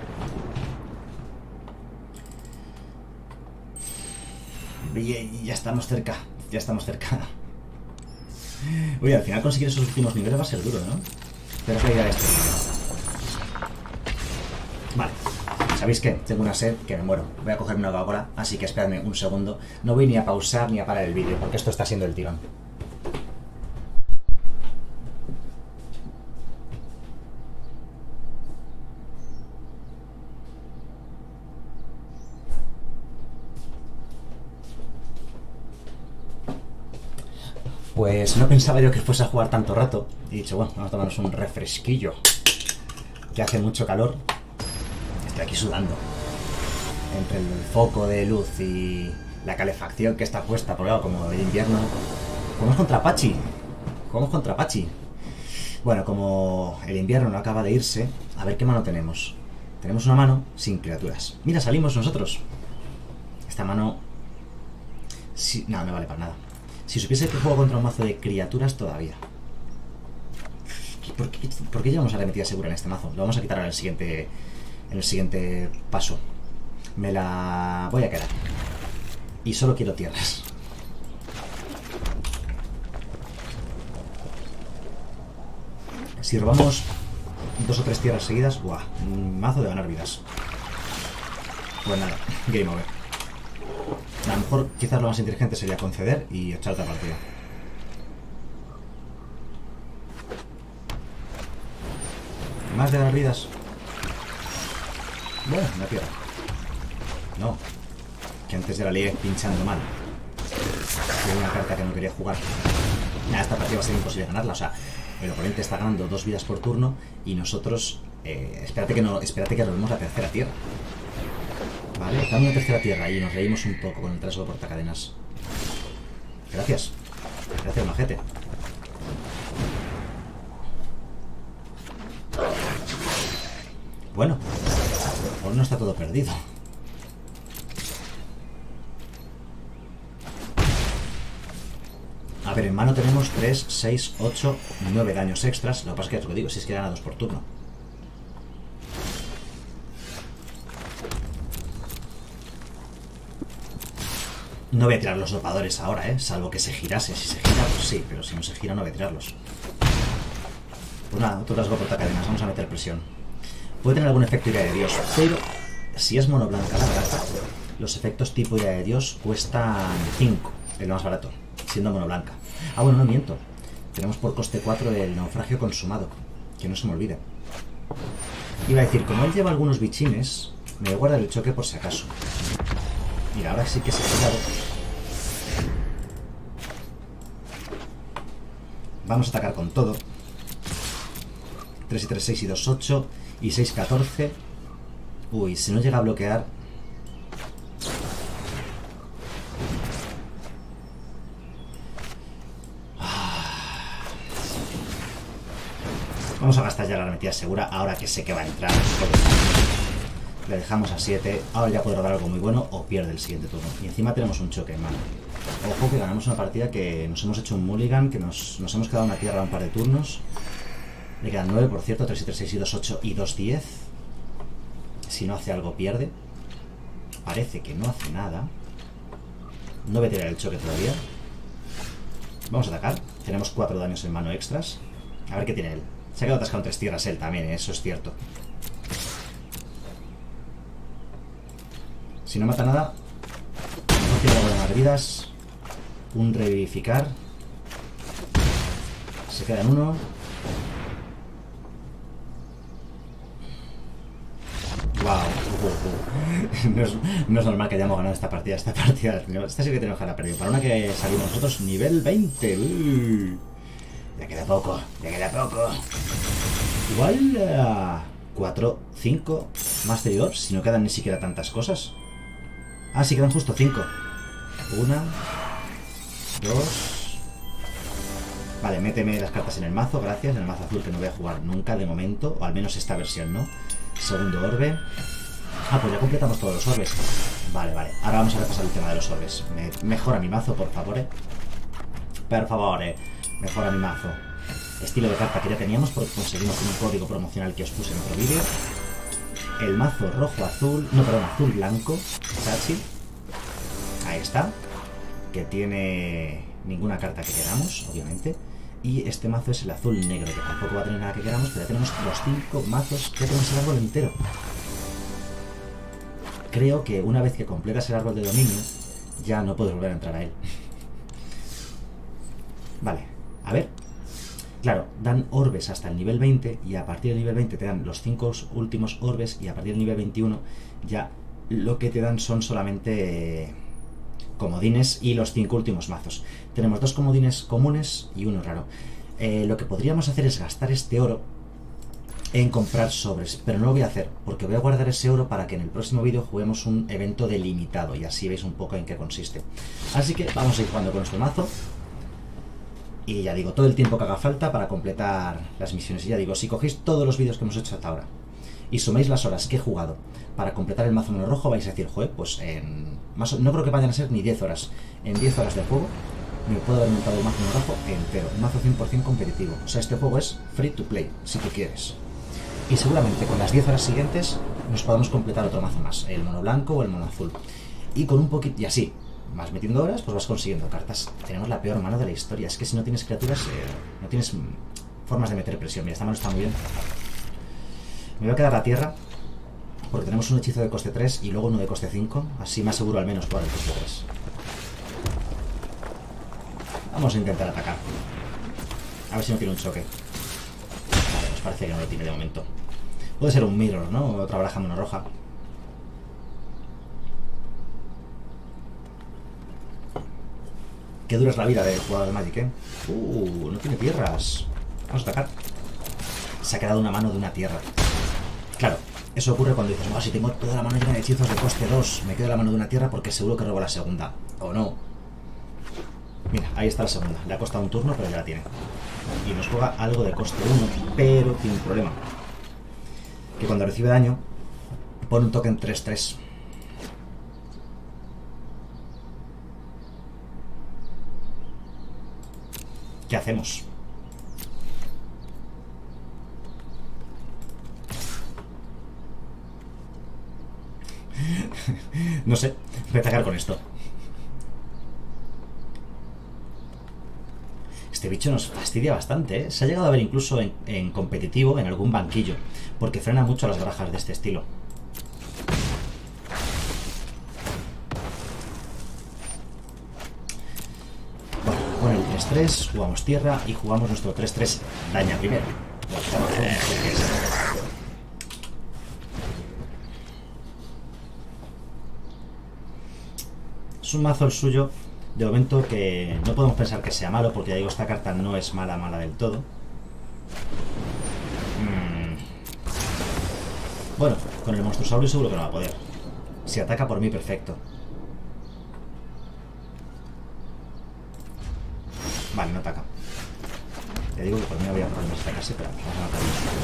Y ya estamos cerca. Ya estamos cerca. Oye, al final conseguir esos últimos niveles va a ser duro, ¿no? Pero es la idea de este vídeo. Vale. ¿Sabéis qué? Tengo una sed que me muero. Voy a cogerme una Coca-Cola, así que esperadme un segundo. No voy ni a pausar ni a parar el vídeo, porque esto está siendo el tirón. Pues no pensaba yo que fuese a jugar tanto rato. Y he dicho, bueno, vamos a tomarnos un refresquillo. Que hace mucho calor. Estoy aquí sudando. Entre el foco de luz y la calefacción que está puesta, porque claro, como el invierno. Jugamos contra Pachi. Jugamos contra Pachi. Bueno, como el invierno no acaba de irse, a ver qué mano tenemos. Tenemos una mano sin criaturas. Mira, salimos nosotros. Esta mano... Sí, no, no vale para nada. Si supiese que juego contra un mazo de criaturas todavía. ¿Por qué llevamos arremetida segura en este mazo? Lo vamos a quitar en en el siguiente paso. Me la voy a quedar. Y solo quiero tierras. Si robamos 2 o 3 tierras seguidas, ¡buah! Un mazo de ganar vidas. Pues nada, game over. A lo mejor quizás lo más inteligente sería conceder y echar otra partida. Más de ganar vidas. Bueno, una tierra. No. Que antes de la lié pinchando mal. Tiene una carta que no quería jugar. Nada, esta partida va a ser imposible ganarla. O sea, el oponente está ganando 2 vidas por turno y nosotros... espérate que robemos la tercera tierra. Vale, dame una tercera tierra y nos reímos un poco con el trasgo portacadenas. Gracias. Gracias, majete. Bueno, aún no está todo perdido. A ver, en mano tenemos 3, 6, 8, 9 daños extras. Lo que pasa es que, ya os lo digo, si es que gana 2 por turno. No voy a tirar los dopadores ahora, salvo que se girase. Si se gira, pues sí, pero si no se gira no voy a tirarlos. Pues nada, otro rasgo portacadenas, vamos a meter presión. Puede tener algún efecto ira de Dios, pero si es mono blanca la carta, los efectos tipo ira de Dios cuestan 5, el más barato, siendo mono blanca. Ah, bueno, no miento. Tenemos por coste 4 el naufragio consumado, que no se me olvide. Iba a decir, como él lleva algunos bichines, me voy a guardar el choque por si acaso. Mira, ahora sí que se ha quedado. Vamos a atacar con todo. 3 y 3, 6 y 2, 8. Y 6, 14. Uy, si no llega a bloquear... Vamos a gastar ya la armetilla segura, ahora que sé que va a entrar. Le dejamos a 7. Ahora ya puede robar algo muy bueno o pierde el siguiente turno. Y encima tenemos un choque en mano. Ojo que ganamos una partida que nos hemos hecho un mulligan, que nos hemos quedado una tierra a un par de turnos. Le quedan 9, por cierto. 3 y 3, 6 y 2, 8 y 2, 10. Si no hace algo, pierde. Parece que no hace nada. No voy a tirar el choque todavía. Vamos a atacar. Tenemos 4 daños en mano extras. A ver qué tiene él. Se ha quedado atascado en 3 tierras él también, eso es cierto. Si no mata nada, no tiene algo de más vidas. Un revivificar. Se queda en 1. Wow. No es normal que hayamos ganado esta partida. Esta sí que tenemos que haberla perdido. Para una que salimos nosotros, nivel 20. Ya queda poco, ya queda poco. Igual 4, 5 más seguidores, si no quedan ni siquiera tantas cosas. Ah, sí, quedan justo 5. 1, 2. Vale, méteme las cartas en el mazo, gracias. En el mazo azul que no voy a jugar nunca de momento, o al menos esta versión, ¿no? Segundo orbe. Ah, pues ya completamos todos los orbes. Vale, vale. Ahora vamos a repasar el tema de los orbes. Mejora mi mazo, por favor, Por favor, Mejora mi mazo. Estilo de carta que ya teníamos porque conseguimos un código promocional que os puse en otro vídeo. El mazo rojo-azul, no, perdón, azul-blanco, Sachi. Ahí está. Que tiene ninguna carta que queramos, obviamente. Y este mazo es el azul-negro, que tampoco va a tener nada que queramos, pero ya tenemos los 5 mazos, ya tenemos el árbol entero. Creo que una vez que completas el árbol de dominio, ya no puedes volver a entrar a él. Vale, a ver. Claro, dan orbes hasta el nivel 20 y a partir del nivel 20 te dan los 5 últimos orbes y a partir del nivel 21 ya lo que te dan son solamente comodines y los 5 últimos mazos. Tenemos 2 comodines comunes y uno raro. Lo que podríamos hacer es gastar este oro en comprar sobres, pero no lo voy a hacer porque voy a guardar ese oro para que en el próximo vídeo juguemos un evento delimitado y así veis un poco en qué consiste. Así que vamos a ir jugando con nuestro mazo. Y ya digo, todo el tiempo que haga falta para completar las misiones. Y ya digo, si cogéis todos los vídeos que hemos hecho hasta ahora y suméis las horas que he jugado para completar el mazo mono rojo, vais a decir, joder, pues no creo que vayan a ser ni 10 horas. En 10 horas de juego me puedo haber montado el mazo mono rojo entero. Un mazo 100% competitivo. O sea, este juego es free to play, si tú quieres. Y seguramente con las 10 horas siguientes nos podamos completar otro mazo más, el mono blanco o el mono azul. Y con un poquito... Y así, vas metiendo horas, pues vas consiguiendo cartas. Tenemos la peor mano de la historia. Es que si no tienes criaturas, no tienes formas de meter presión. Mira, esta mano está muy bien. Me voy a quedar la tierra, porque tenemos un hechizo de coste 3 y luego uno de coste 5. Así me aseguro al menos jugar el coste 3. Vamos a intentar atacar. A ver si no tiene un choque. Vale, pues parece que no lo tiene de momento. Puede ser un mirror, ¿no? Otra baraja mono roja. Qué dura es la vida del jugador de Magic, ¿eh? No tiene tierras. Vamos a atacar. Se ha quedado una mano de una tierra. Claro, eso ocurre cuando dices, no, si tengo toda la mano llena de hechizos de coste 2, me quedo la mano de una tierra porque seguro que robo la segunda. O no. Mira, ahí está la segunda. Le ha costado un turno, pero ya la tiene. Y nos juega algo de coste 1, pero tiene un problema. Que cuando recibe daño, pone un token 3-3. ¿Qué hacemos? No sé, voy a atacar con esto. Este bicho nos fastidia bastante, ¿eh? Se ha llegado a ver incluso en competitivo en algún banquillo, porque frena mucho a las barajas de este estilo. Bueno, con el 3-3 jugamos tierra y jugamos nuestro 3-3 daña primero. Es un mazo el suyo, de momento, que no podemos pensar que sea malo, porque ya digo, esta carta no es mala del todo. Bueno, con el monstruosaurio seguro que no va a poder. Si ataca por mí, perfecto. Vale, no ataca. Te digo que por mí no había problemas de atacarse, pero vamos a matar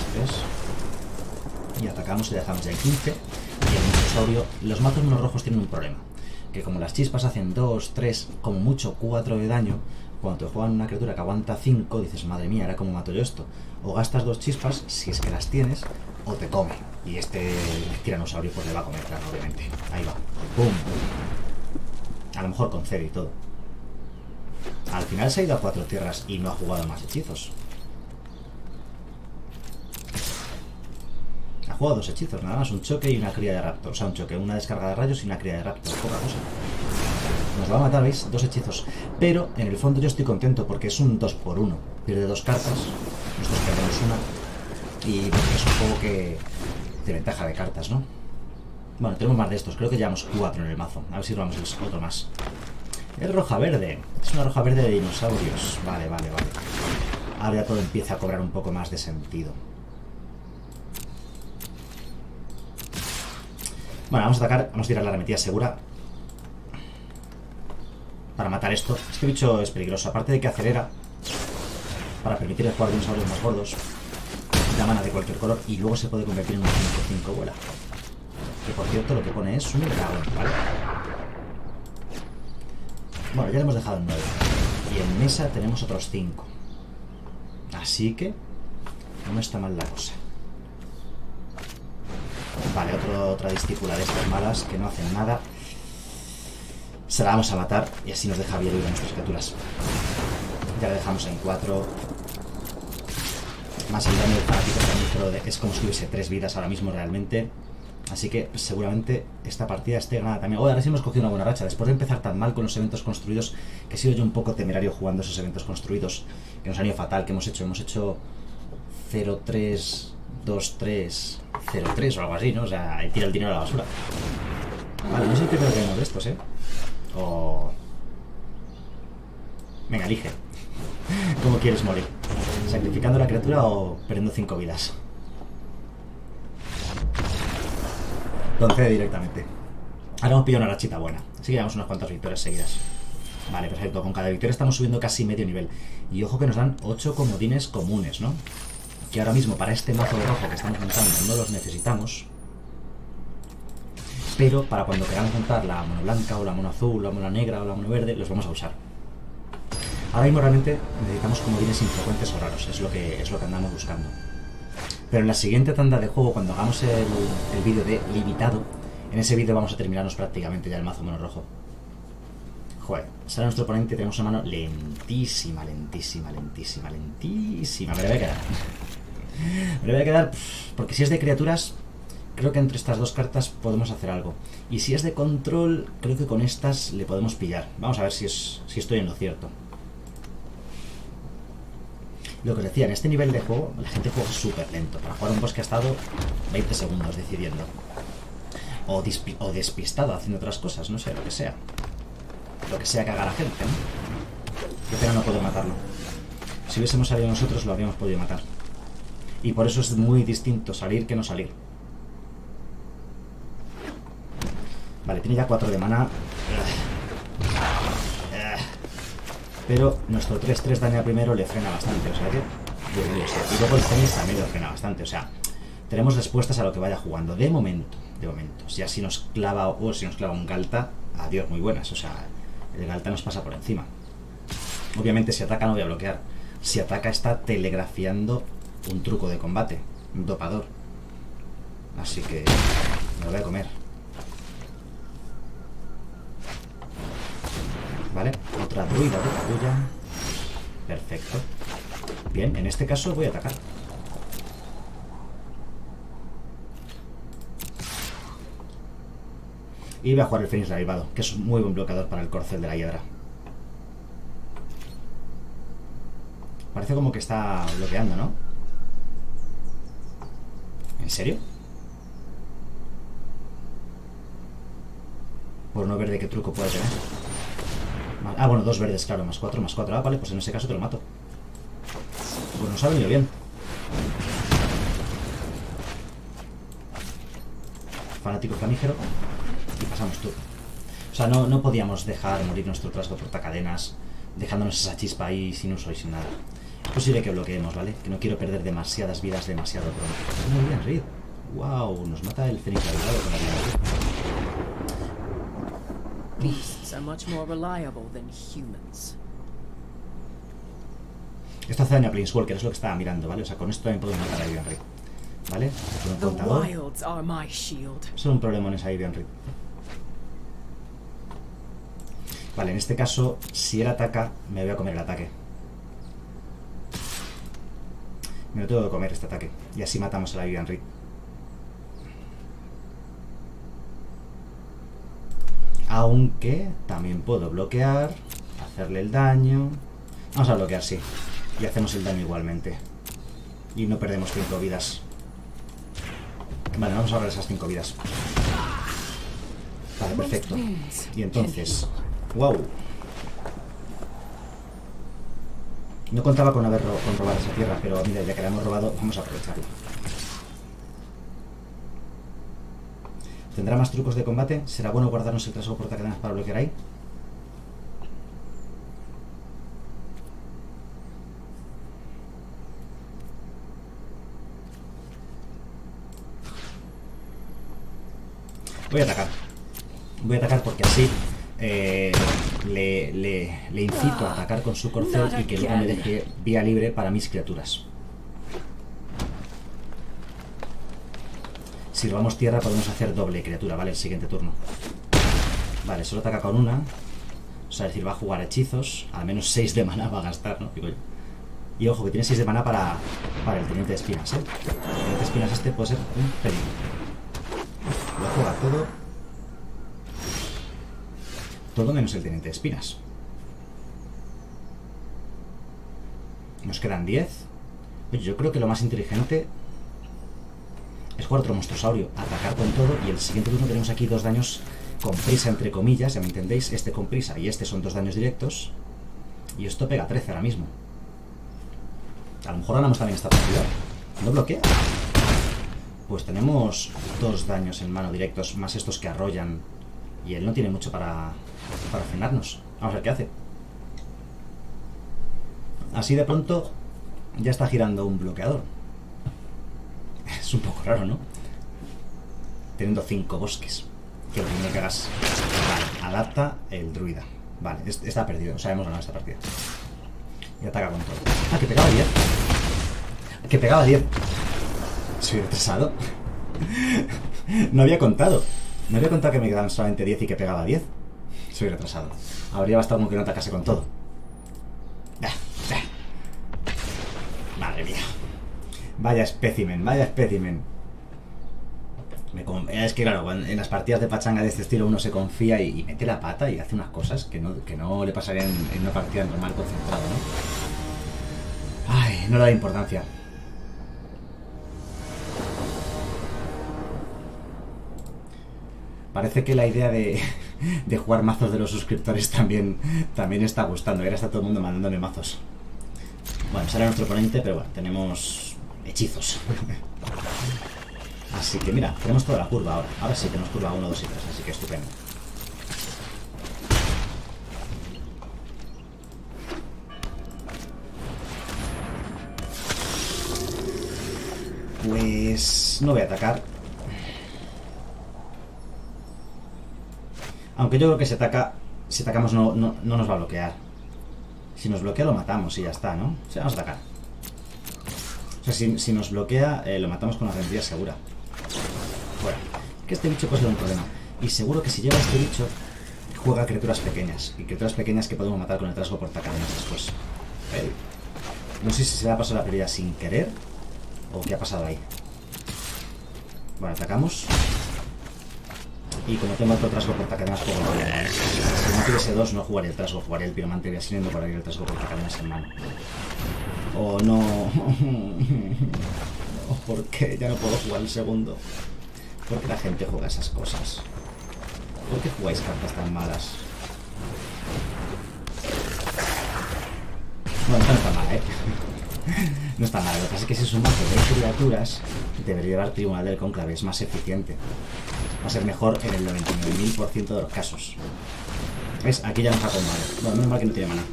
los 3. Y atacamos y dejamos ya el 15. Y el monstruosaurio... Los mazos monos rojos tienen un problema. Que como las chispas hacen 2, 3, como mucho 4 de daño, cuando te juegan una criatura que aguanta 5, dices, madre mía, ¿ahora cómo mato yo esto? O gastas 2 chispas, si es que las tienes, o te come. Y este tiranosaurio pues le va a comer, claro, obviamente. Ahí va. ¡Pum! A lo mejor concede y todo. Al final se ha ido a 4 tierras y no ha jugado más hechizos. Ha jugado 2 hechizos, nada más, un choque y una cría de raptor. O sea, un choque, una descarga de rayos y una cría de raptor. Poca cosa. Nos va a matar, ¿veis? 2 hechizos. Pero en el fondo yo estoy contento porque es un 2x1. Pierde 2 cartas. Nosotros perdemos una. Y es un juego que de ventaja de cartas, ¿no? Bueno, tenemos más de estos. Creo que llevamos 4 en el mazo. A ver si robamos otro más. Es roja verde. Es una roja verde de dinosaurios. Vale. Ahora ya todo empieza a cobrar un poco más de sentido. Bueno, vamos a atacar. Vamos a tirar la arremetida segura para matar esto. Este bicho es peligroso. Aparte de que acelera para permitir el jugar dinosaurios más gordos, da mana de cualquier color y luego se puede convertir en un 5-5 vuela. Que por cierto lo que pone es un dragón, ¿vale? Bueno, ya le hemos dejado en 9. Y en mesa tenemos otros 5. Así que no está mal la cosa. Vale, otra discípula de estas malas que no hacen nada. Se la vamos a matar y así nos deja bien ir a nuestras criaturas. Ya la dejamos en 4. Más el daño del fanático es como si tuviese 3 vidas ahora mismo realmente. Así que seguramente esta partida esté ganada también. Ahora sí hemos cogido una buena racha. Después de empezar tan mal con los eventos construidos, que he sido yo un poco temerario jugando esos eventos construidos, que nos han ido fatal, que hemos hecho 0-3, 2-3, 0-3 o algo así, ¿no? O sea, tira el dinero a la basura. Vale, no sé qué creo que tenemos de estos, ¿eh? O... Venga, elige. ¿Cómo quieres morir? ¿Sacrificando la criatura o perdiendo 5 vidas? Concede directamente. Ahora hemos pillado una rachita buena. Así que llevamos unas cuantas victorias seguidas. Vale, perfecto. Con cada victoria estamos subiendo casi medio nivel. Y ojo que nos dan 8 comodines comunes, ¿no? Que ahora mismo para este mazo de rojo que estamos montando no los necesitamos. Pero para cuando queramos montar la mono blanca o la mono azul, la mono negra o la mono verde, los vamos a usar. Ahora mismo realmente necesitamos comodines infrecuentes o raros. Es lo que andamos buscando. Pero en la siguiente tanda de juego, cuando hagamos el vídeo de limitado, en ese vídeo vamos a terminarnos prácticamente ya el mazo mono rojo. Joder, sale nuestro oponente, tenemos una mano lentísima, lentísima, lentísima, lentísima. Me la voy a quedar. Me la voy a quedar porque si es de criaturas, creo que entre estas dos cartas podemos hacer algo. Y si es de control, creo que con estas le podemos pillar. Vamos a ver si estoy en lo cierto. Lo que os decía, en este nivel de juego, la gente juega súper lento. Para jugar un boss que ha estado 20 segundos decidiendo. O despistado haciendo otras cosas, no sé, lo que sea. Lo que sea que haga la gente, ¿no? Qué pena no poder matarlo. Si hubiésemos salido nosotros, lo habríamos podido matar. Y por eso es muy distinto salir que no salir. Vale, tiene ya 4 de mana. Pero nuestro 3-3 daña primero le frena bastante. O sea que... y luego el Fénix también le frena bastante. O sea, tenemos respuestas a lo que vaya jugando. De momento. Si así nos clava si nos clava un Galta, adiós, muy buenas. O sea, el Galta nos pasa por encima. Obviamente si ataca no voy a bloquear. Si ataca está telegrafiando un truco de combate, un dopador. Así que me lo voy a comer. Vale, otra druida de cabulla. Perfecto. Bien, en este caso voy a atacar. Y voy a jugar el Fénix Reavivado, que es un muy buen bloqueador para el corcel de la hiedra. Parece como que está bloqueando, ¿no? ¿En serio? Por no ver de qué truco puede tener. Ah, bueno, 2 verdes, claro, más 4, más 4. Ah, vale, pues en ese caso te lo mato. Pues nos ha venido bien. Fanático flamígero. Y pasamos turno. O sea, no podíamos dejar morir nuestro trasgo portacadenas, dejándonos esa chispa ahí sin uso y sin nada. Es posible que bloqueemos, ¿vale? Que no quiero perder demasiadas vidas demasiado pronto. Muy bien, Reed. Wow, nos mata el Fénix Reavivado con la vida. Beasts are much more reliable than humans. Esto hace daño a Planeswalker, es lo que estaba mirando, ¿vale? O sea, con esto también podemos matar a Ivy Reed. ¿Vale? Con un contador. Son un problema en esa Ivy Reed. Vale, en este caso, si él ataca, me voy a comer el ataque. Me lo tengo que comer este ataque. Y así matamos a la Ivy Reed. Aunque también puedo bloquear, hacerle el daño. Vamos a bloquear, sí. Y hacemos el daño igualmente. Y no perdemos 5 vidas. Vale, vamos a ahorrar esas 5 vidas. Vale, perfecto. Y entonces... ¡Wow! No contaba con robar esa tierra, pero mira, ya que la hemos robado, vamos a aprovecharlo. ¿Tendrá más trucos de combate? ¿Será bueno guardarnos el trasgo portacadenas para bloquear ahí? Voy a atacar. Voy a atacar porque así le incito a atacar con su corcel y que luego me deje vía libre para mis criaturas. Si robamos tierra podemos hacer doble criatura, ¿vale? El siguiente turno. Vale, solo ataca con una. O sea, es decir, va a jugar hechizos. Al menos 6 de maná va a gastar, ¿no? Digo yo. Y ojo, que tiene 6 de maná para el Teniente de Espinas, ¿eh? El Teniente de Espinas este puede ser un peligro. Lo juega todo. Todo menos el Teniente de Espinas. Nos quedan 10. Oye, yo creo que lo más inteligente es jugar otro monstruosaurio, atacar con todo, y el siguiente turno tenemos aquí 2 daños con prisa, entre comillas, ya me entendéis. Este con prisa y este son 2 daños directos. Y esto pega 13 ahora mismo. A lo mejor ganamos también esta partida. ¿No bloquea? Pues tenemos 2 daños en mano directos, más estos que arrollan. Y él no tiene mucho para frenarnos. Vamos a ver qué hace. Así de pronto ya está girando un bloqueador. Es un poco raro, ¿no? Teniendo 5 bosques. Que lo primero que hagas... Vale, adapta el druida. Vale, está perdido. O sea, hemos ganado esta partida. Y ataca con todo. Ah, que pegaba 10. Que pegaba 10. Soy retrasado. No había contado. No había contado que me quedaban solamente 10 y que pegaba 10. Soy retrasado. Habría bastado con que no atacase con todo. Madre mía. Vaya espécimen, vaya espécimen. Es que claro, en las partidas de pachanga de este estilo uno se confía y mete la pata y hace unas cosas que no le pasarían en una partida normal concentrado, ¿no? Ay, no le da importancia. Parece que la idea de jugar mazos de los suscriptores también está gustando. Ahora está todo el mundo mandándome mazos. Bueno, sale nuestro oponente, pero bueno, tenemos hechizos. Así que mira, tenemos toda la curva ahora. Ahora sí tenemos curva 1, 2 y 3, así que estupendo. Pues no voy a atacar. Aunque yo creo que si atacamos no nos va a bloquear. Si nos bloquea lo matamos y ya está, ¿no? O sea, vamos a atacar. O sea, si nos bloquea lo matamos con una garantía segura. Bueno, que este bicho puede ser un problema. Y seguro que si lleva este bicho juega criaturas pequeñas. Y criaturas pequeñas que podemos matar con el trasgo portacadenas después. No sé si se le ha pasado la prioridad sin querer o qué ha pasado ahí. Bueno, atacamos. Y como tengo otro trasgo portacadenas, juego el problema. Si no tuviese 2, no jugaría el trasgo, jugaría el piromante viasiniendo para ir el trasgo portacadenas en mano. Oh, no. No, ¿por qué? Ya no puedo jugar el segundo. ¿Por qué la gente juega esas cosas? ¿Por qué jugáis cartas tan malas? Bueno, esto no está mal, ¿eh? No está mal. Lo que pasa es que si es un mazo de criaturas, debería llevar Tribunal del Cónclave. Es más eficiente. Va a ser mejor en el 99.000% de los casos. ¿Ves? Aquí ya nos ha combado. Bueno, menos mal que no tiene mana.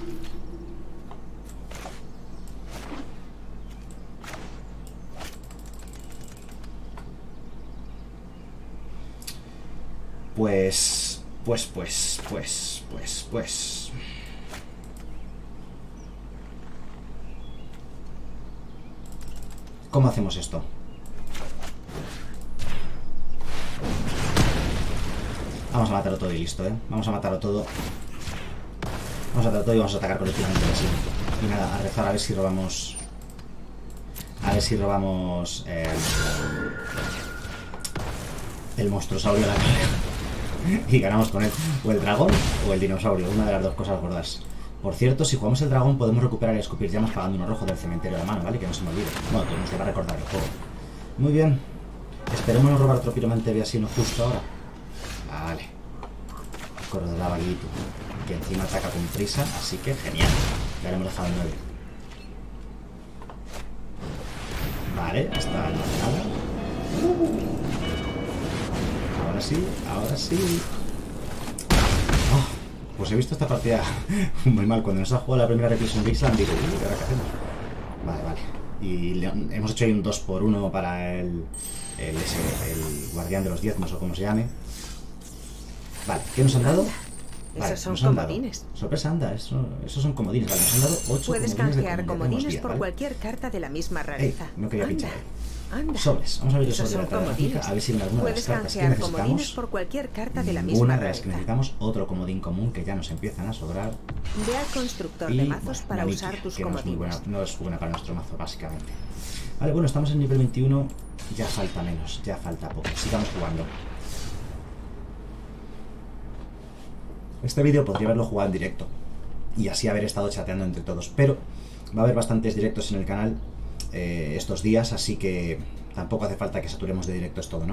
Pues... ¿Cómo hacemos esto? Vamos a matarlo todo y listo, ¿eh? Vamos a matarlo todo. Vamos a matarlo todo y vamos a atacar colectivamente así. Y nada, a rezar a ver si robamos... A ver si robamos... el monstruosaurio de la carga. Y ganamos con él. O el dragón o el dinosaurio. Una de las dos cosas gordas. Por cierto, si jugamos el dragón podemos recuperar y escupir llamas pagando uno rojo del cementerio de la mano, ¿vale? Que no se me olvide. Bueno, tenemos que recordar el juego. Muy bien. Esperemos no robar otro piromante viasino justo ahora. Vale. Corro de la vaguito. Que encima ataca con prisa, así que genial. Ya le hemos dejado en 9. Vale, hasta no hace nada. Ahora sí, ahora sí. Oh, pues he visto esta partida muy mal. Cuando nos ha jugado la primera Reprison Vixland, digo, ¿ahora qué hacemos? Vale, vale. Y hemos hecho ahí un 2x1 para el guardián de los diezmos o como se llame. Vale, ¿qué nos han dado? Vale, esos son comodines. Sorpresa, anda, esos son comodines. Vale, nos han dado 8 Puedes comodines. canjear comodines por ¿vale? cualquier carta de la misma rareza. No quería pinchar. Anda. Sobres. Vamos a ver el sobre de la comodines. gráfica, a ver si en alguna de las Puedes cartas que canjear comodines necesitamos, por cualquier carta de la misma ninguna de las que rareza. necesitamos, otro comodín común que ya nos empiezan a sobrar. Ve al constructor Y de mazos para Naniki, usar tus que no es muy comodines. buena, no es buena para nuestro mazo, básicamente. Vale, bueno, estamos en nivel 21. Ya falta menos, ya falta poco. Sigamos jugando. Este vídeo podría haberlo jugado en directo y así haber estado chateando entre todos, pero va a haber bastantes directos en el canal estos días, así que tampoco hace falta que saturemos de directos todo, ¿no?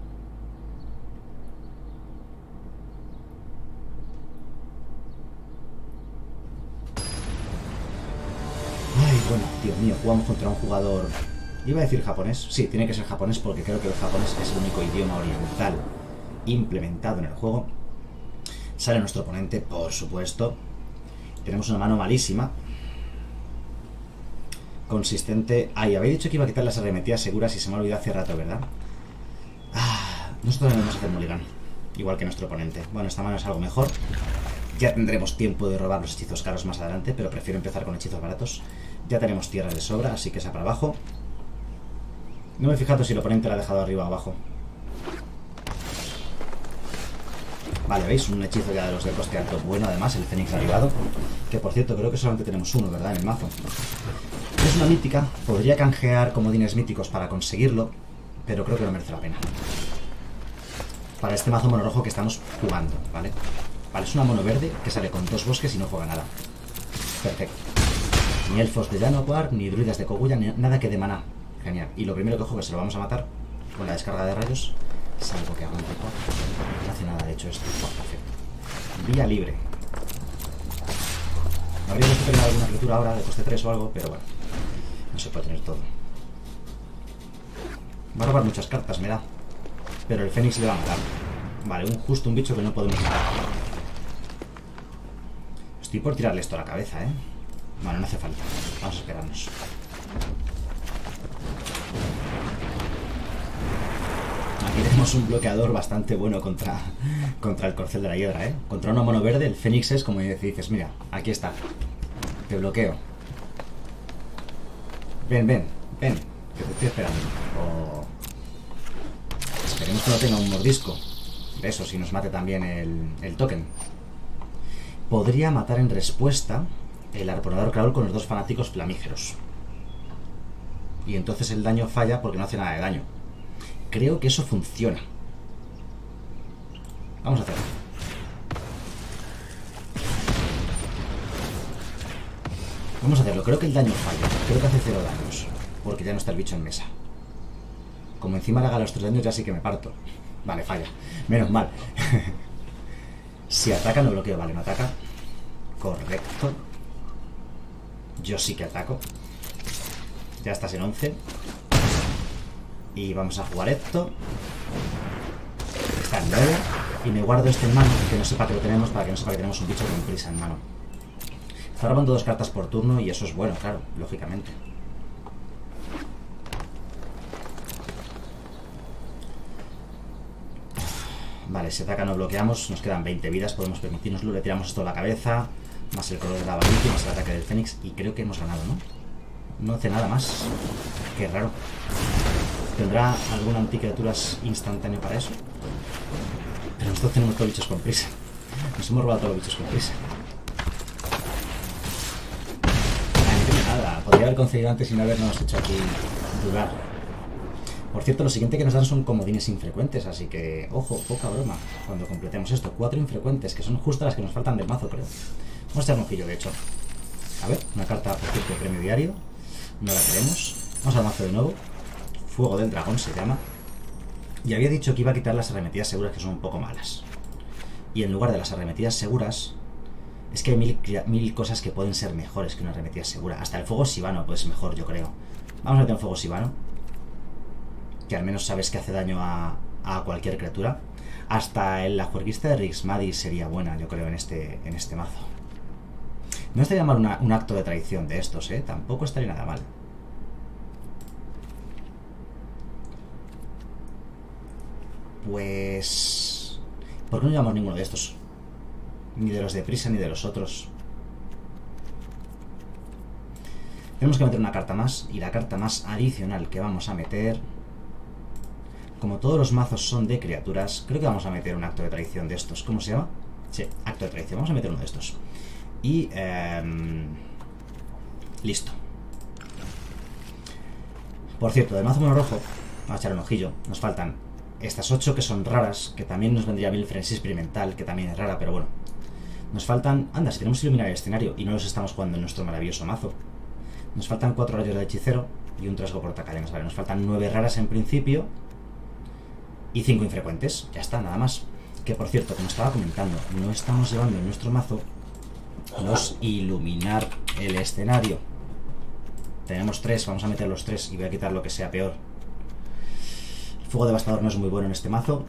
Ay, bueno, Dios mío, jugamos contra un jugador... Iba a decir japonés. Sí, tiene que ser japonés porque creo que el japonés es el único idioma oriental implementado en el juego. Sale nuestro oponente, por supuesto. Tenemos una mano malísima. Consistente... Ay, habéis dicho que iba a quitar las arremetidas seguras y se me ha olvidado hace rato, ¿verdad? Nosotros debemos hacer mulligan, igual que nuestro oponente. Bueno, esta mano es algo mejor. Ya tendremos tiempo de robar los hechizos caros más adelante, pero prefiero empezar con hechizos baratos. Ya tenemos tierra de sobra, así que esa para abajo. No me he fijado si el oponente la ha dejado arriba o abajo. Vale, ¿veis? Un hechizo ya de los de coste alto. Bueno, además, el Fénix arribado. Que por cierto, creo que solamente tenemos uno, ¿verdad? En el mazo. Es una mítica. Podría canjear comodines míticos para conseguirlo, pero creo que no merece la pena. Para este mazo mono rojo que estamos jugando, ¿vale? Vale, es una mono verde que sale con 2 bosques y no juega nada. Perfecto. Ni elfos de Janowar, ni druidas de Koguya, ni nada que de maná. Genial. Y lo primero que juego es que se lo vamos a matar con la descarga de rayos. Salvo que haga un poco. No hace nada, de hecho, esto. Perfecto. Vía libre. Habríamos que tener alguna criatura ahora de coste 3 o algo, pero bueno. No se puede tener todo. Va a robar muchas cartas, me da. Pero el Fénix le va a matar. Vale, justo un bicho que no podemos matar. Estoy por tirarle esto a la cabeza, ¿eh? Bueno, no hace falta. Vamos a esperarnos. Aquí tenemos un bloqueador bastante bueno contra el corcel de la hiedra, ¿eh? Contra una mono verde, el Fénix es como dices, mira, aquí está. Te bloqueo. Ven, ven, ven, que te estoy esperando. Esperemos que no tenga un mordisco. De eso, si nos mate también el token. Podría matar en respuesta el arponador Kraul con los 2 fanáticos flamígeros. Y entonces el daño falla porque no hace nada de daño. Creo que eso funciona. Vamos a hacerlo. Vamos a hacerlo. Creo que el daño falla. Creo que hace 0 daños. Porque ya no está el bicho en mesa. Como encima le haga los 3 daños ya sí que me parto. Vale, falla. Menos mal. Si ataca no bloqueo. Vale, no ataca. Correcto. Yo sí que ataco. Ya estás en 11. Y vamos a jugar esto. Está en 9. Y me guardo este en mano, que no sepa que lo tenemos, para que no sepa que tenemos un bicho con prisa en mano. Está robando 2 cartas por turno y eso es bueno, claro, lógicamente. Vale, si ataca no bloqueamos, nos quedan 20 vidas, podemos permitirnoslo, le tiramos esto a la cabeza, más el color del abanico, más el ataque del Fénix, y creo que hemos ganado, ¿no? No hace nada más. Qué raro. ¿Tendrá alguna anticriaturas instantáneo para eso? Pero nosotros tenemos todos los bichos con prisa. Nos hemos robado todos los bichos con prisa. No tiene nada. Podría haber concedido antes y no habernos hecho aquí dudar. Por cierto, lo siguiente que nos dan son comodines infrecuentes, así que, ojo, poca broma cuando completemos esto. 4 infrecuentes, que son justo las que nos faltan del mazo, creo. Vamos a echar un ojillo, de hecho. A ver, una carta, por cierto, de premio diario. No la queremos. Vamos al mazo de nuevo. Fuego del dragón se llama. Y había dicho que iba a quitar las arremetidas seguras, que son un poco malas. Y en lugar de las arremetidas seguras, es que hay mil cosas que pueden ser mejores que una arremetida segura. Hasta el fuego sibano pues mejor, yo creo. Vamos a meter un fuego sibano, que al menos sabes que hace daño a cualquier criatura. Hasta la juerguista de Rixmadi sería buena, yo creo, en este mazo. No estaría mal un acto de traición de estos, ¿eh? Tampoco estaría nada mal. Pues... ¿por qué no llevamos ninguno de estos? Ni de los de prisa ni de los otros. Tenemos que meter una carta más. Y la carta más adicional que vamos a meter... Como todos los mazos son de criaturas, creo que vamos a meter un acto de traición de estos. ¿Cómo se llama? Sí, acto de traición. Vamos a meter uno de estos. Y... listo. Por cierto, del mazo mono rojo, vamos a echar un ojillo. Nos faltan estas 8 que son raras, que también nos vendría bien el frenesí experimental, que también es rara, pero bueno. Nos faltan... anda, si tenemos iluminar el escenario y no los estamos jugando en nuestro maravilloso mazo. Nos faltan 4 rayos de hechicero y un trasgo portacadenas. Vale, nos faltan 9 raras en principio y 5 infrecuentes. Ya está, nada más. Que por cierto, como estaba comentando, no estamos llevando en nuestro mazo los iluminar el escenario. Tenemos 3, vamos a meter los 3 y voy a quitar lo que sea peor. El fuego devastador no es muy bueno en este mazo.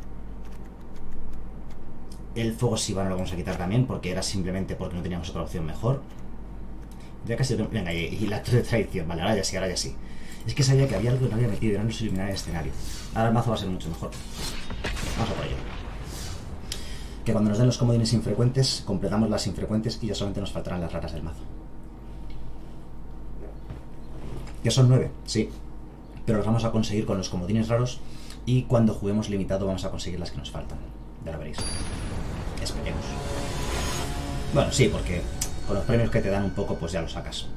El fuego sibano lo vamos a quitar también, porque era simplemente porque no teníamos otra opción mejor. Ya casi... venga, y la acto de traición. Vale, ahora ya sí, ahora ya sí. Es que sabía que había algo que no había metido, eran los iluminar el escenario. Ahora el mazo va a ser mucho mejor. Vamos a por ello. Que cuando nos den los comodines infrecuentes, completamos las infrecuentes y ya solamente nos faltarán las raras del mazo. Que son 9, sí. pero los vamos a conseguir con los comodines raros y cuando juguemos limitado vamos a conseguir las que nos faltan. Ya lo veréis. Esperemos. Bueno, sí, porque con los premios que te dan un poco, pues ya lo sacas.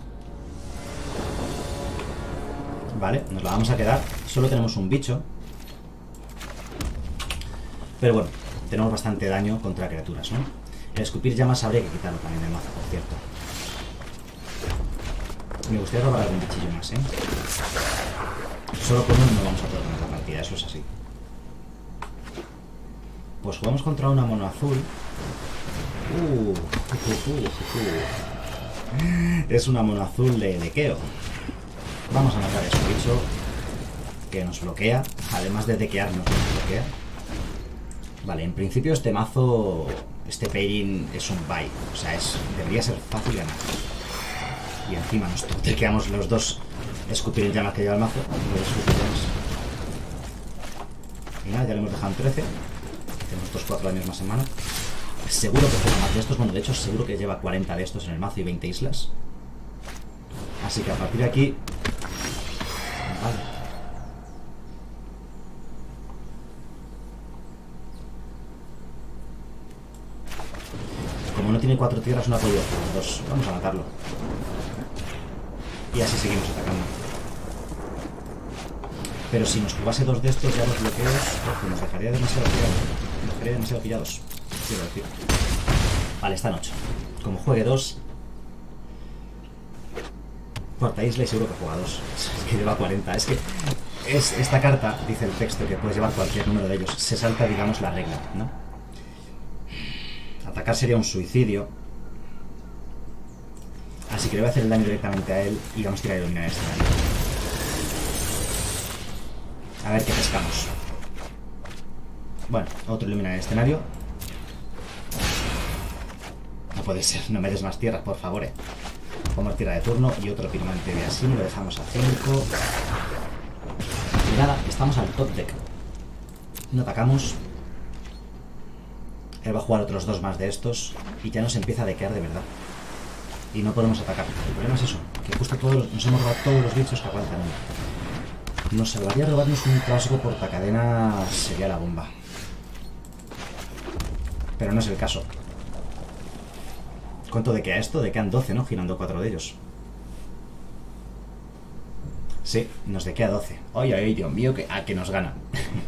Vale, nos la vamos a quedar. Solo tenemos un bicho. Pero bueno, tenemos bastante daño contra criaturas, ¿no? El escupir llamas habría que quitarlo también del mazo, por cierto. Me gustaría robar algún bichillo más, ¿eh? Solo con uno no vamos a poder ganar la partida, eso es así. Pues jugamos contra una mono azul. Es una mono azul de dequeo. Vamos a matar a ese bicho que nos bloquea. Además de dequearnos, nos bloquea. Vale, en principio este mazo, este pairing es un buy. O sea, debería ser fácil ganar. Y encima nos dequeamos los dos escupir en llamas que lleva el mazo. Y nada, ya le hemos dejado en 13. Tenemos otros 4 daños más en mano. Seguro que juega más de estos. Bueno, de hecho, seguro que lleva 40 de estos en el mazo y 20 islas. Así que a partir de aquí... Vale. Como no tiene 4 tierras, no ha podido jugar 2. Vamos a matarlo. Y así seguimos atacando. Pero si nos jugase 2 de estos, ya los bloqueos nos dejaría demasiado pillados. Nos dejaría demasiado pillados, quiero decir. Vale, está en 8. Como juegue 2... Corta isla y seguro que juega 2. Es que lleva 40. Es que esta carta, dice el texto, que puedes llevar cualquier número de ellos. Se salta, digamos, la regla, ¿no? Atacar sería un suicidio. Así que le voy a hacer el daño directamente a él y vamos a tirar a iluminar este daño. A ver qué pescamos. Bueno, otro iluminar el escenario. No puede ser, no me des más tierras, por favor. Como tierra de turno y otro piromante de así, lo dejamos a 5. Y nada, estamos al top deck. No atacamos. Él va a jugar otros 2 más de estos y ya nos empieza a dequear de verdad. Y no podemos atacar. El problema es eso, que justo nos hemos robado todos los bichos que aguantan uno. Nos salvaría robarnos un clásico portacadena, sería la bomba. Pero no es el caso. ¿Cuánto dequea esto? Dequean 12, ¿no? Girando 4 de ellos. Sí, nos dequea 12. Ay, ay, Dios mío, a que nos gana.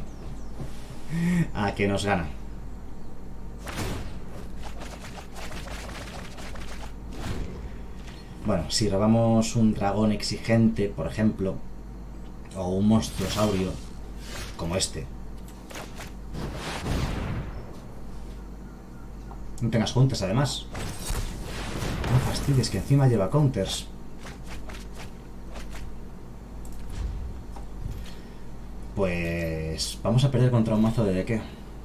A que nos gana. Bueno, si robamos un dragón exigente, por ejemplo, o un monstruosaurio como este. No tengas juntas, además. No fastidies, que encima lleva counters. Pues vamos a perder contra un mazo de dequeo.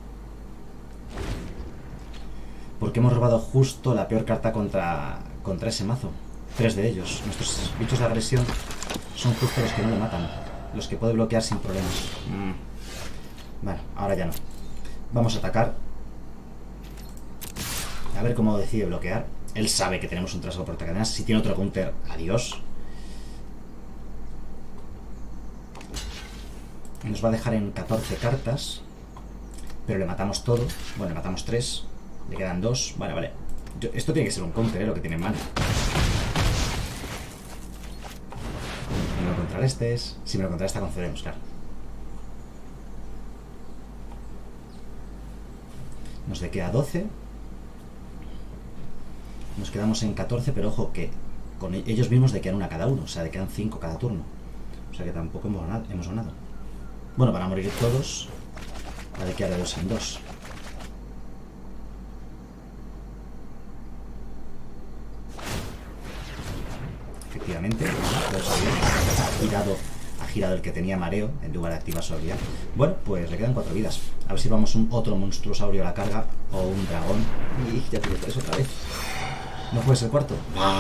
Porque hemos robado justo la peor carta contra ese mazo. 3 de ellos. Nuestros bichos de agresión son justo los que no le matan. Los que puede bloquear sin problemas. Bueno, ahora ya no. Vamos a atacar. A ver cómo decide bloquear. Él sabe que tenemos un trazo portacadenas. Si tiene otro counter, adiós. Nos va a dejar en 14 cartas. Pero le matamos todo. Bueno, le matamos 3. Le quedan 2. Vale, vale. Esto tiene que ser un counter, lo que tiene en mano. Si me lo contrarrestes. Si me lo contrarresta, concedemos, claro. Nos le queda 12. Nos quedamos en 14, pero ojo que con ellos mismos dequean una cada uno. O sea, dequean 5 cada turno. O sea que tampoco hemos ganado. Bueno, van a morir todos. Va a dequear de 2 en 2. Efectivamente, ha girado el que tenía mareo en lugar de activar su habilidad. Bueno, pues le quedan 4 vidas. A ver si vamos otro monstruosaurio a la carga o un dragón. Y ya tiene 3 otra vez. ¿No puede ser cuarto?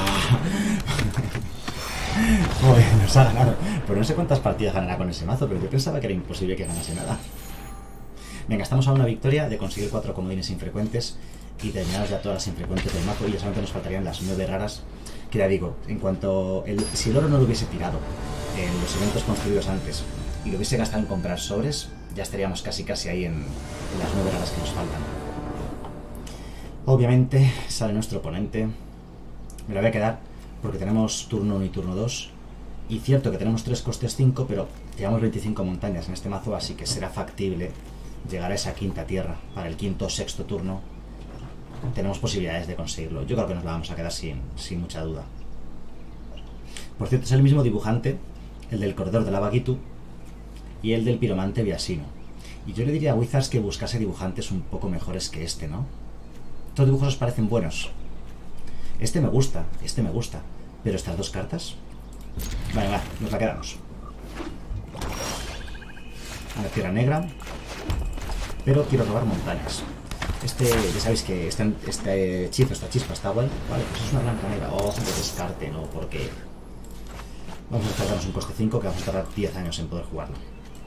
Joder, nos ha ganado. Pero no sé cuántas partidas ganará con ese mazo, pero yo pensaba que era imposible que ganase nada. Venga, estamos a una victoria de conseguir 4 comodines infrecuentes y terminados ya todas las infrecuentes del mazo. Y ya solamente nos faltarían las 9 raras. Que ya digo, en cuanto... si el oro no lo hubiese tirado en los eventos construidos antes y lo hubiese gastado en comprar sobres, ya estaríamos casi ahí en las 9 horas que nos faltan. Obviamente sale nuestro oponente. Me lo voy a quedar porque tenemos turno 1 y turno 2. Y cierto que tenemos 3 costes 5, pero llevamos 25 montañas en este mazo, así que será factible llegar a esa quinta tierra. Para el quinto o sexto turno tenemos posibilidades de conseguirlo. Yo creo que nos la vamos a quedar sin mucha duda. Por cierto, es el mismo dibujante, el del corredor de la Baguitu y el del piromante Biasino. Y yo le diría a Wizards que buscase dibujantes un poco mejores que este, ¿no? Estos dibujos os parecen buenos. Este me gusta, pero estas dos cartas... Vale, va, nos la quedamos. A la tierra negra. Pero quiero robar montañas. Ya sabéis que este hechizo, esta chispa está guay. Vale, pues es una blanca negra. Oh, de descarte, no, porque... Vamos a descargarnos un coste 5 que vamos a tardar 10 años en poder jugarlo.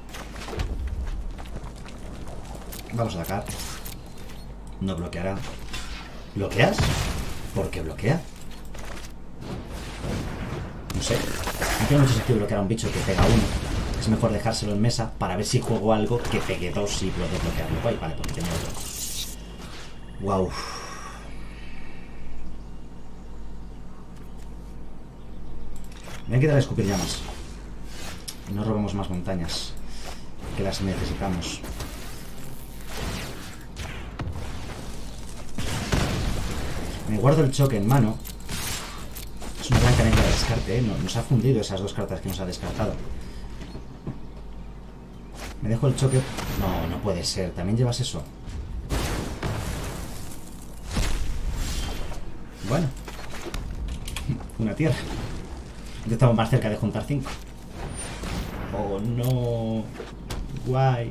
Vamos a atacar. No bloqueará. ¿Bloqueas? ¿Por qué bloquea? No sé. No tiene mucho sentido bloquear a un bicho que pega 1. Es mejor dejárselo en mesa para ver si juego algo que pegue 2 y puedo bloquearlo. Vale, porque tiene otro. Wow. Me hay que dar a escupir llamas. No robamos más montañas, que las necesitamos. Me guardo el choque en mano. Es una blanca negra de descarte, ¿eh? Nos ha fundido esas dos cartas que nos ha descartado. Me dejo el choque... No, no puede ser. ¿También llevas eso? Bueno. Una tierra. Ya estamos más cerca de juntar 5. Oh, no. Guay.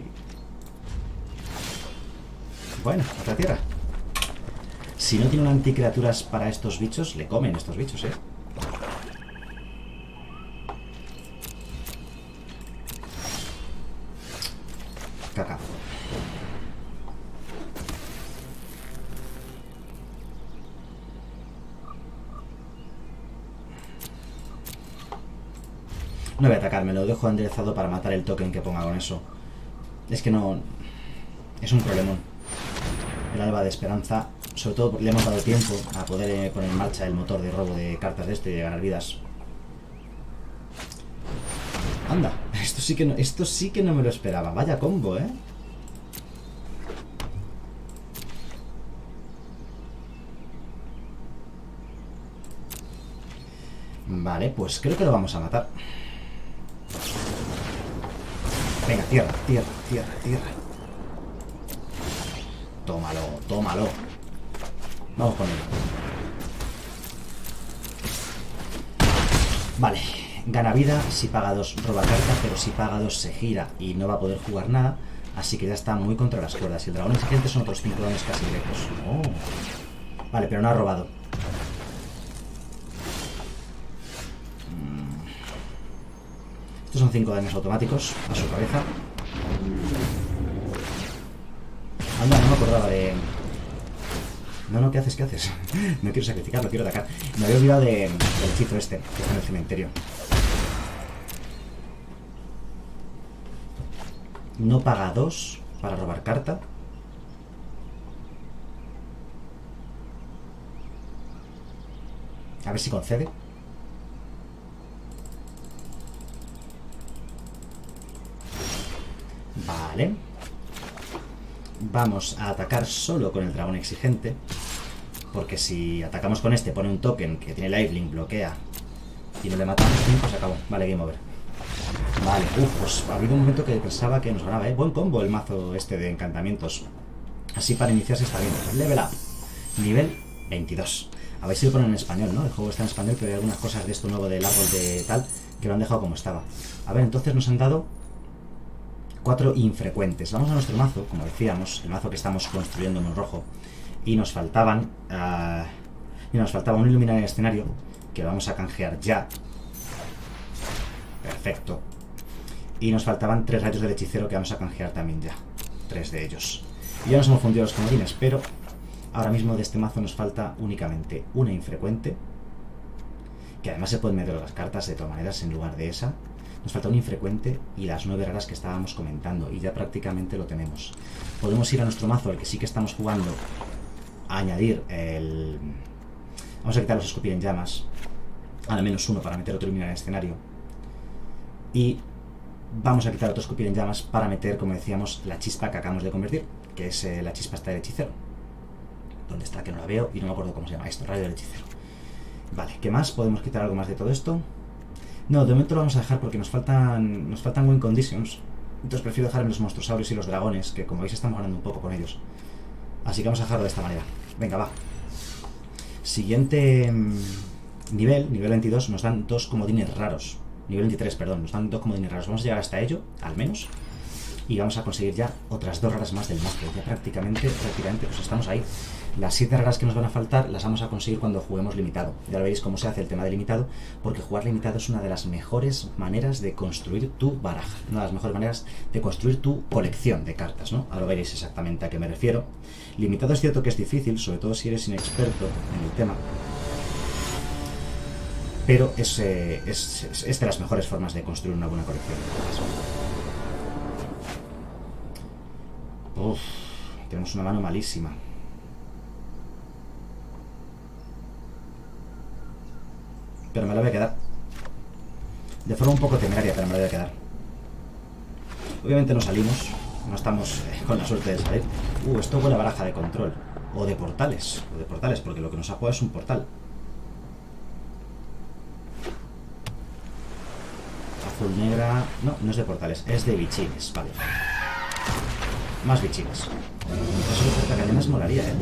Bueno, otra tierra. Si no tiene un anticriaturas para estos bichos, le comen estos bichos, ¿eh? Caca. No voy a atacar, me lo dejo enderezado para matar el token que ponga con eso. Es que no... Es un problemón. El alba de esperanza... Sobre todo le hemos dado tiempo a poder poner en marcha el motor de robo de cartas de este y de ganar vidas. Anda, esto sí que no me lo esperaba. Vaya combo, ¿eh? Vale, pues creo que lo vamos a matar. Venga, tierra, tierra, tierra, tierra. Tómalo, tómalo. Vamos con él. Vale, gana vida si paga 2, roba carta, pero si paga 2 se gira y no va a poder jugar nada. Así que ya está muy contra las cuerdas. Y el dragón exigente son otros 5 daños casi directos. Oh. Vale, pero no ha robado. Estos son 5 daños automáticos a su cabeza. Anda, no me acordaba de... No, ¿qué haces? ¿Qué haces? No quiero sacrificarlo, quiero atacar. Me había olvidado del hechizo este, que está en el cementerio. No paga 2 para robar carta. A ver si concede. Vale. Vamos a atacar solo con el dragón exigente. Porque si atacamos con este, pone un token que tiene lifelink, bloquea y no le matamos, pues se acabó. Vale, game over. Vale, pues ha habido un momento que pensaba que nos ganaba, ¿eh? Buen combo el mazo este de encantamientos. Así para iniciarse está bien. Level up. Nivel 22. A ver si lo ponen en español, ¿no? El juego está en español, pero hay algunas cosas de esto nuevo del árbol de tal que lo han dejado como estaba. A ver, entonces nos han dado 4 infrecuentes. Vamos a nuestro mazo, como decíamos, el mazo que estamos construyendo en un rojo. Y nos faltaban un iluminar el escenario que vamos a canjear ya. Perfecto. Y nos faltaban 3 rayos del hechicero que vamos a canjear también ya. 3 de ellos. Y ya nos hemos fundido los comodines, pero ahora mismo de este mazo nos falta únicamente una infrecuente, que además se pueden meter las cartas de todas maneras en lugar de esa. Nos falta un infrecuente y las 9 raras que estábamos comentando. Y ya prácticamente lo tenemos. Podemos ir a nuestro mazo, el que sí que estamos jugando, a añadir el... Vamos a quitar los escupir en llamas. Al menos uno para meter otro iluminar en el escenario. Y vamos a quitar otro escupir en llamas para meter, como decíamos, la chispa que acabamos de convertir. Que es la chispa esta del hechicero. ¿Dónde está? Que no la veo y no me acuerdo cómo se llama esto. Rayo del hechicero. Vale, ¿qué más? ¿Podemos quitar algo más de todo esto? No, de momento lo vamos a dejar porque nos faltan win conditions. Entonces prefiero dejar en los monstruosaurios y los dragones, que como veis estamos ganando un poco con ellos. Así que vamos a dejarlo de esta manera. Venga, va. Siguiente nivel 22, nos dan 2 comodines raros. Nivel 23, perdón, nos dan 2 comodines raros. Vamos a llegar hasta ello, al menos. Y vamos a conseguir ya otras 2 raras más del mazo. Ya prácticamente pues estamos ahí. Las 7 raras que nos van a faltar las vamos a conseguir cuando juguemos limitado. Ya lo veréis cómo se hace el tema de limitado, porque jugar limitado es una de las mejores maneras de construir tu baraja. Una de las mejores maneras de construir tu colección de cartas, ¿no? Ahora veréis exactamente a qué me refiero. Limitado es cierto que es difícil, sobre todo si eres inexperto en el tema. Pero es de las mejores formas de construir una buena colección de cartas. Uf, tenemos una mano malísima. Pero me la voy a quedar. De forma un poco temeraria, pero me la voy a quedar. Obviamente no salimos. No estamos con la suerte de salir. Esto huele a baraja de control. O de portales. Porque lo que nos ha jugado es un portal. Azul negra... No es de portales. Es de bichines. Vale. Más bichines. Eso de portacadenas molaría, ¿eh?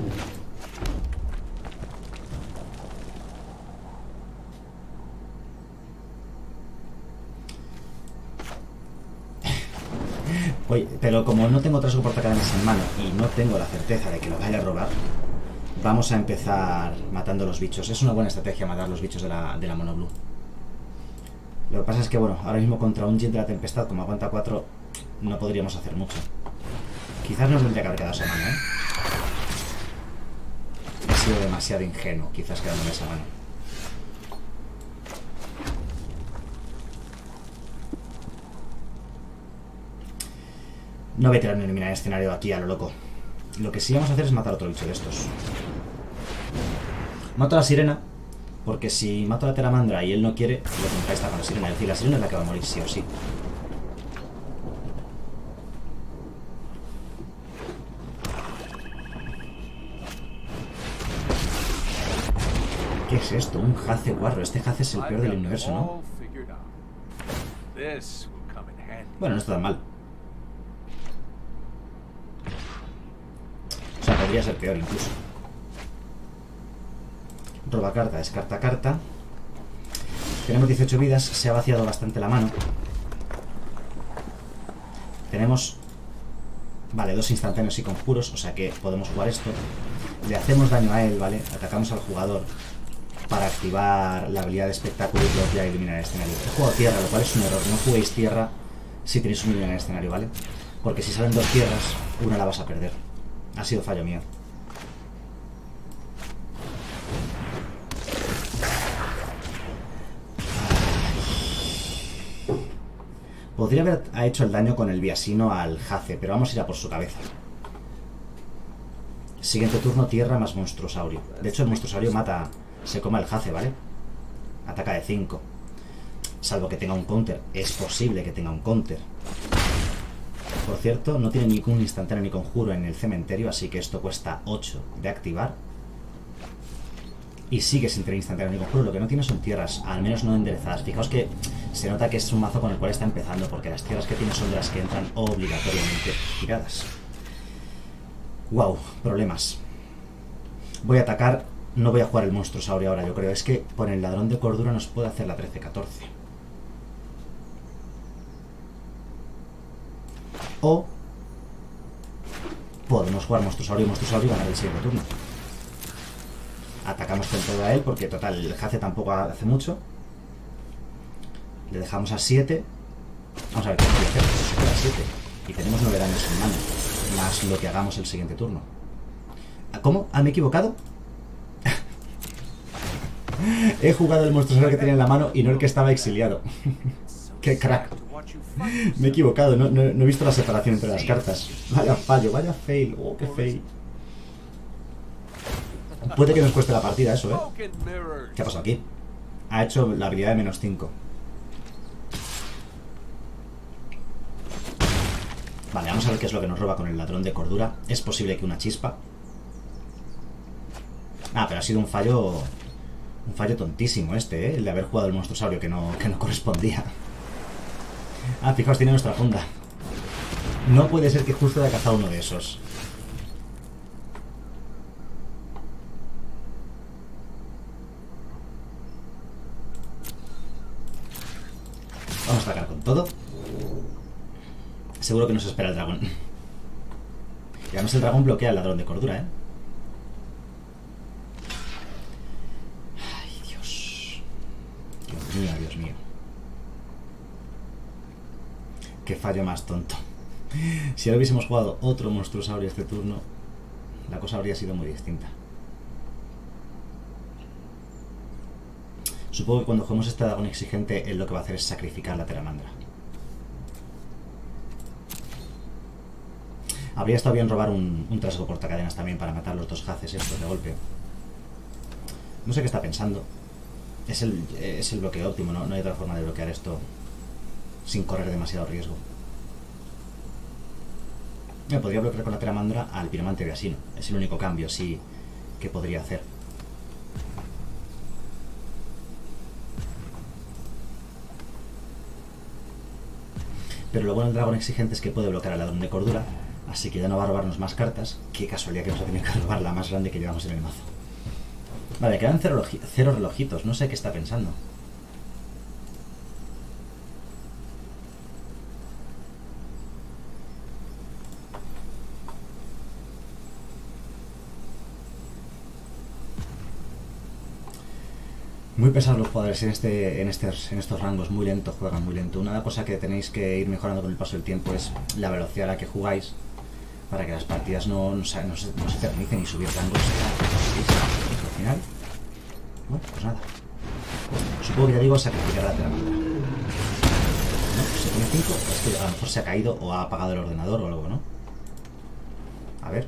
Oye, pero como no tengo otras portacadenas en mano y no tengo la certeza de que lo vaya a robar, vamos a empezar matando los bichos. Es una buena estrategia matar los bichos de la Mono Blue. Lo que pasa es que, bueno, ahora mismo contra un Jin de la Tempestad, como aguanta 4, no podríamos hacer mucho. Quizás nos tendría que haber quedado esa mano, ¿eh? He sido demasiado ingenuo, quizás quedándome esa mano. No voy a tirar ni eliminar el escenario aquí a lo loco. Lo que sí vamos a hacer es matar otro bicho de estos. Mato a la sirena, porque si mato a la teramandra y él no quiere, lo que me está con la sirena. Es decir, la sirena es la que va a morir sí o sí. ¿Qué es esto? Un Hace guarro. Este Hace es el peor del universo, ¿no? Bueno, no está tan mal. O sea, podría ser peor incluso. Roba carta, descarta carta. Tenemos 18 vidas, se ha vaciado bastante la mano. Tenemos... Vale, 2 instantáneos y conjuros, o sea que podemos jugar esto. Le hacemos daño a él, ¿vale? Atacamos al jugador para activar la habilidad de espectáculo y bloquear y eliminar el escenario. He jugado tierra, lo cual es un error. No juguéis tierra si tenéis un eliminar el escenario, ¿vale? Porque si salen 2 tierras, una la vas a perder. Ha sido fallo mío. Podría haber hecho el daño con el Biasino al Hace, pero vamos a ir a por su cabeza. Siguiente turno, tierra más monstruosaurio. De hecho, el monstruosaurio mata... Se come al Hace, ¿vale? Ataca de 5. Salvo que tenga un counter. Es posible que tenga un counter. Por cierto, no tiene ningún instantáneo ni conjuro en el cementerio, así que esto cuesta 8 de activar. Y sigue sin tener instantáneo ni conjuro. Lo que no tiene son tierras, al menos no enderezadas. Fijaos que se nota que es un mazo con el cual está empezando, porque las tierras que tiene son de las que entran obligatoriamente tiradas. Wow, problemas. Voy a atacar. No voy a jugar el monstruosaurio ahora, yo creo. Es que por el ladrón de cordura nos puede hacer la 13-14. O podemos jugar monstruosaurio y ganar el siguiente turno. Atacamos con todo a él, porque total, el Hace tampoco hace mucho. Le dejamos a 7. Vamos a ver qué puede hacer. Se queda a 7. Y tenemos 9 daños en mano. Más lo que hagamos el siguiente turno. ¿Cómo? ¿Me he equivocado? He jugado el monstruosaurio que tenía en la mano y no el que estaba exiliado. ¡Qué crack! Me he equivocado, no he visto la separación entre las cartas. Vaya fallo, vaya fail. ¡Oh, qué fail! Puede que nos cueste la partida eso, ¿eh? ¿Qué ha pasado aquí? Ha hecho la habilidad de -5. Vale, vamos a ver qué es lo que nos roba con el ladrón de cordura. Es posible que una chispa. Ah, pero ha sido un fallo tontísimo este, ¿eh? El de haber jugado el monstruosaurio que no correspondía. Ah, fijaos, tiene nuestra funda. No puede ser que justo haya cazado uno de esos. Vamos a atacar con todo. Seguro que nos espera el dragón. Y además el dragón bloquea al ladrón de cordura, ¿eh? Ay, Dios. Dios mío, Dios mío. Qué fallo más tonto. Si ahora hubiésemos jugado otro monstruosaurio este turno, la cosa habría sido muy distinta. Supongo que cuando juguemos este dragón exigente, él lo que va a hacer es sacrificar la Teramandra. Habría estado bien robar un trasgo portacadenas también para matar los dos haces estos de golpe. No sé qué está pensando. Es el bloqueo óptimo, no hay otra forma de bloquear esto sin correr demasiado riesgo. Me podría bloquear con la Teramandra al piromante de Asino. Es el único cambio, sí, que podría hacer. Pero lo bueno del dragón exigente es que puede bloquear al ladrón de cordura, así que ya no va a robarnos más cartas. Qué casualidad que nos ha tenido que robar la más grande que llevamos en el mazo. Vale, quedan 0 relojitos, no sé qué está pensando. Muy pesados los jugadores en estos rangos, muy lento, juegan muy lento. Una cosa que tenéis que ir mejorando con el paso del tiempo es la velocidad a la que jugáis, para que las partidas no se eternicen y subir rangos. Al final, bueno, pues nada. Supongo que ya digo sacrificar la Teramandra. No, se pone 5, es que a lo mejor se ha caído o ha apagado el ordenador o algo, ¿no? A ver.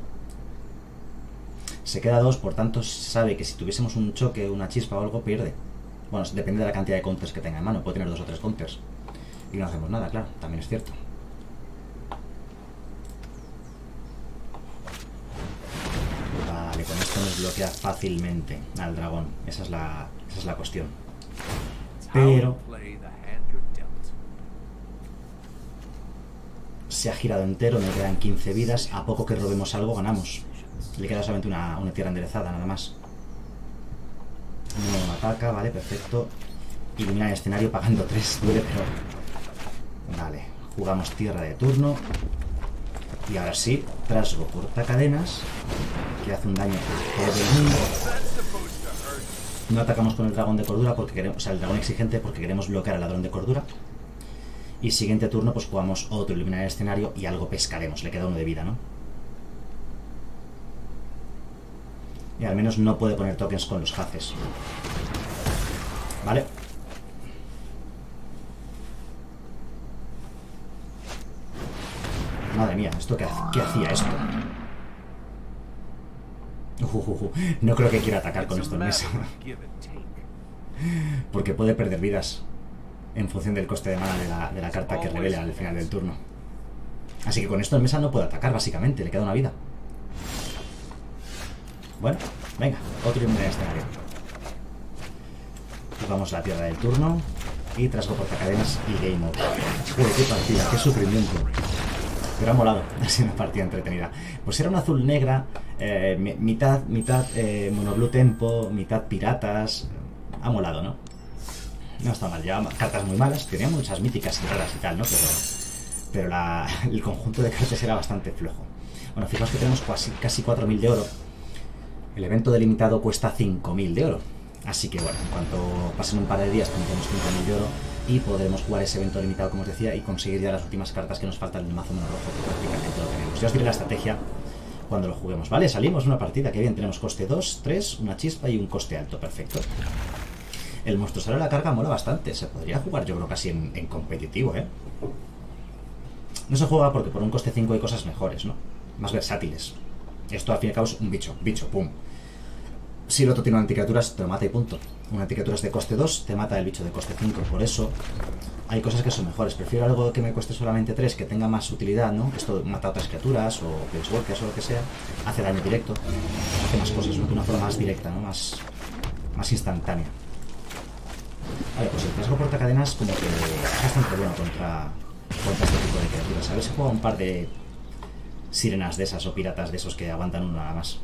Se queda 2, por tanto sabe que si tuviésemos un choque, una chispa o algo, pierde. Bueno, depende de la cantidad de counters que tenga en mano. Puede tener 2 o 3 counters. Y no hacemos nada, claro, también es cierto. Vale, con esto nos bloquea fácilmente al dragón. Esa es la cuestión. Pero se ha girado entero, me quedan 15 vidas. A poco que robemos algo, ganamos. Le queda solamente una tierra enderezada, nada más. No ataca, vale, perfecto. Ilumina el escenario pagando 3, duele, pero... Vale, jugamos tierra de turno. Y ahora sí, trasgo portacadenas, que hace un daño a todo el mundo. No atacamos con el dragón de cordura porque queremos... O sea, el dragón exigente porque queremos bloquear al ladrón de cordura. Y siguiente turno pues jugamos otro iluminar el escenario y algo pescaremos. Le queda 1 de vida, ¿no? Y al menos no puede poner tokens con los haces. Vale. Madre mía, ¿esto qué hacía esto? No creo que quiera atacar con esto en mesa. Porque puede perder vidas en función del coste de mana de la carta que revele al final del turno. Así que con esto en mesa no puede atacar, básicamente. Le queda una vida. Bueno, venga, otro iluminar escenario. Jugamos la tierra del turno y trasgo portacadenas y game over. Joder, qué partida, qué sufrimiento. Pero ha molado, ha sido una partida entretenida. Pues era una azul negra, mitad monoblue tempo, mitad piratas. Ha molado, ¿no? No está mal, llevaba cartas muy malas, tenía muchas míticas y raras y tal, ¿no? Pero el conjunto de cartas era bastante flojo. Bueno, fijaos que tenemos casi 4.000 de oro. El evento delimitado cuesta 5.000 de oro. Así que bueno, en cuanto pasen un par de días tendremos 5.000 de oro y podremos jugar ese evento limitado, como os decía, y conseguir ya las últimas cartas que nos faltan en el mazo mono rojo, que prácticamente lo tenemos. Ya os diré la estrategia cuando lo juguemos, ¿vale? Salimos una partida, que bien, tenemos coste 2, 3, una chispa y un coste alto, perfecto. El monstruosario de la carga mola bastante. Se podría jugar yo creo casi en competitivo, ¿eh? No se juega porque por un coste 5 hay cosas mejores, ¿no? Más versátiles. Esto al fin y al cabo es un bicho, pum. Si el otro tiene una anticriaturas, te lo mata y punto. Una anticriaturas de coste 2 te mata el bicho de coste 5. Por eso hay cosas que son mejores. Prefiero algo que me cueste solamente 3, que tenga más utilidad, ¿no? Esto mata a otras criaturas o Planeswalkers o lo que sea. Hace daño directo. Hace más cosas, ¿no? De una forma más directa, ¿no? Más instantánea. Vale, pues el trasgo portacadenas como que es bastante bueno contra este tipo de criaturas. A ver si juega un par de sirenas de esas o piratas de esos que aguantan uno nada más.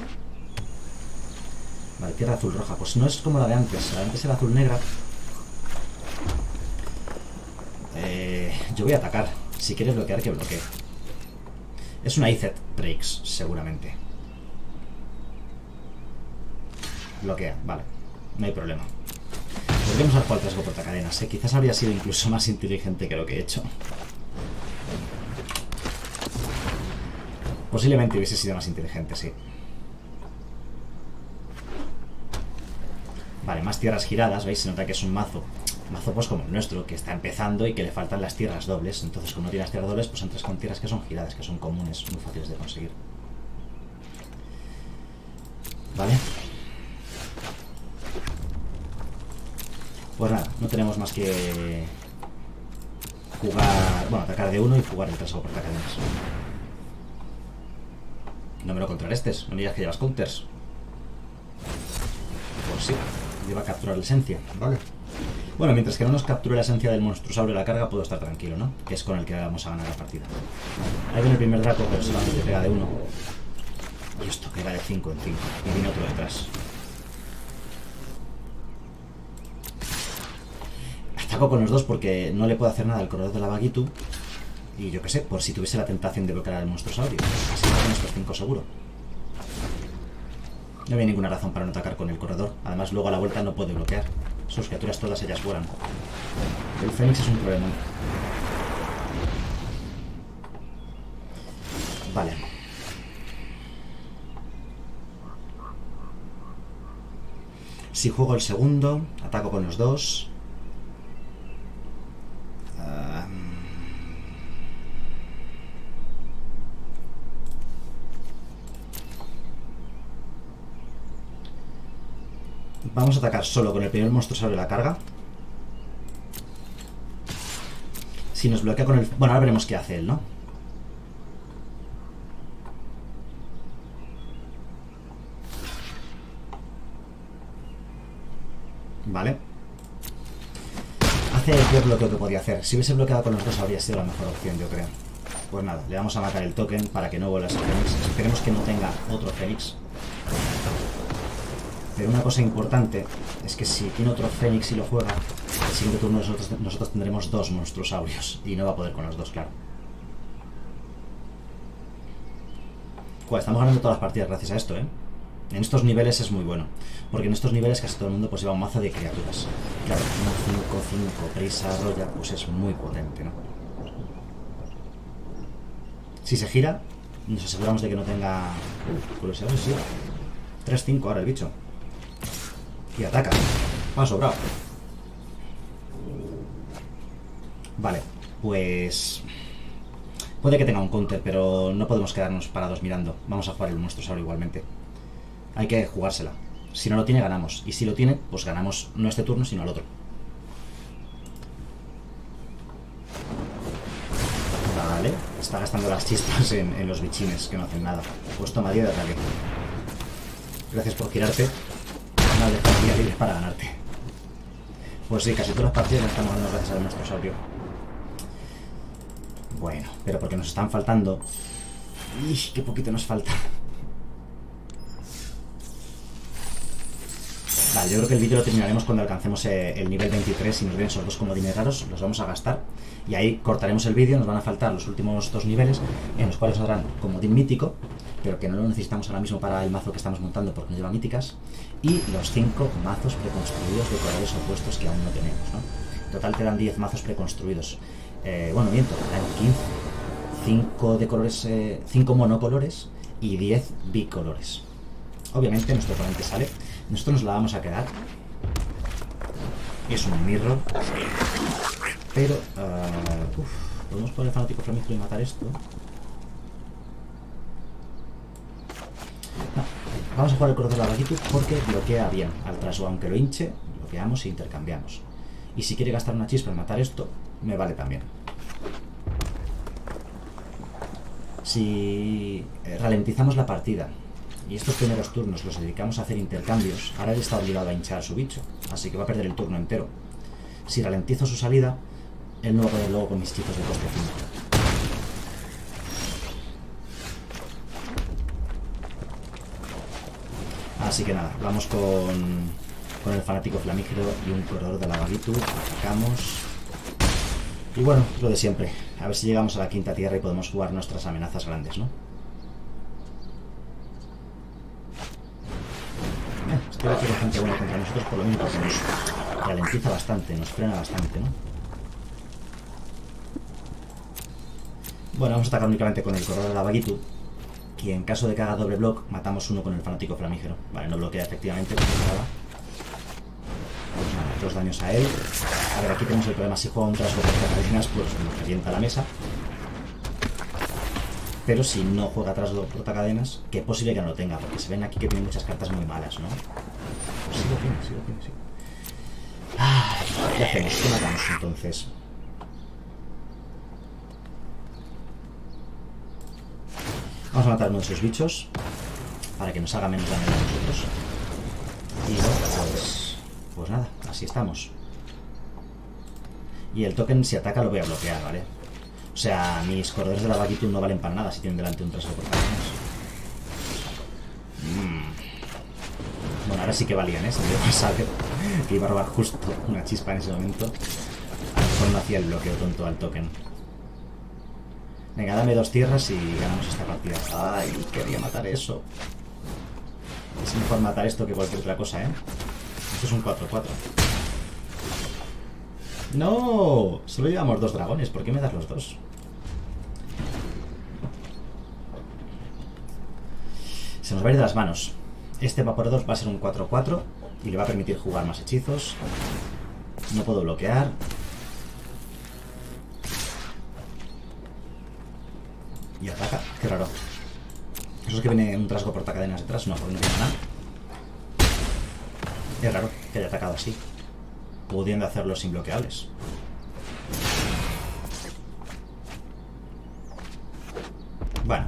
Vale, tierra azul roja. Pues no es como la de antes. La de antes era azul negra. Yo voy a atacar. Si quiere bloquear, que bloquee. Es una Izzet Breaks, seguramente. Bloquea, vale. No hay problema. Podríamos haber jugado el trasgo portacadenas, ¿eh? Quizás habría sido incluso más inteligente que lo que he hecho. Posiblemente hubiese sido más inteligente, sí. Vale, más tierras giradas, ¿veis? Se nota que es un mazo pues como el nuestro, que está empezando y que le faltan las tierras dobles. Entonces, como no tiene las tierras dobles, pues entras con tierras que son giradas, que son comunes, muy fáciles de conseguir. Vale. Pues nada, no tenemos más que jugar, bueno, atacar de uno y jugar el trasgo portacadenas. No me lo contrarrestes, no me digas que llevas counters. Pues sí, lleva a capturar la esencia, vale. Bueno, mientras que no nos capture la esencia del monstruosaurio de la carga, puedo estar tranquilo, ¿no? Que es con el que vamos a ganar la partida. Ahí viene el primer Draco, pero solamente pega de 1. Y esto pega de 5 en 5. Y viene otro detrás. Ataco con los dos porque no le puedo hacer nada al corredor de la Bagitu. Y yo qué sé, por si tuviese la tentación de bloquear al monstruosaurio. Así que con estos 5 seguro. No había ninguna razón para no atacar con el corredor. Además, luego a la vuelta no puede bloquear. Sus criaturas todas ellas vuelan. El Fénix es un problema. Vale. Si juego el segundo, ataco con los dos. Vamos a atacar solo con el primer monstruo sobre la carga. Si nos bloquea con el... Bueno, ahora veremos qué hace él, ¿no? Vale. Hace el peor bloqueo que podía hacer. Si hubiese bloqueado con los dos habría sido la mejor opción, yo creo. Pues nada, le vamos a matar el token para que no vuelva a ser Fénix. Esperemos que no tenga otro Fénix. Pero una cosa importante es que si tiene otro Fénix y lo juega, el siguiente turno nosotros tendremos 2 monstruosaurios. Y no va a poder con los dos, claro. Joder, estamos ganando todas las partidas gracias a esto, ¿eh? En estos niveles es muy bueno. Porque en estos niveles casi todo el mundo pues lleva un mazo de criaturas. Claro, una 5-5 prisa roya, pues es muy potente, ¿no? Si se gira, nos aseguramos de que no tenga... curiosidad, sí. 3-5 ahora el bicho. Y ataca. Va sobrado. Vale, pues... puede que tenga un counter, pero no podemos quedarnos parados mirando. Vamos a jugar el monstruosaurio igualmente. Hay que jugársela. Si no lo tiene, ganamos. Y si lo tiene, pues ganamos no este turno, sino el otro. Vale. Está gastando las chispas en los bichines, que no hacen nada. Pues toma 10 de ataque. Gracias por girarte. No dejar día libre para ganarte. Pues sí, casi todas las partidas estamos ganando gracias al monstruosaurio. Bueno, pero porque nos están faltando... ¡Ih! ¡Qué poquito nos falta! Vale, yo creo que el vídeo lo terminaremos cuando alcancemos el nivel 23 y nos vienen esos 2 comodines raros, los vamos a gastar y ahí cortaremos el vídeo, nos van a faltar los últimos 2 niveles en los cuales nos darán comodín mítico, pero que no lo necesitamos ahora mismo para el mazo que estamos montando porque nos lleva míticas, y los 5 mazos preconstruidos de colores opuestos que aún no tenemos, ¿no? En total te dan 10 mazos preconstruidos, bueno, miento, dan 15, 5 de colores, 5 monocolores y 10 bicolores. Obviamente nuestro oponente sale. Nosotros nos la vamos a quedar. Es un mirror. Pero... ¿podemos poner el fanático flamígero y matar esto? No. Vamos a jugar el corredor de la Bagitu porque bloquea bien al trasgo. Aunque lo hinche, bloqueamos e intercambiamos. Y si quiere gastar una chispa en matar esto, me vale también. Si ralentizamos la partida y estos primeros turnos los dedicamos a hacer intercambios, ahora él está obligado a hinchar a su bicho, así que va a perder el turno entero. Si ralentizo su salida, él no va a poder luego con mis hechizos de coste 5. Así que nada, vamos con el fanático flamígero y un corredor de la Bagitu. Atacamos. Y bueno, lo de siempre. A ver si llegamos a la quinta tierra y podemos jugar nuestras amenazas grandes, ¿no? Estoy aquí con gente buena contra nosotros por lo mismo, porque nos ralentiza bastante, nos frena bastante, ¿no? Bueno, vamos a atacar únicamente con el corredor de la Bagitu. Y en caso de que haga doble block, matamos uno con el fanático flamígero. Vale, no bloquea efectivamente, como nada. Pues nada, 2 daños a él. A ver, aquí tenemos el problema. Si juega un trasgo por cadenas, pues nos revienta la mesa. Pero si no juega trasgo por cadenas, que es posible que no lo tenga, porque se ven aquí que tiene muchas cartas muy malas, ¿no? Pues sí lo tiene, sí lo tiene, sí. Ah, ¿qué hacemos? ¿Qué matamos entonces? Vamos a matar uno de sus bichos para que nos haga menos daño a nosotros. Y bueno, pues nada, así estamos. Y el token, si ataca, lo voy a bloquear, ¿vale? O sea, mis corredores de la Bagitu no valen para nada si tienen delante un trasgo por cadenas. Bueno, ahora sí que valían, ¿eh? Se me dio a saber que iba a robar justo una chispa en ese momento. A lo mejor no hacía el bloqueo tonto al token. Venga, dame 2 tierras y ganamos esta partida. Ay, quería matar eso. Es mejor matar esto que cualquier otra cosa, ¿eh? Esto es un 4-4. ¡No! Solo llevamos 2 dragones. ¿Por qué me das los 2? Se nos va a ir de las manos. Este evaporador va a ser un 4-4 y le va a permitir jugar más hechizos. No puedo bloquear. Y ataca, qué raro. Eso es que viene un trasgo portacadenas detrás. No, porque no tiene nada. Es raro que haya atacado así, pudiendo hacerlo sin bloqueables. Bueno.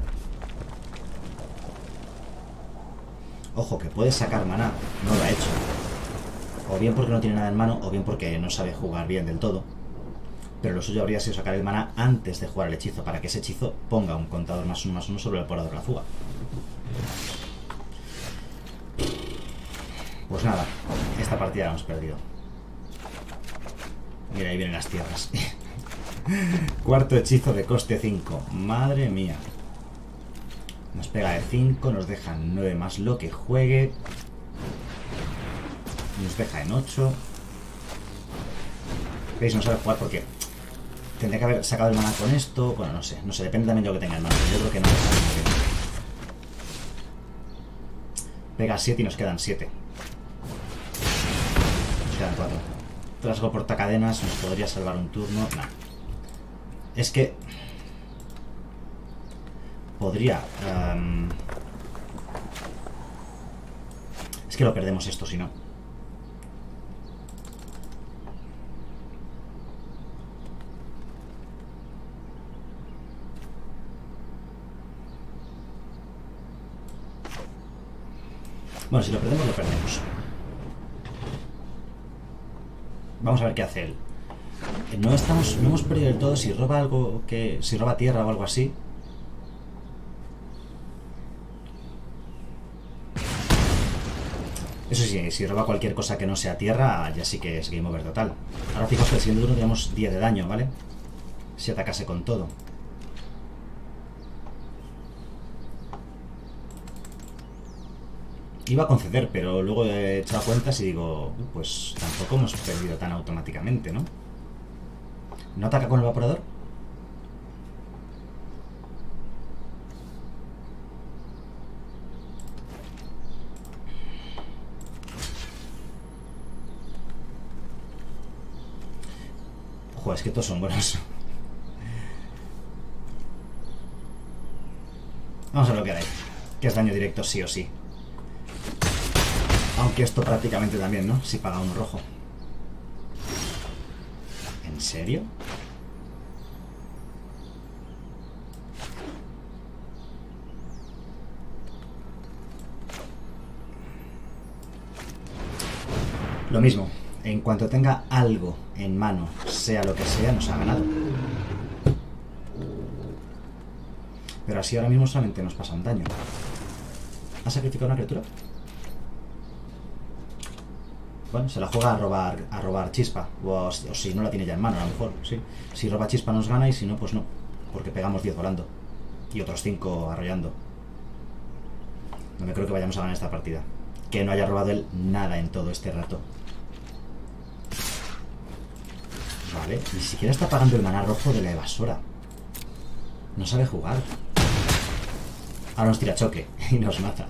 Ojo, que puede sacar maná. No lo ha hecho. O bien porque no tiene nada en mano, o bien porque no sabe jugar bien del todo. Pero lo suyo habría sido sacar el maná antes de jugar el hechizo, para que ese hechizo ponga un contador +1/+1 sobre el evaporador de la fuga. Pues nada, esta partida la hemos perdido. Mira, ahí vienen las tierras. Cuarto hechizo de coste 5. Madre mía. Nos pega de 5, nos deja en 9 más lo que juegue. Nos deja en 8. ¿Veis? No sabe jugar porque tendría que haber sacado el maná con esto. Bueno, no sé, depende también de lo que tenga en mano. Yo creo que no lo sabe muy bien. Pega 7 y nos quedan 7. Nos quedan 4. Trasgo portacadenas, nos podría salvar un turno. No. Es que podría... es que lo perdemos esto, si no. Bueno, si lo perdemos, lo perdemos. Vamos a ver qué hace él. No hemos perdido del todo. Si roba algo que... Si roba tierra o algo así. Eso sí, si roba cualquier cosa que no sea tierra, ya sí que es game over total. Ahora fijaos que el siguiente turno tenemos 10 de daño, ¿vale? Si atacase con todo. Iba a conceder, pero luego he echado cuentas y digo, pues tampoco hemos perdido tan automáticamente, ¿no? ¿No ataca con el evaporador? Joder, es que todos son buenos. Vamos a bloquear ahí, que es daño directo sí o sí. Aunque esto prácticamente también, ¿no? Si paga un rojo. ¿En serio? Lo mismo, en cuanto tenga algo en mano, sea lo que sea, nos ha ganado. Pero así ahora mismo solamente nos pasa un daño. ¿Ha sacrificado una criatura? Bueno, se la juega a robar chispa. O si no la tiene ya en mano, a lo mejor, sí. Si roba chispa nos gana y si no, pues no. Porque pegamos 10 volando. Y otros 5 arrollando. No me creo que vayamos a ganar esta partida. Que no haya robado él nada en todo este rato. Vale, ni siquiera está pagando el maná rojo de la evasora. No sabe jugar. Ahora nos tira choque y nos mata.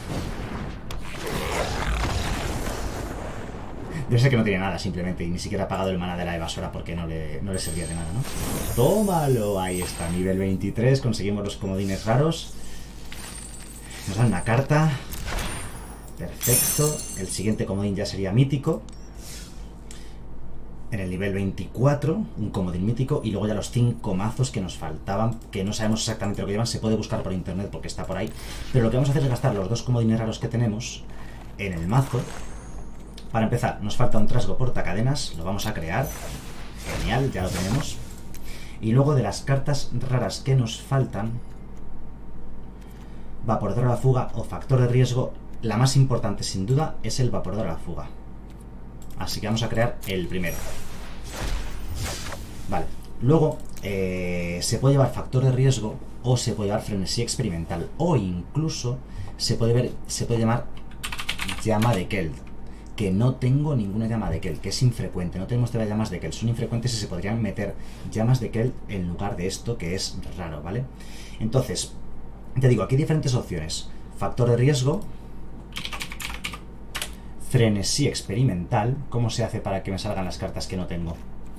Yo sé que no tiene nada simplemente y ni siquiera ha pagado el maná de la evasora porque no le servía de nada, ¿no? ¡Tómalo! Ahí está, nivel 23, conseguimos los comodines raros. Nos dan una carta. Perfecto. El siguiente comodín ya sería mítico. En el nivel 24, un comodín mítico. Y luego ya los 5 mazos que nos faltaban, que no sabemos exactamente lo que llevan. Se puede buscar por internet porque está por ahí. Pero lo que vamos a hacer es gastar los 2 comodines raros que tenemos en el mazo. Para empezar, nos falta un trasgo portacadenas. Lo vamos a crear. Genial, ya lo tenemos. Y luego de las cartas raras que nos faltan, vaporador a la fuga o factor de riesgo. La más importante sin duda es el vaporador a la fuga. Así que vamos a crear el primero. Vale. Luego se puede llevar factor de riesgo o se puede llevar frenesí experimental. O incluso se puede llamar llama de Keld. Que no tengo ninguna llama de Keld, que es infrecuente. No tenemos todavía llamas de Keld. Son infrecuentes y se podrían meter llamas de Keld en lugar de esto, que es raro, ¿vale? Entonces, te digo, aquí hay diferentes opciones. Factor de riesgo. Frenesí experimental. ¿Cómo se hace para que me salgan las cartas que no tengo?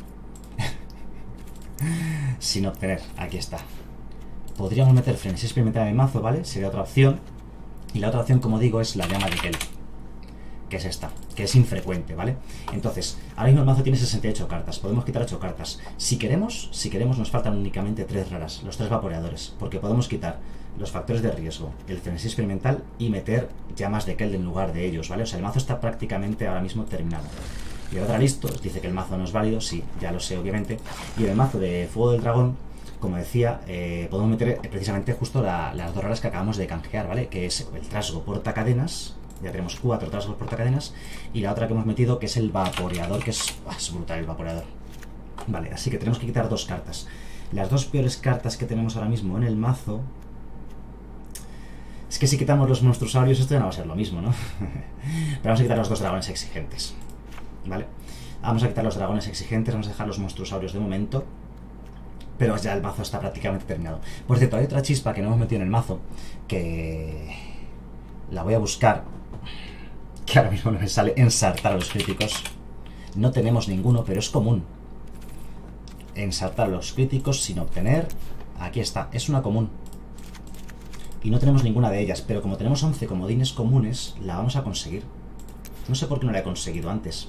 Sin obtener. Aquí está. Podríamos meter frenesí experimental en el mazo, ¿vale? Sería otra opción. Y la otra opción, como digo, es la llama de Keld. Que es esta, que es infrecuente, ¿vale? Entonces, ahora mismo el mazo tiene 68 cartas. Podemos quitar 8 cartas. Si queremos, nos faltan únicamente 3 raras. Los 3 vaporeadores. Porque podemos quitar los factores de riesgo, el frenesí experimental y meter llamas de Keld en lugar de ellos, ¿vale? O sea, el mazo está prácticamente ahora mismo terminado. Y ahora listo, dice que el mazo no es válido, sí, ya lo sé, obviamente. Y en el mazo de Fuego del Dragón, como decía, podemos meter precisamente justo las 2 raras que acabamos de canjear, ¿vale? Que es el trasgo portacadenas. Ya tenemos 4 trasgos portacadenas. Y la otra que hemos metido, que es el vaporeador, que es brutal el vaporeador. Vale, así que tenemos que quitar 2 cartas. Las 2 peores cartas que tenemos ahora mismo en el mazo... Es que si quitamos los monstruosaurios esto ya no va a ser lo mismo, ¿no? Pero vamos a quitar los 2 dragones exigentes. ¿Vale? Vamos a quitar los dragones exigentes, vamos a dejar los monstruosaurios de momento. Pero ya el mazo está prácticamente terminado. Por cierto, hay otra chispa que no hemos metido en el mazo, que... la voy a buscar... que ahora mismo no me sale. Ensartar a los críticos. No tenemos ninguno, pero es común. Ensartar a los críticos sin obtener. Aquí está, es una común. Y no tenemos ninguna de ellas, pero como tenemos 11 comodines comunes, la vamos a conseguir. No sé por qué no la he conseguido antes.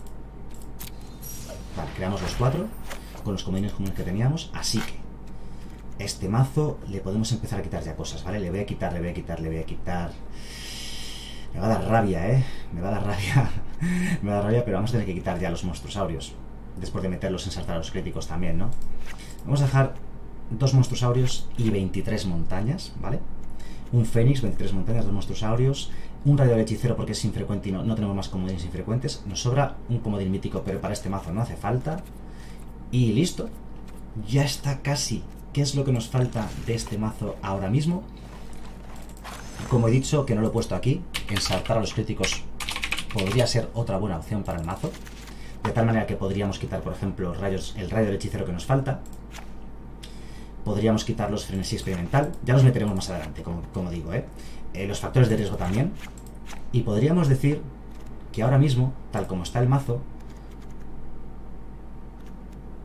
Vale, creamos los 4 con los comodines comunes que teníamos. Así que este mazo le podemos empezar a quitar ya cosas, ¿vale? Le voy a quitar. Me va a dar rabia, ¿eh? Me va a dar rabia. Me va a dar rabia, pero vamos a tener que quitar ya los monstruosaurios. Después de meterlos en ensartar a los críticos también, ¿no? Vamos a dejar 2 monstruosaurios y 23 montañas, ¿vale? Un fénix, 23 montañas, 2 monstruosaurios. Un rayo del hechicero porque es infrecuente y no tenemos más comodines infrecuentes. Nos sobra un comodín mítico, pero para este mazo no hace falta. Y listo. Ya está casi. ¿Qué es lo que nos falta de este mazo ahora mismo? Como he dicho, que no lo he puesto aquí, ensartar a los críticos podría ser otra buena opción para el mazo. De tal manera que podríamos quitar, por ejemplo, el rayo del hechicero que nos falta. Podríamos quitar los frenesí experimental. Ya los meteremos más adelante, como digo, los factores de riesgo también. Y podríamos decir que ahora mismo, tal como está el mazo,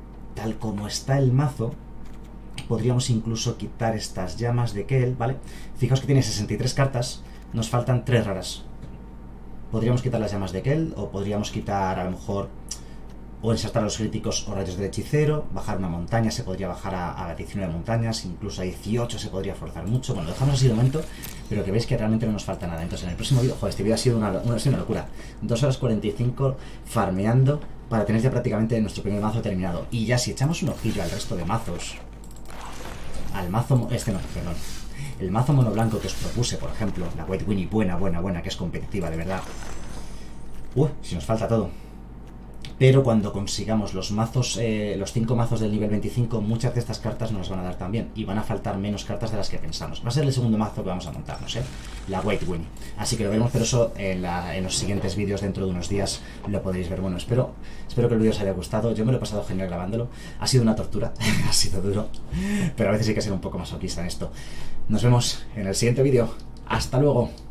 tal como está el mazo, podríamos incluso quitar estas llamas de Kel, ¿vale? Fijaos que tiene 63 cartas, nos faltan 3 raras. Podríamos quitar las llamas de Kel, o podríamos quitar a lo mejor, o ensartar los críticos o rayos del hechicero, bajar una montaña, se podría bajar a 19 montañas, incluso a 18 se podría forzar mucho. Bueno, lo dejamos así de momento, pero que veis que realmente no nos falta nada. Entonces en el próximo vídeo, joder, este vídeo ha sido una locura. 2 horas 45 farmeando para tener ya prácticamente nuestro primer mazo terminado. Y ya si echamos un ojillo al resto de mazos, al mazo, perdón, el mazo mono blanco que os propuse, por ejemplo, la White Winnie, buena, que es competitiva, de verdad. Si nos falta todo. Pero cuando consigamos los mazos, los 5 mazos del nivel 25, muchas de estas cartas nos las van a dar también. Y van a faltar menos cartas de las que pensamos. Va a ser el segundo mazo que vamos a montarnos, la White Winnie. Así que lo veremos, pero eso en los siguientes vídeos dentro de unos días lo podréis ver. Bueno, espero que el vídeo os haya gustado. Yo me lo he pasado genial grabándolo. Ha sido una tortura, ha sido duro. Pero a veces hay que ser un poco masoquista en esto. Nos vemos en el siguiente vídeo. ¡Hasta luego!